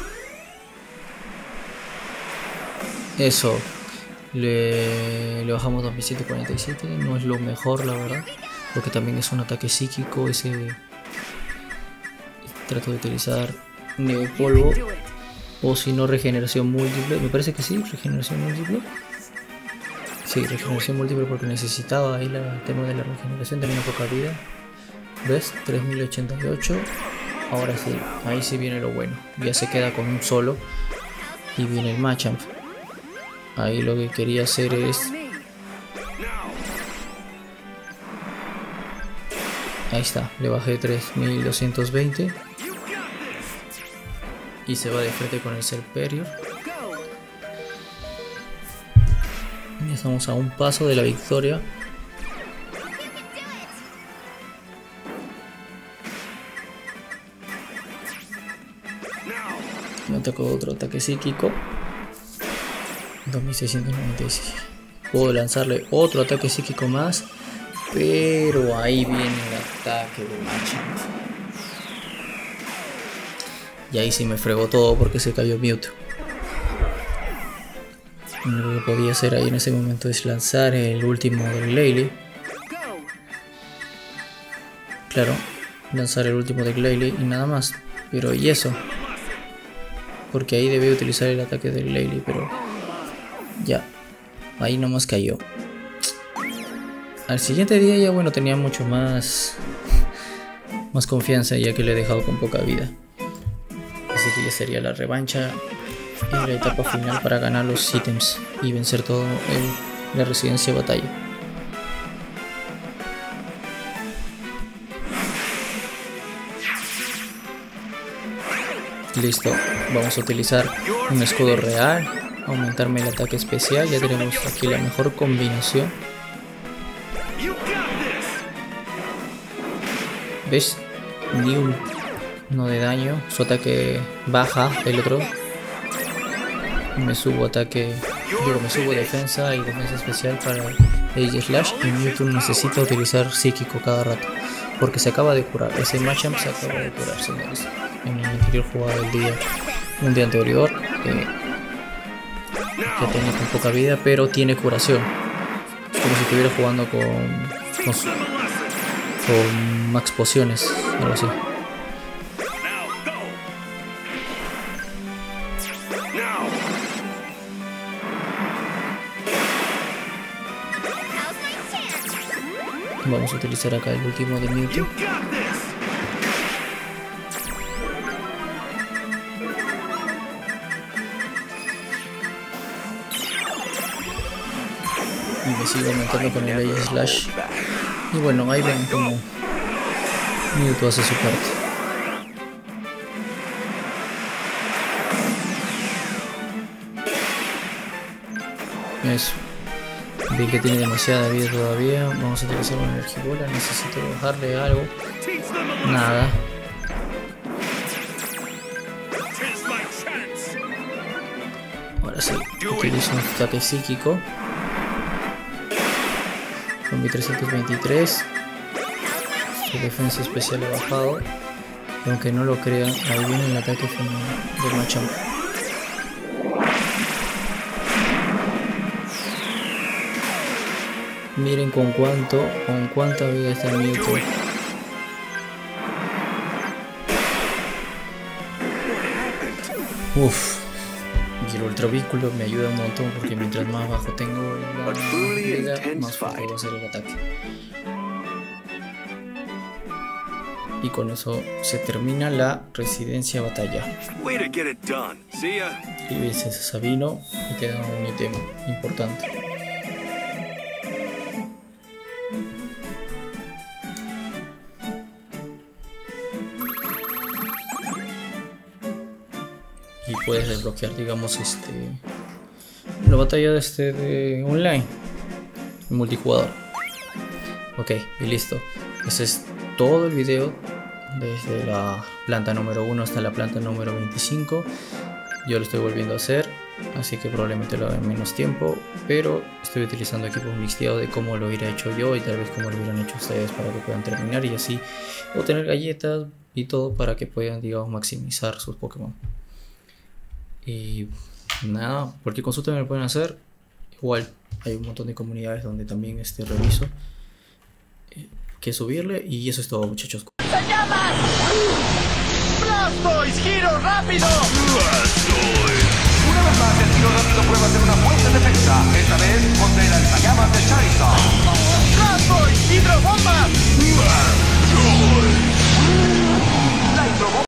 Eso. Le, le bajamos dos mil ciento cuarenta y siete. No es lo mejor, la verdad. Porque también es un ataque psíquico. Ese. Trato de utilizar nivel polvo. O si no, regeneración múltiple. Me parece que sí, regeneración múltiple. Sí, regeneración múltiple porque necesitaba ahí la, el tema de la regeneración. Tenía poca vida. ¿Ves? tres mil ochenta y ocho. Ahora sí, ahí sí viene lo bueno. Ya se queda con un solo. Y viene el Machamp. Ahí lo que quería hacer es... Ahí está, le bajé tres mil doscientos veinte. Y se va de frente con el Serperior. Ya estamos a un paso de la victoria. Me atacó otro ataque psíquico. dos mil seiscientos noventa y seis. Puedo lanzarle otro ataque psíquico más. Pero ahí viene el ataque de Machamp. Y ahí sí me fregó todo porque se cayó Mewtwo. Lo que podía hacer ahí en ese momento es lanzar el último del Glalie. Claro, lanzar el último de Glalie y nada más. Pero y eso. Porque ahí debí utilizar el ataque del Glalie, pero ya, ahí nomás cayó. Al siguiente día ya bueno tenía mucho más más confianza ya que le he dejado con poca vida. Así que ya sería la revancha y la etapa final para ganar los ítems y vencer todo el, la residencia batalla. Listo, vamos a utilizar un escudo real, aumentarme el ataque especial, ya tenemos aquí la mejor combinación. ¿Ves? Ni un no de daño, su ataque baja el otro. Me subo ataque, digo me subo defensa y defensa especial para Age Slash y Mewtwo necesita utilizar psíquico cada rato porque se acaba de curar, ese Machamp se acaba de curar, señores. En el anterior jugada del día, un día anterior, eh, que tenía con poca vida, pero tiene curación. Es como si estuviera jugando con, con, con max pociones, algo así. Vamos a utilizar acá el último de Mewtwo. Y me sigo aumentando con el Age Slash. Y bueno, ahí ven como Mewtwo hace su parte. Eso. Ven que tiene demasiada vida todavía. Vamos a utilizar una Energibola. Necesito bajarle algo. Nada. Ahora sí, utilizo un ataque psíquico. Con mi trescientos veintitrés. Su defensa especial ha bajado. Y aunque no lo crean, ahí viene el ataque de Machamp. Miren con cuánto, con cuánta vida está el Mewtwo. Uff. Y el ultra vínculo me ayuda un montón porque mientras más bajo tengo la vida, más fuerte va a ser el ataque. Y con eso se termina la residencia batalla. Way to get it done. See ya. Y vences a Sabino y te da un ítem importante. Y puedes desbloquear, digamos, este la batalla de este de online, multijugador. Ok, y listo. Ese es todo el video desde la planta número uno hasta la planta número veinticinco. Yo lo estoy volviendo a hacer, así que probablemente lo haga en menos tiempo, pero estoy utilizando equipos mixteados de cómo lo hubiera hecho yo y tal vez cómo lo hubieran hecho ustedes para que puedan terminar y así obtener galletas y todo para que puedan, digamos, maximizar sus Pokémon. Y nada, cualquier consulta me lo pueden hacer. Igual hay un montón de comunidades donde también este, reviso eh, que subirle. Y eso es todo, muchachos. ¡Llamas! ¡Blastoise! ¡Giro rápido! Blastoise. Una vez más, el giro rápido prueba ser una fuerte defensa. Esta vez contra el lanzallamas de Charizard. ¡Blastoise! ¡Hidrobomba! Blastoise. La hidrobomba